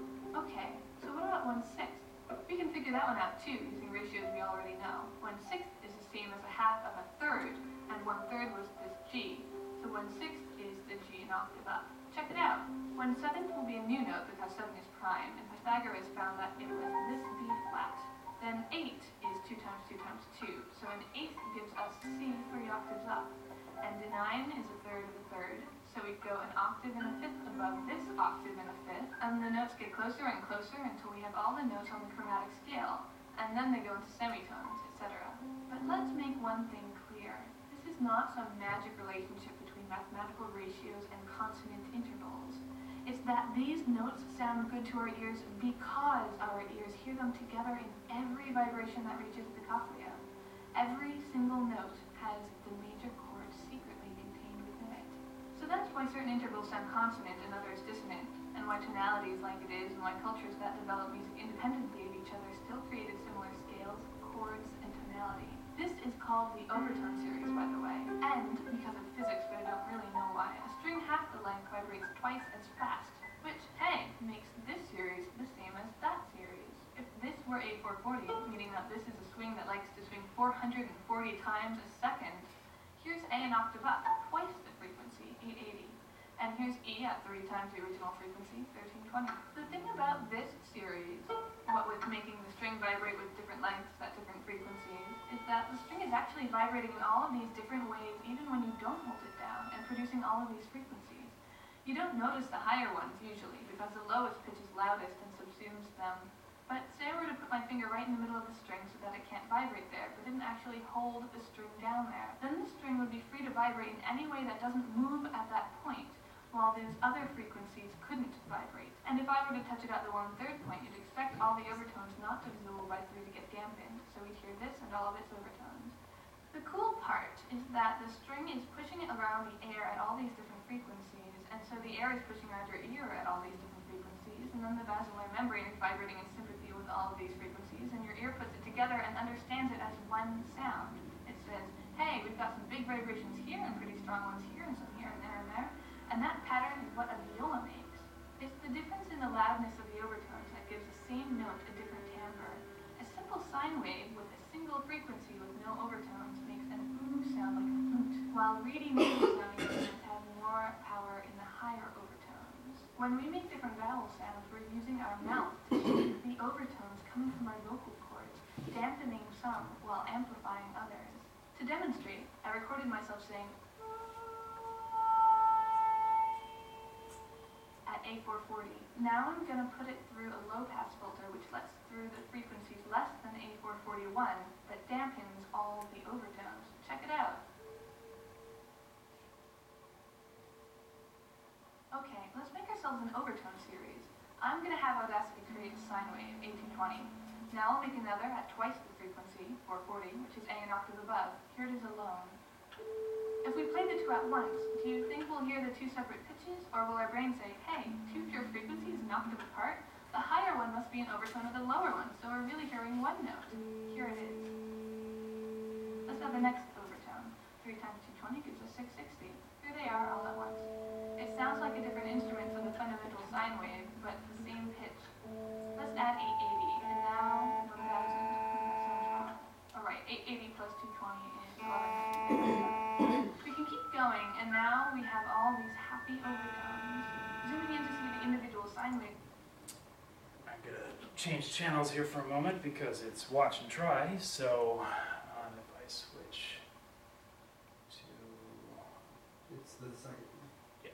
Okay, so what about one sixth? We can figure that one out too, using ratios we already know. One sixth is the same as a half of a third, and one third was this G. So one sixth is the G an octave up. Check it out. One seventh will be a new note because seven is prime, and Pythagoras found that it was this B flat. Then eight is two times two times two, so an eighth gives us C three octaves up. And nine is a third of a third, so we go an octave and a fifth above this octave and a fifth, and the notes get closer and closer until we have all the notes on the chromatic scale, and then they go into semitones, et cetera. But let's make one thing clear. This is not some magic relationship between mathematical ratios and consonant intervals. It's that these notes sound good to our ears because our ears hear them together in every vibration that reaches the cochlea. Every single note has the major chord secretly contained within it. So that's why certain intervals sound consonant and others dissonant, and why tonality is like it is, and why cultures that develop music independently of each other still created similar scales, chords, and tonality. This is called the overtone series, by the way, and because of physics, but I don't really know why, a string half the length vibrates twice as fast, which, hey, makes this series the same as that series. If this were A four forty, meaning that this is a swing that likes to swing four hundred forty times a second, here's A an octave up, twice the frequency, eight eighty. And here's E at three times the original frequency, thirteen twenty. The thing about this series, what with making the string vibrate with different lengths at different frequencies, is that the string is actually vibrating in all of these different ways even when you don't hold it down, and producing all of these frequencies. You don't notice the higher ones usually, because the lowest pitch is loudest and subsumes them. But say I were to put my finger right in the middle of the string so that it can't vibrate there, but didn't actually hold the string down there, then the string would be free to vibrate in any way that doesn't move at that point, while those other frequencies couldn't vibrate. And if I were to touch it at the one-third point, you'd expect all the overtones not to be zero by three to get dampened, so we'd hear this and all of its overtones. The cool part is that the string is pushing it around the air at all these different frequencies, and so the air is pushing around your ear at all these different frequencies, and then the basilar membrane is vibrating in sympathy with all of these frequencies, and your ear puts it together and understands it as one sound. It says, hey, we've got some big vibrations here and pretty strong ones here and some here and there and there, and that pattern is what a viola makes. It's the difference in the loudness of the overtones that gives the same note a different timbre. A simple sine wave with a single frequency with no overtones makes an ooh sound like a flute, while reedy nasal sounding instruments have more power in the higher overtones. When we make different vowel sounds, we're using our mouth to shape the overtones coming from our vocal cords, dampening some while amplifying others. To demonstrate, I recorded myself saying at A four forty. Now I'm going to put it through a low-pass filter which lets through the frequencies less than A four forty-one, but dampens all the overtones. Check it out. Okay, let's make ourselves an overtone series. I'm going to have Audacity create a sine wave, eighteen twenty. Now I'll make another at twice the frequency, four forty, which is A an octave above. Here it is alone. If we play the two at once, do you think we'll hear the two separate pitches, or will our brain say, hey, two pure frequencies an octave apart? The higher one must be an overtone of the lower one, so we're really hearing one note. Here it is. Let's have the next overtone. three times two hundred twenty gives us six sixty. Here they are all at once. It sounds like a different instrument than the fundamental sine wave, but the same pitch. Let's add eight eighty, and now one thousand. Alright, eight eighty plus two twenty is eleven. We can keep going, and now we have all these happy overtones. Zooming in to see the individual sine wave. I'm gonna change channels here for a moment because it's watch and try. So um, if I switch to It's the second one. Yeah.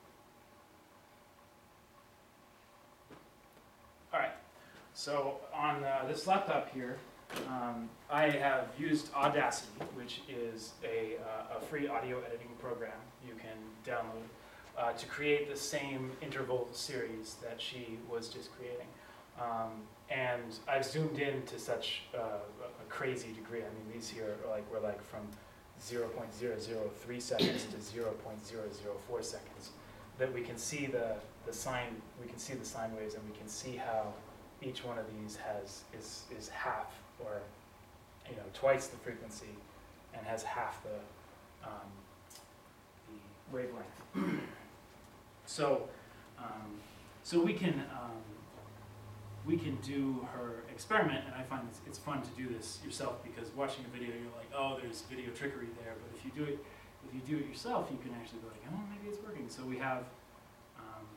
All right. So on uh, this laptop here, um, I have used Audacity, which is a, uh, a free audio editing program you can download uh, to create the same interval series that she was just creating. Um, and I've zoomed in to such uh, a crazy degree. I mean, these here are like we're like from zero point zero zero three seconds to zero point zero zero four seconds, that we can see the the sine we can see the sine waves, and we can see how each one of these has is is half, or you know, twice the frequency, and has half the um, the wavelength. So um, so we can um, we can do her experiment, and I find it's, it's fun to do this yourself, because watching a video you're like, oh, there's video trickery there, but if you do it if you do it yourself, you can actually be like, oh, maybe it's working. So we have um,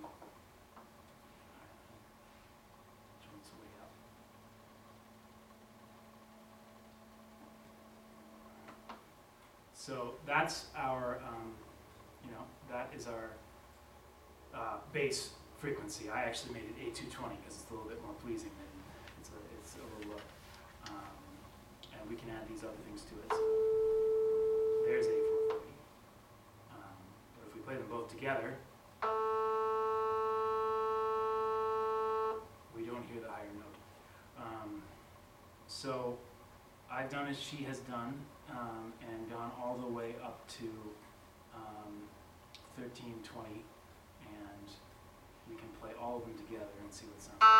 turn this way up. So that's our um, you know, that is our uh, base frequency. I actually made it A two twenty because it's a little bit more pleasing, and it's a, it's a little low. Um, and we can add these other things to it. So there's A four forty. Um, but if we play them both together, we don't hear the higher note. Um, so I've done as she has done, um, and gone all the way up to um, thirteen twenty, and we can play all of them together and see what it sounds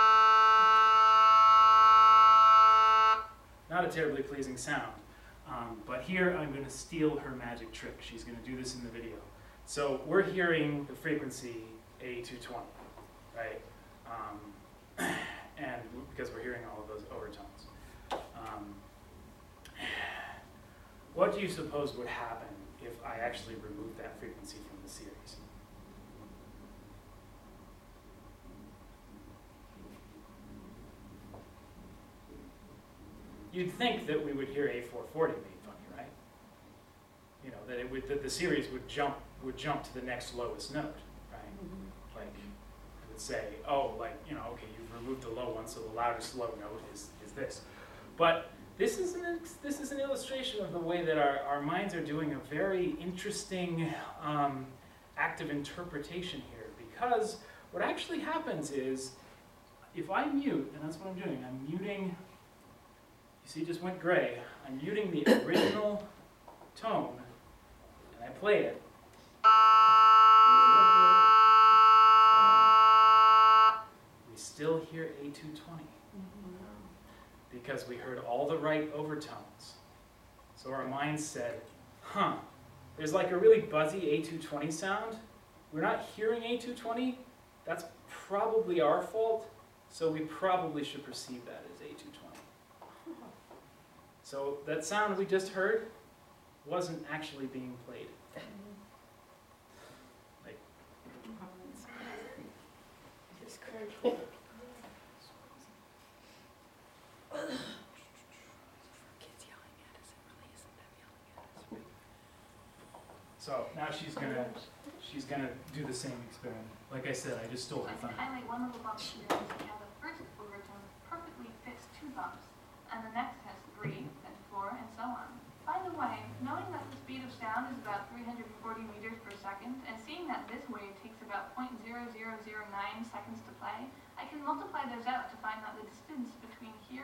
like. Not a terribly pleasing sound, um, but here I'm going to steal her magic trick. She's going to do this in the video. So we're hearing the frequency A two twenty, right? Um, and because we're hearing all of those overtones. Um, what do you suppose would happen if I actually removed that frequency from the series? You'd think that we would hear A four forty being funny, right? You know, that it would, that the series would jump would jump to the next lowest note, right? Mm-hmm. Like it would say, oh, like, you know, okay, you've removed the low one, so the loudest low note is is this. But this is an this is an illustration of the way that our, our minds are doing a very interesting um, act of interpretation here, because what actually happens is, if I mute, and that's what I'm doing, I'm muting. You see, it just went gray. I'm muting the original tone, and I play it. We still hear A two twenty, because we heard all the right overtones. So our mind said, huh, there's like a really buzzy A two twenty sound. We're not hearing A two twenty. That's probably our fault, so we probably should perceive that as A two twenty. So that sound we just heard wasn't actually being played. Like, so now she's gonna she's gonna do the same experiment. Like I said, I just stole her I can thunder. highlight one little bump here and have the first overtone perfectly fits two bumps, and the next has three, then four, and so on. By the way, knowing that the speed of sound is about three hundred forty meters per second, and seeing that this wave takes about zero point zero zero zero nine seconds to play, I can multiply those out to find out the distance between here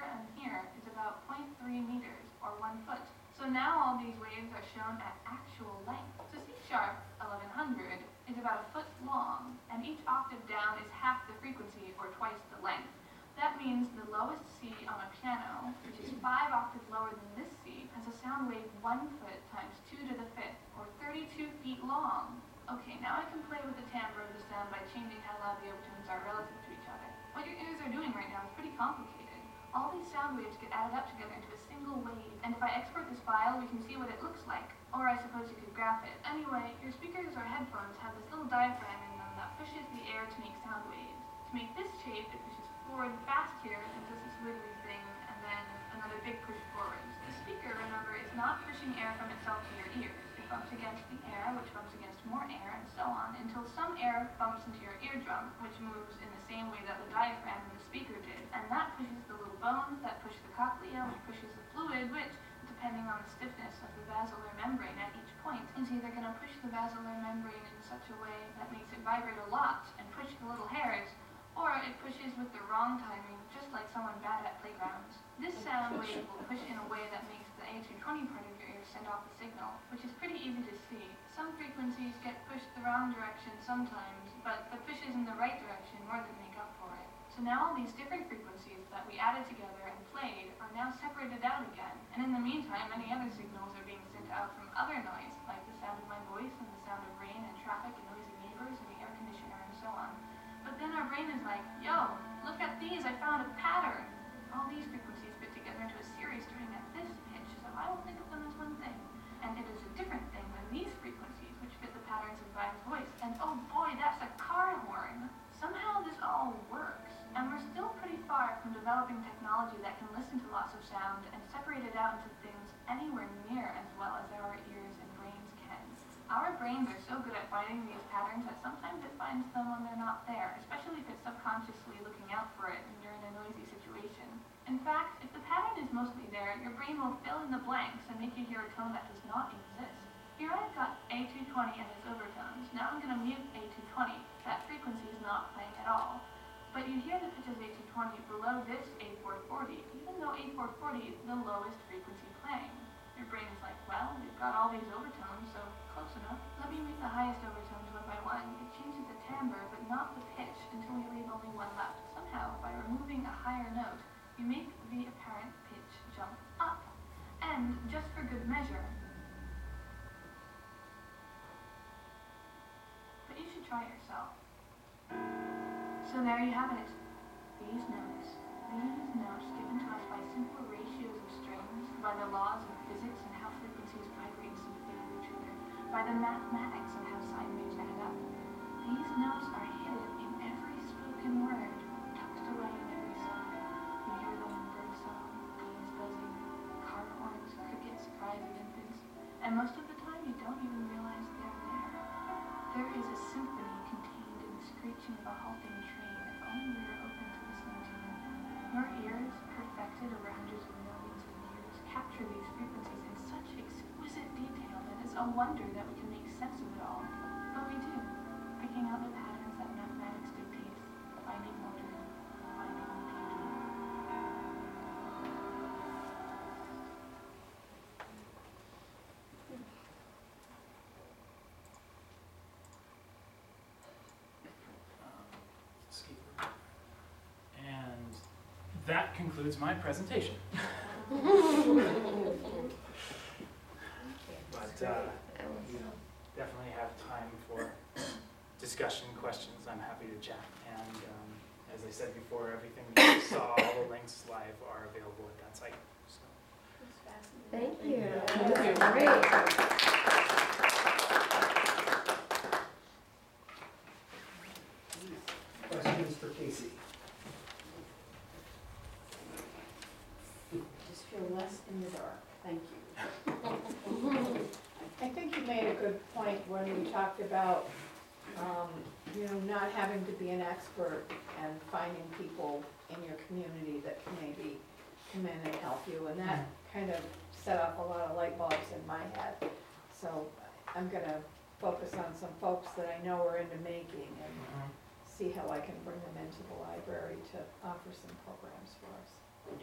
So now all these waves are shown at actual length. So C sharp eleven hundred is about a foot long, and each octave down is half the frequency, or twice the length. That means the lowest C on a piano, which is five octaves lower than this C, has a sound wave one foot times two to the fifth, or thirty-two feet long. Okay, now I can play with the timbre of the sound by changing how loud the overtones are relative to each other. What your ears are doing right now is pretty complicated. All these sound waves get added up together into a single wave, and if I export this file, we can see what it looks like. Or I suppose you could graph it. Anyway, your speakers or headphones have this little diaphragm in them that pushes the air to make sound waves. To make this shape, it pushes forward fast here and does this wiggly thing, and then another big push forwards. The speaker, remember, is not pushing air from itself to your ears. It bumps against the air, which bumps against more air, and so on, until some air bumps into your eardrum, which moves in the same way that the diaphragm in the speaker did. And that pushes the little bones that push the cochlea, which pushes the fluid, which, depending on the stiffness of the basilar membrane at each point, is either going to push the basilar membrane in such a way that makes it vibrate a lot and push the little hairs, or it pushes with the wrong timing, just like someone bad at playgrounds. This sound wave will push in a way that makes the A two twenty part of your ear send off the signal, which is pretty easy to see. Some frequencies get pushed the wrong direction sometimes, but the pushes in the right direction more than make up for it. So now all these different frequencies that we added together and played are now separated out again, and in the meantime many other signals are being sent out from other noise, like the sound of my voice and the sound of rain and traffic and noisy neighbors and the air conditioner and so on. But then our brain is like, yo, look at these, I found a pattern. All these frequencies fit together into a series starting at this pitch, so I will think of them as one thing. And it is a different thing than these frequencies, which fit the patterns of Vine's voice. And oh boy, that's a car horn. Somehow this all works. And we're still pretty far from developing technology that can listen to lots of sound and separate it out into things anywhere near as well as our ears and brains can. Our brains are so good at finding these patterns that sometimes it finds them when they're not there, especially if it's subconsciously looking out for it when you're in a noisy situation. In fact, if the pattern is mostly there, your brain will fill in the blanks and make you hear a tone that does not exist. Here I've got A two twenty and its overtones. Now I'm going to mute A two twenty. That frequency is not playing at all. But you hear the pitch of A two twenty below this A four forty, even though A four forty is the lowest frequency playing. Your brain is like, well, we've got all these overtones, so close enough. Let me mute the highest overtones one by one. It changes the timbre, but not the pitch, until we leave only one left. Somehow, by removing a higher note, you make the apparent pitch jump up. And, just for good measure, but you should try yourself. So there you have it. These notes. These notes given to us by simple ratios of strings, by the laws of physics and how frequencies vibrate and syncopate with each other, by the mathematics and how sine waves add up. These notes are hidden in every spoken word, tucked away in every song. You hear them in birdsong, bees buzzing, car horns, crickets, cries of infants, and most of the time you don't even realize they're there. There is a symphony contained in the screeching of a halting train, if only we were open to listening to it. Your ears, perfected over hundreds of millions of years, capture these frequencies in such exquisite detail that it's a wonder that we can make sense of it all. But we do, picking out the patterns that mathematics dictates, finding order, finding beauty. And that concludes my presentation. But uh, we definitely have time for discussion, questions. I'm happy to chat. And um, as I said before, everything that you saw, all the links live are available at that site. So. Thank you. Thank you. Great. Questions for Casey? Just feel less in the dark, thank you. I think you made a good point when we talked about, um, you know, not having to be an expert and finding people in your community that can maybe come in and help you, and that kind of set off a lot of light bulbs in my head. So I'm gonna focus on some folks that I know are into making and Mhm. see how I can bring them into the library to offer some programs for us. Yeah.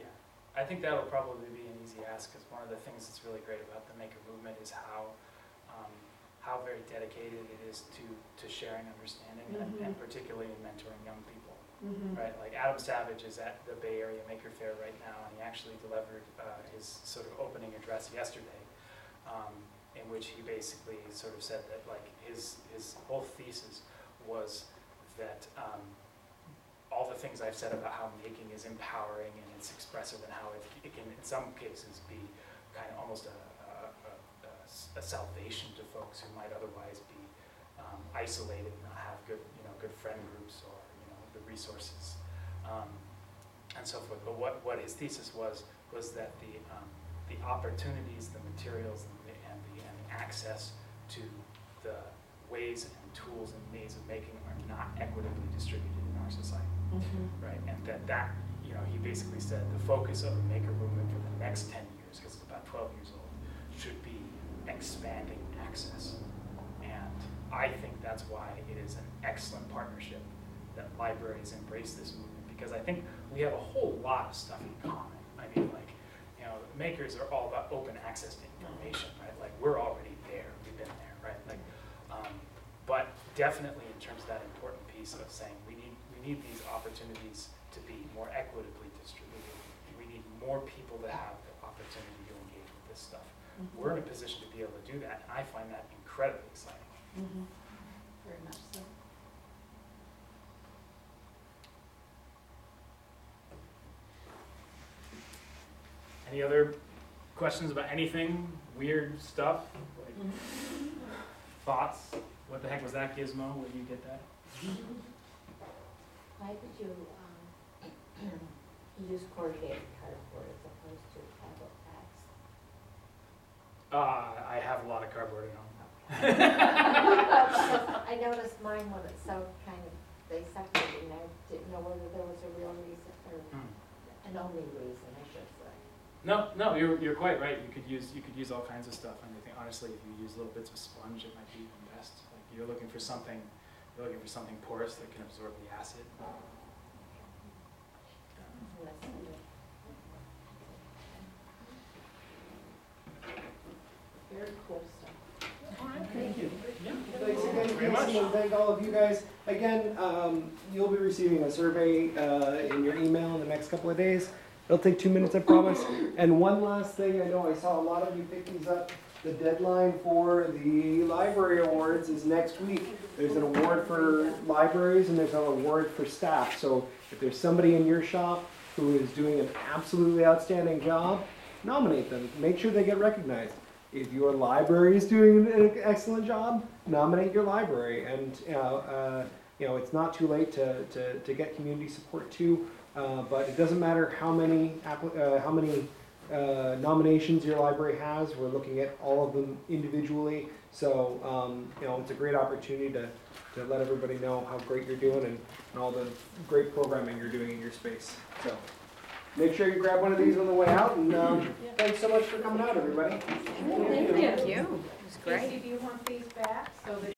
I think that'll probably be an easy ask, because one of the things that's really great about the maker movement is how, um, how very dedicated it is to, to sharing understanding, and, and particularly in mentoring young people, Mhm. right? Like Adam Savage is at the Bay Area Maker Fair right now, and he actually delivered uh, his sort of opening address yesterday, um, in which he basically sort of said that like his, his whole thesis was that um, all the things I've said about how making is empowering and it's expressive, and how it, it can in some cases be kind of almost a, a, a, a s- a salvation to folks who might otherwise be um, isolated and not have good, you know, good friend groups or, you know, the resources um, and so forth. But what, what his thesis was, was that the, um, the opportunities, the materials, and the, and the, and the access to the ways and tools and means of making are not equitably distributed in our society. Mhm. Right, and that that, you know, he basically said the focus of the maker movement for the next ten years, because it's about twelve years old, should be expanding access. And I think that's why it is an excellent partnership that libraries embrace this movement, because I think we have a whole lot of stuff in common. I mean, like, you know, makers are all about open access to information, right? Like, we're already there, we've been there, right? Like, um, but definitely in terms of that important piece of saying we need we need these opportunities to be more equitably distributed. We need more people to have the opportunity to engage with this stuff. Mhm. We're in a position to be able to do that, and I find that incredibly exciting. Mhm. Very much so. Any other questions about anything, weird stuff, like thoughts? What the heck was that, Gizmo? Where do you get that? Why did you um, use corrugated cardboard as opposed to cardboard bags? Uh, I have a lot of cardboard at home. I noticed mine when it's so kind of, they separated, and I didn't know whether there was a real reason, or Hmm. an only reason, I should say. No, no, you're, you're quite right. You could use you could use all kinds of stuff. And I think honestly, if you use little bits of sponge, it might be even best. Like you're looking for something, you're looking for something porous that can absorb the acid. Unless you- Very cool stuff. Thank you. Yeah. Thanks again, Very much. Casey, and thank all of you guys. Again, um, you'll be receiving a survey uh, in your email in the next couple of days. It'll take two minutes, I promise. And one last thing, I know I saw a lot of you pick these up. The deadline for the library awards is next week. There's an award for libraries and there's an award for staff. So if there's somebody in your shop who is doing an absolutely outstanding job, nominate them. Make sure they get recognized. If your library is doing an excellent job, nominate your library. And uh, uh, you know, it's not too late to, to, to get community support too. Uh, but it doesn't matter how many appli- uh, how many uh, nominations your library has. We're looking at all of them individually. So um, you know, it's a great opportunity to, to let everybody know how great you're doing and, and all the great programming you're doing in your space. So make sure you grab one of these on the way out. And um, thanks so much for coming out, everybody. Thank you. Thank you. Casey, do you want these back so that